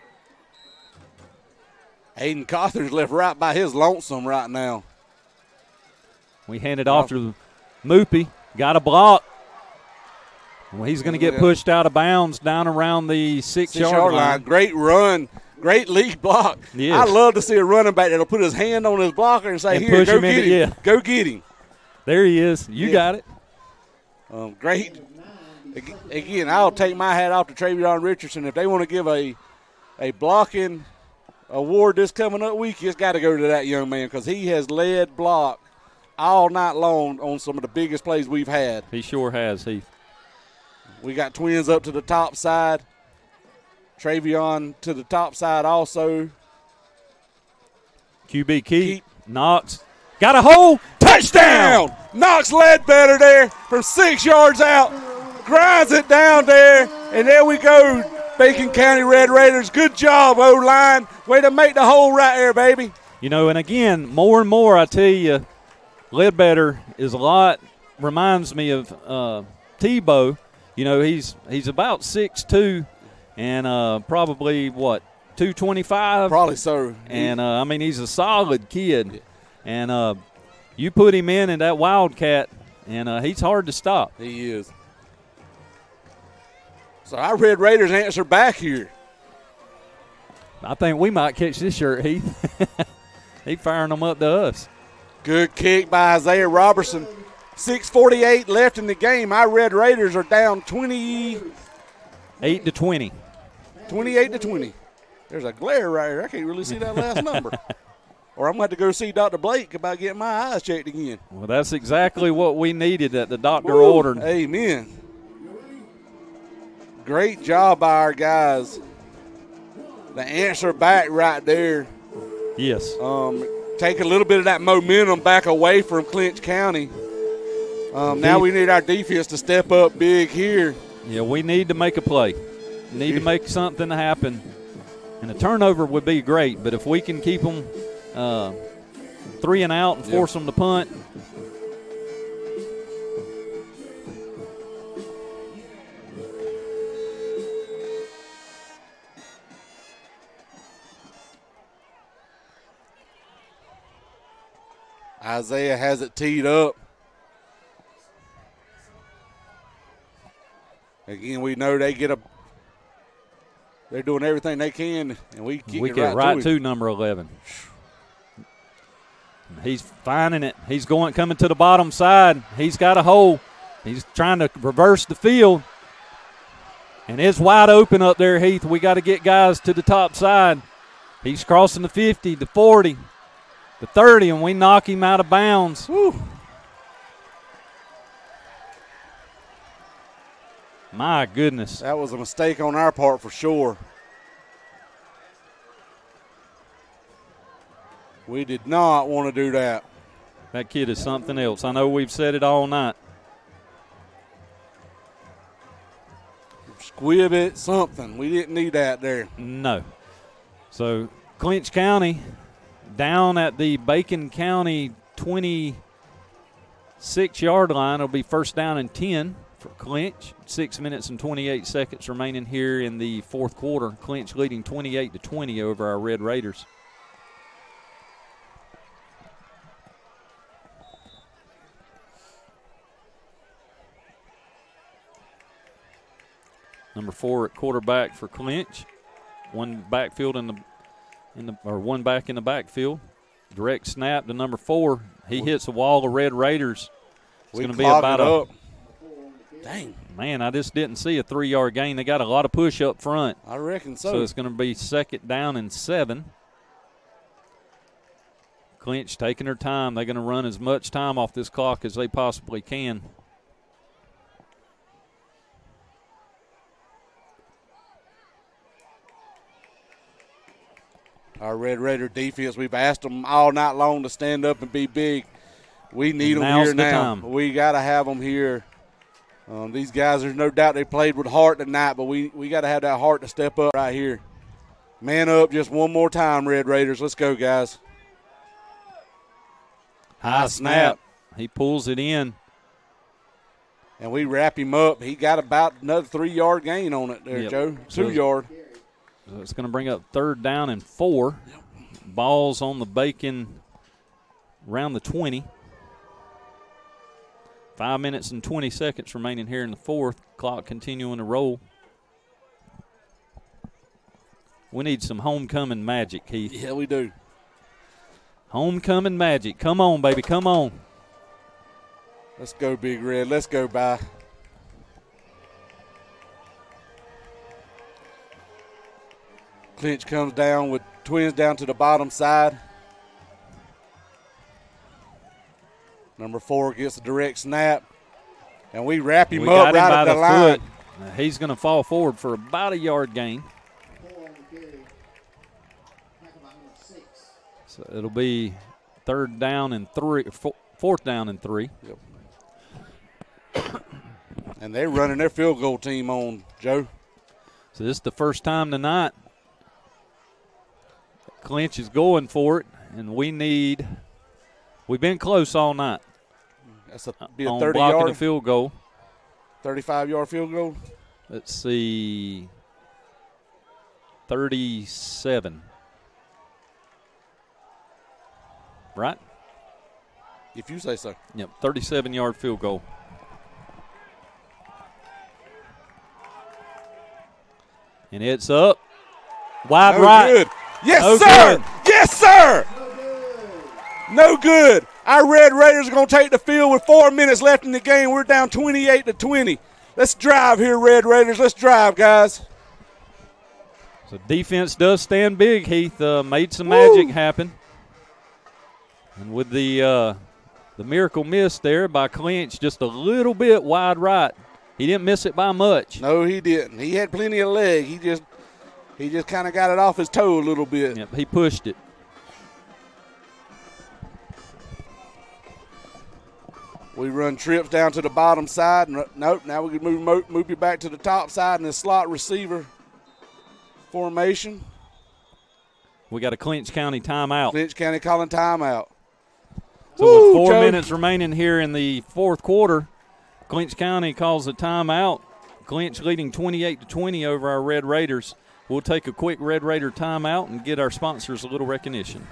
Hayden Cawthorn's left right by his lonesome right now. We hand it off to Moopy. Got a block. Well, he's going to get pushed out of bounds down around the six-yard Six-yard line. line. Great run. Great lead block. Yes. I love to see a running back that'll put his hand on his blocker and say, And here, push go him get in him. it, yeah. Go get him. There he is. You Yeah. got it. Um, great. Ag- Again, I'll take my hat off to Travion Richardson. If they want to give a a blocking award this coming up week, it's got to go to that young man because he has led block all night long on some of the biggest plays we've had. He sure has, Heath. We got twins up to the top side. Travion to the top side also. Q B Keep. Keep. Knox. Got a hole. Touchdown. Down. Knox Ledbetter there from six yards out. Grinds it down there. And there we go. Bacon County Red Raiders. Good job, O-line. Way to make the hole right there, baby. You know, and again, more and more, I tell you, Ledbetter is a lot, reminds me of uh, Tebow. You know, he's he's about six two and uh, probably, what, two twenty-five? Probably so. And, uh, I mean, he's a solid kid. And uh, you put him in in that Wildcat, and uh, he's hard to stop. He is. So our Red Raiders answer back here. I think we might catch this shirt, Heath. He firing them up to us. Good kick by Isaiah Robertson. six forty-eight left in the game. Our Red Raiders are down twenty, Eight to twenty. twenty-eight to twenty. There's a glare right here. I can't really see that last number. Or I'm going to have to go see Doctor Blake about getting my eyes checked again. Well, that's exactly what we needed that the doctor Woo. ordered. Amen. Great job by our guys. The answer back right there. Yes. Um, take a little bit of that momentum back away from Clinch County. Um, now we need our defense to step up big here. Yeah, we need to make a play. Need to make something happen. And a turnover would be great, but if we can keep them uh, three and out and force Yep. them to punt. Isaiah has it teed up. Again, we know they get a. They're doing everything they can, and we kick We it get right, right to, him. to number eleven. He's finding it. He's going coming to the bottom side. He's got a hole. He's trying to reverse the field. And it's wide open up there, Heath. We got to get guys to the top side. He's crossing the fifty, the forty, the thirty, and we knock him out of bounds. Whew. My goodness. That was a mistake on our part for sure. We did not want to do that. That kid is something else. I know we've said it all night. Squib it, something. We didn't need that there. No. So Clinch County down at the Bacon County twenty-six-yard line. It'll be first down and ten for Clinch. Six minutes and twenty-eight seconds remaining here in the fourth quarter. Clinch leading twenty-eight to twenty over our Red Raiders. Number four at quarterback for Clinch. one backfield in the in the or one back in the backfield. Direct snap to number four. He hits a wall of Red Raiders. It's going to be about a up. Dang. Man, I just didn't see a three-yard gain. They got a lot of push up front. I reckon so. So it's going to be second down and seven. Clinch taking their time. They're going to run as much time off this clock as they possibly can. Our Red Raider defense, we've asked them all night long to stand up and be big. We need them Now's here the now. time. We got to have them here. Um, these guys, there's no doubt they played with heart tonight, but we, we got to have that heart to step up right here. Man up just one more time, Red Raiders. Let's go, guys. High snap. He pulls it in. And we wrap him up. He got about another three-yard gain on it there, Yep. Joe. So- Two-yard. So it's going to bring up third down and four. Balls on the Bacon around the twenty. Five minutes and twenty seconds remaining here in the fourth. Clock continuing to roll. We need some homecoming magic, Heath. Yeah, we do. Homecoming magic. Come on, baby. Come on. Let's go, Big Red. Let's go, bye. Clinch comes down with Twins down to the bottom side. Number four gets a direct snap. And we wrap him We up got him right by at the, the line. foot. Now, he's going to fall forward for about a yard gain. So it'll be third down and three, fourth down and three. Yep. And they're running their field goal team on, Joe. So this is the first time tonight Clinch is going for it, and we need – we've been close all night. That's a, be a on thirty-yard, blocking a field goal. thirty-five-yard field goal. Let's see, thirty-seven. Right? If you say so. Yep, thirty-seven-yard field goal. And it's up. Wide No right. good. Yes, No sir. good. Yes, sir. No good. Our Red Raiders are going to take the field with four minutes left in the game. We're down twenty-eight to twenty. Let's drive here, Red Raiders. Let's drive, guys. So defense does stand big, Heath. Uh, made some Woo. magic happen. And with the uh, the miracle miss there by Clinch, just a little bit wide right. He didn't miss it by much. No, he didn't. He had plenty of leg. He just he just kind of got it off his toe a little bit. Yep, he pushed it. We run trips down to the bottom side. And, nope, now we can move, move, move you back to the top side in the slot receiver formation. We got a Clinch County timeout. Clinch County calling timeout. So Woo, with four Joe. minutes remaining here in the fourth quarter, Clinch County calls a timeout. Clinch leading twenty-eight to twenty over our Red Raiders. We'll take a quick Red Raider timeout and get our sponsors a little recognition.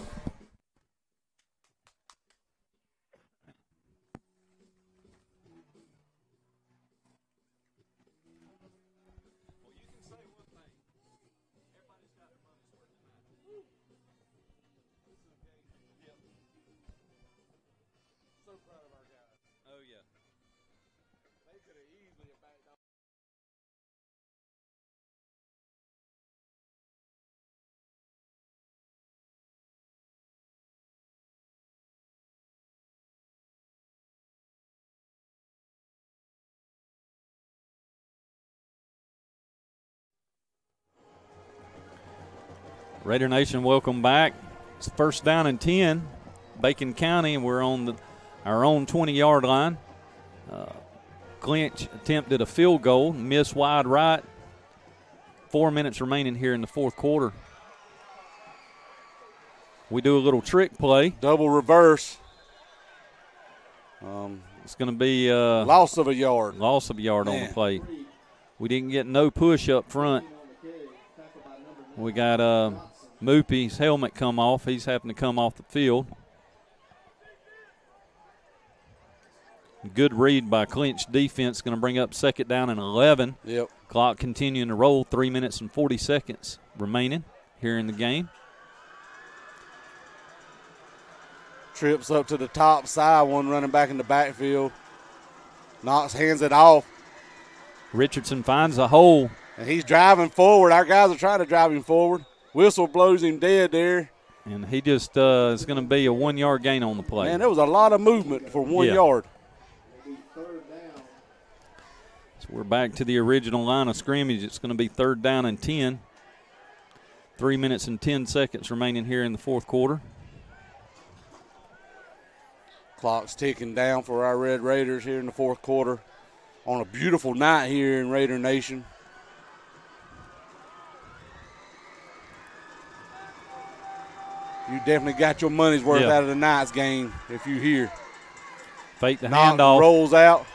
Raider Nation, welcome back. It's first down and ten, Bacon County, and we're on the, our own twenty-yard line. Uh, Clinch attempted a field goal, missed wide right. Four minutes remaining here in the fourth quarter. We do a little trick play. Double reverse. Um, It's going to be uh, loss of a yard. loss of a yard on Man. the play. We didn't get no push up front. We got uh, Moopy's helmet come off. He's having to come off the field. Good read by Clinch defense. Going to bring up second down and eleven. Yep. Clock continuing to roll. Three minutes and forty seconds. remaining here in the game. Trips up to the top side, one running back in the backfield. Knox hands it off. Richardson finds a hole. And he's driving forward. Our guys are trying to drive him forward. Whistle blows him dead there. And he just uh, is going to be a one-yard gain on the play. Man, there was a lot of movement for one Yeah. yard. So we're back to the original line of scrimmage. It's going to be third down and ten. Three minutes and ten seconds remaining here in the fourth quarter. Clock's ticking down for our Red Raiders here in the fourth quarter on a beautiful night here in Raider Nation. You definitely got your money's worth Yeah. out of tonight's game if you hear. Fake the Knox handoff. rolls out.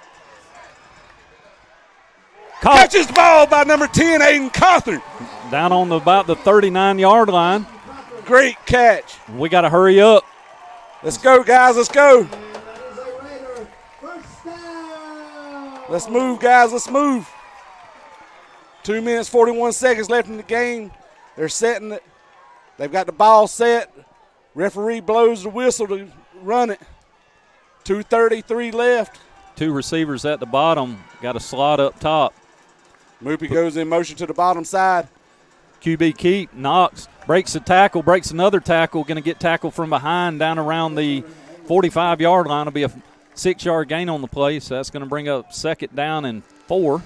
Caught Catches the ball by number ten, Aiden Cawthorn. down on the, about the thirty-nine-yard line. Great catch. We got to hurry up. Let's go, guys. Let's go. And that is a Raider first down. Let's move, guys. Let's move. Two minutes, forty-one seconds left in the game. They're setting it. They've got the ball set. Referee blows the whistle to run it. two thirty-three left. Two receivers at the bottom. Got a slot up top. Moopy goes in motion to the bottom side. Q B keep. Knox breaks a tackle, breaks another tackle. Going to get tackled from behind down around the forty-five-yard line. It'll be a six-yard gain on the play, so that's going to bring up second down and four.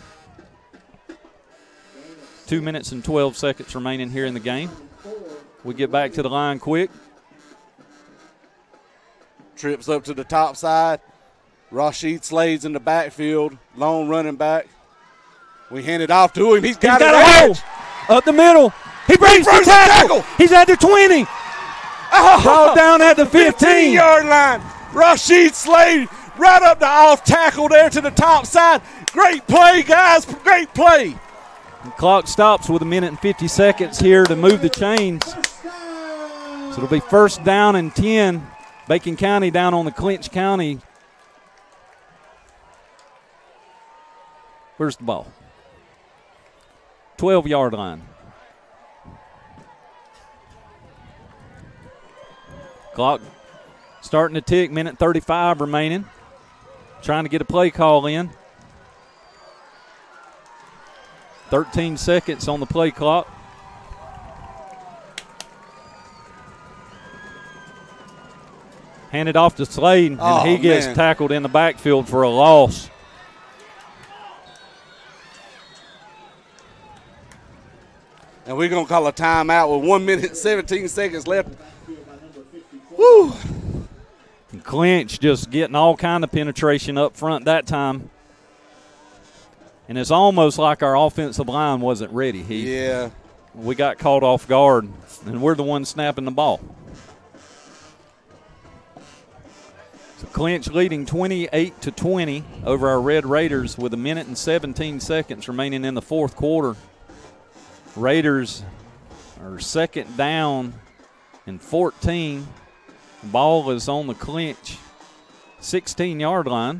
Two minutes and twelve seconds remaining here in the game. We get back to the line quick. Trips up to the top side. Rashid Slade's in the backfield. Lone running back. We hand it off to him. He's got, He's got it a edge. hole up the middle. He breaks the breaks the tackle. tackle. He's at the twenty. Oh, Brought down at the fifteen. fifteen-yard line. Rashid Slade right up the off tackle there to the top side. Great play, guys. Great play. The clock stops with a minute and fifty seconds here to move the chains. First down. So it'll be first down and ten. Bacon County down on the Clinch County. Where's the ball? twelve-yard line. Clock starting to tick, minute thirty-five remaining. Trying to get a play call in. thirteen seconds on the play clock. Handed off to Slade, and Oh, he gets man. tackled in the backfield for a loss. And we're going to call a timeout with one minute, seventeen seconds left. Woo. And Clinch just getting all kind of penetration up front that time. And it's almost like our offensive line wasn't ready. He, Yeah. We got caught off guard, and we're the ones snapping the ball. So Clinch leading twenty-eight to twenty over our Red Raiders with a minute and seventeen seconds remaining in the fourth quarter. Raiders are second down and fourteen. Ball is on the Clinch sixteen-yard line.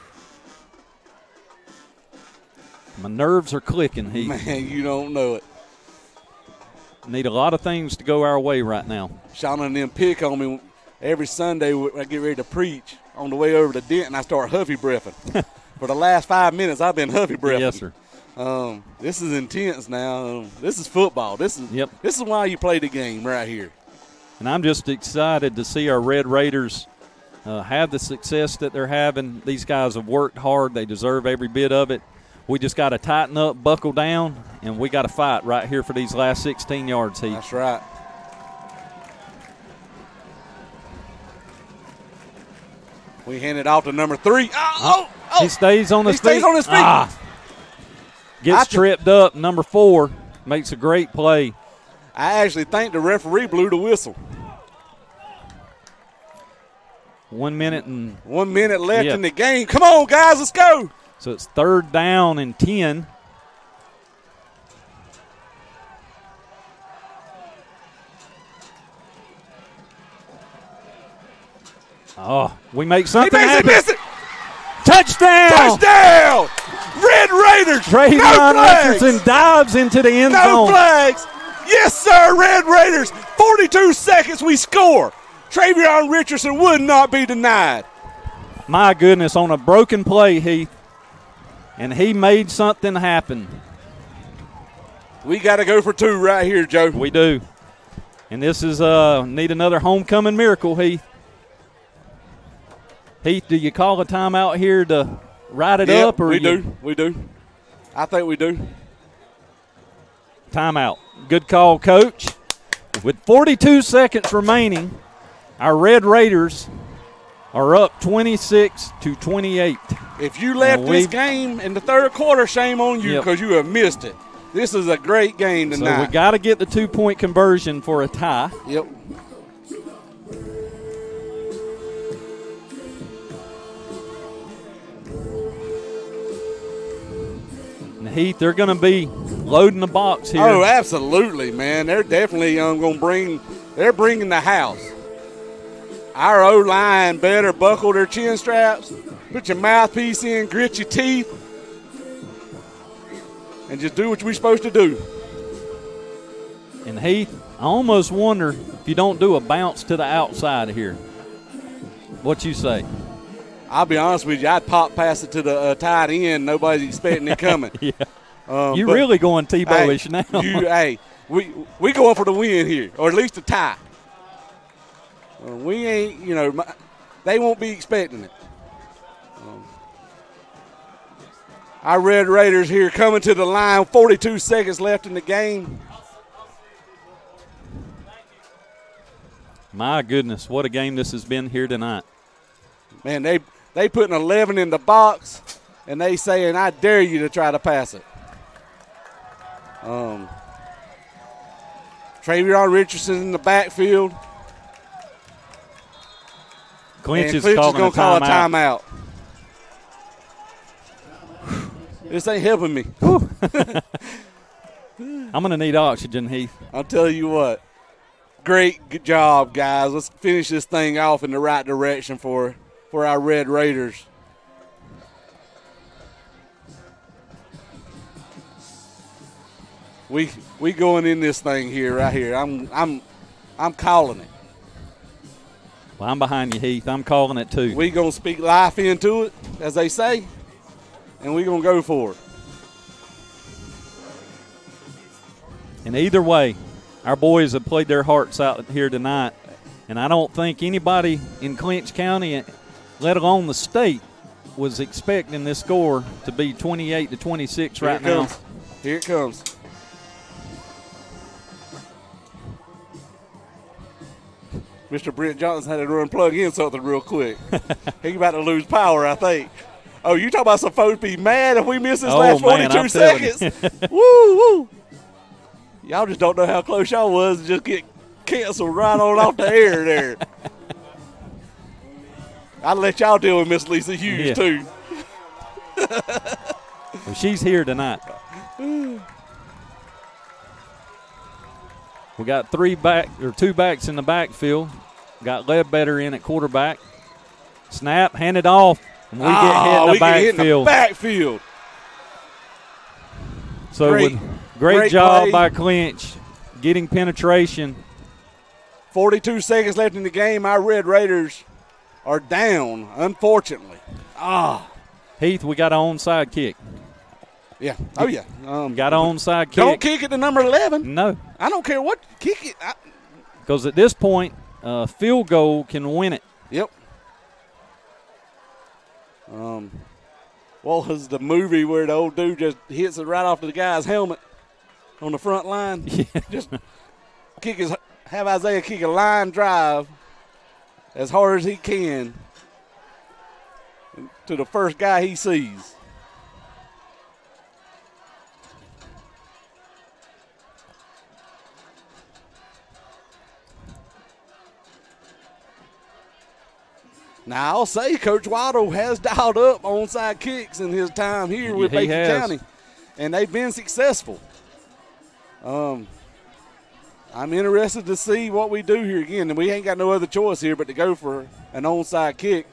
My nerves are clicking. He Man, you don't know it. need a lot of things to go our way right now. Shauna and them pick on me every Sunday when I get ready to preach. On the way over to Denton, I start huffy breathing. For the last five minutes, I've been huffy breathing. Yes, sir. Um, this is intense now. Um, this is football. This is Yep. This is why you play the game right here. And I'm just excited to see our Red Raiders uh, have the success that they're having. These guys have worked hard. They deserve every bit of it. We just got to tighten up, buckle down, and we got to fight right here for these last sixteen yards, Heath. That's right. We hand it off to number three. Oh, oh, oh. He stays on his He stays feet. on his feet. Ah. Gets I th- tripped up. Number four makes a great play. I actually think the referee blew the whistle. One minute and One minute left Yeah. in the game. Come on, guys, let's go. so it's third down and ten. Oh, we make He something makes it happen. miss it. Touchdown! Touchdown! Red Raiders. Trayvon no flags. Richardson dives into the end No zone. flags. Yes, sir, Red Raiders. forty-two seconds, we score. Travion Richardson would not be denied. My goodness, on a broken play, Heath, and he made something happen. We got to go for two right here, Joe. We do. And this is uh need another homecoming miracle, Heath. Heath, do you call a timeout here to ride it Yep, up? Or we you, do. We do. I think we do. Timeout. Good call, Coach. With forty-two seconds remaining, our Red Raiders are up twenty-six to twenty-eight. If you left Now this we've- game in the third quarter, shame on you Yep. because you have missed it. This is a great game So tonight. we got to get the two-point conversion for a tie. Yep. And Heath, they're going to be loading the box here. Oh, absolutely, man. They're definitely um, going to bring. They're bringing the house. Our O line better buckle their chin straps, put your mouthpiece in, grit your teeth, and just do what we're supposed to do. And Heath, I almost wonder if you don't do a bounce to the outside here. What you say? I'll be honest with you, I'd pop pass it to the uh, tight end. Nobody's expecting it coming. Yeah. Um, You're but, really going Tebow-ish hey, now. you, hey, we we going for the win here, or at least a tie. Uh, we ain't, you know, my, they won't be expecting it. Um, our Red Raiders here coming to the line. forty-two seconds left in the game. My goodness, what a game this has been here tonight. Man, they they putting eleven in the box, and they saying, "I dare you to try to pass it." Um, Travion Richardson in the backfield. Clinch and is Clinch is calling going a to call a timeout. timeout. This ain't helping me. I'm going to need oxygen, Heath. I'll tell you what. Great good job, guys. Let's finish this thing off in the right direction for, for our Red Raiders. We we going in this thing here, right here. I'm I'm I'm calling it. Well, I'm behind you, Heath. I'm calling it too. We gonna speak life into it, as they say, and we gonna go for it. And either way, our boys have played their hearts out here tonight, and I don't think anybody in Clinch County, let alone the state, was expecting this score to be twenty-eight to twenty-six Here right it now. comes. Here it comes. Mister Brent Johnson had to run plug in something real quick. He about to lose power, I think. Oh, you talking about some folks be mad if we miss this Oh, last man, forty-two I'm telling seconds? woo, woo. Y'all just don't know how close y'all was to just get canceled right on off the air there. I'll let y'all deal with Miss Lisa Hughes, Yeah. too. Well, she's here tonight. We got three back or two backs in the backfield. Got Ledbetter in at quarterback. Snap, hand it off, and we get hit in Oh, the we get hit in the backfield. backfield. So Great. with great, Great job play. by Clinch getting penetration. forty-two seconds left in the game. Our Red Raiders are down, unfortunately. Ah, Heath, we got an onside kick. yeah. Oh, yeah. Um, Got an onside kick. don't kick it to number eleven. No, I don't care what. Kick it. I, because at this point, a field goal can win it. yep. Um, what was the movie where the old dude just hits it right off the guy's helmet on the front line? Yeah. Just kick his, have Isaiah kick a line drive as hard as he can to the first guy he sees. Now, I'll say Coach Waddle has dialed up onside kicks in his time here with He Bacon has. County, and they've been successful. Um, I'm interested to see what we do here again, and we ain't got no other choice here but to go for an onside kick.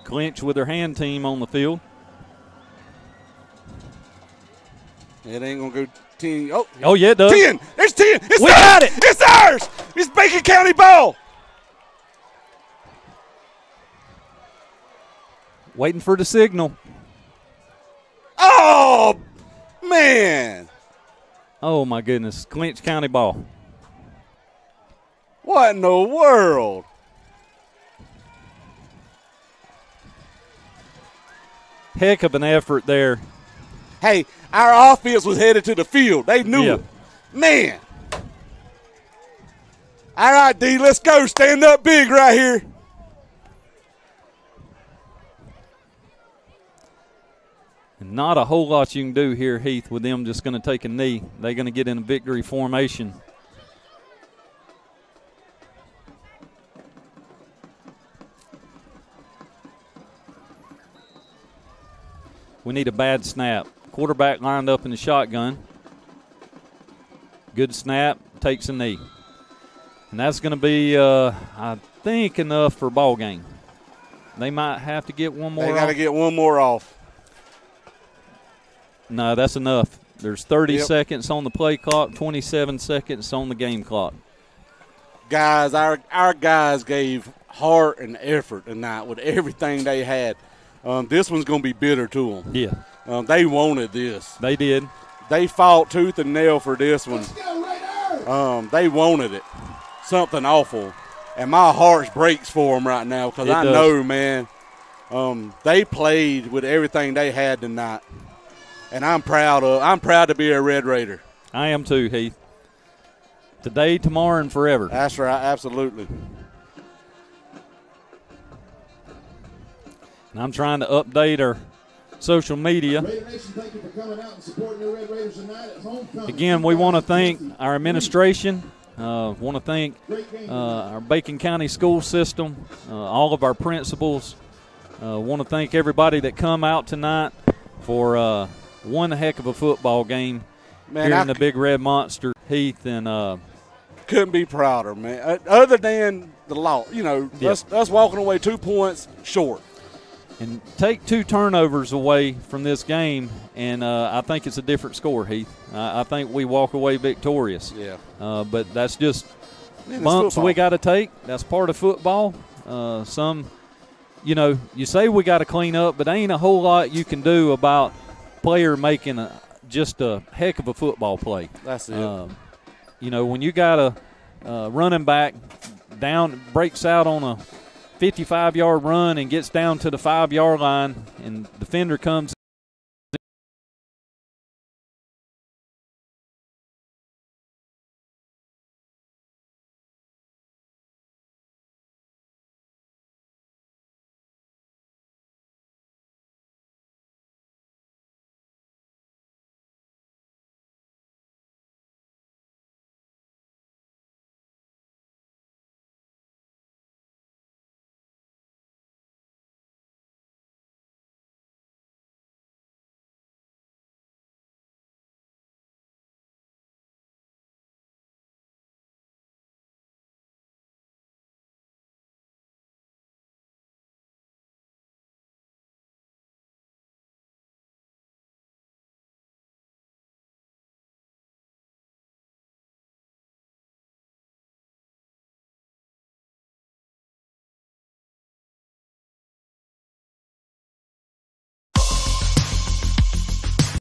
Clinch with their hand team on the field. It ain't going to go ten. Oh, Oh, yeah, it does. ten. There's ten. It's We ours. got it. It's ours. It's Bacon County ball. Waiting for the signal. Oh, man. Oh, my goodness. Clinch County ball. What in the world? Heck of an effort there. Hey, our offense was headed to the field. They knew Yeah. it. Man. All right, D, let's go. Stand up big right here. And not a whole lot you can do here, Heath, with them just going to take a knee. They're going to get in a victory formation. We need a bad snap. Quarterback lined up in the shotgun. Good snap, takes a knee. And that's going to be, uh, I think, enough for ball game. They might have to get one more They got to off. get one more off. No, that's enough. There's thirty Yep. seconds on the play clock, twenty-seven seconds on the game clock. Guys, our our guys gave heart and effort tonight with everything they had. Um, this one's going to be bitter to them. Yeah, Um, they wanted this. they did. They fought tooth and nail for this one. Let's go, Raiders! Um, they wanted it. Something awful. And my heart breaks for them right now because It I does. know, man, um, they played with everything they had tonight. And I'm proud of I'm proud to be a Red Raider. I am too, Heath. Today, tomorrow, and forever. That's right, absolutely. And I'm trying to update our social media. Raider Nation, thank you for coming out and supporting the Red Raiders tonight at homecoming. Again, we want to thank our administration. Uh, want to thank Great game. uh, our Bacon County school system, uh, all of our principals. Uh, want to thank everybody that come out tonight for uh, one heck of a football game Man, here I in the Big Red Monster, Heath, and uh, couldn't be prouder, man. Uh, other than the loss, you know, Yeah. us, us walking away two points short. and take two turnovers away from this game, and uh, I think it's a different score, Heath. I, I think we walk away victorious. Yeah. Uh, but that's just Man, it's bumps football. we got to take. That's part of football. Uh, some, you know, you say we got to clean up, but ain't a whole lot you can do about player making a, just a heck of a football play. That's it. Um, you know, when you got a uh, running back down, breaks out on a fifty-five yard run and gets down to the five yard line, and defender comes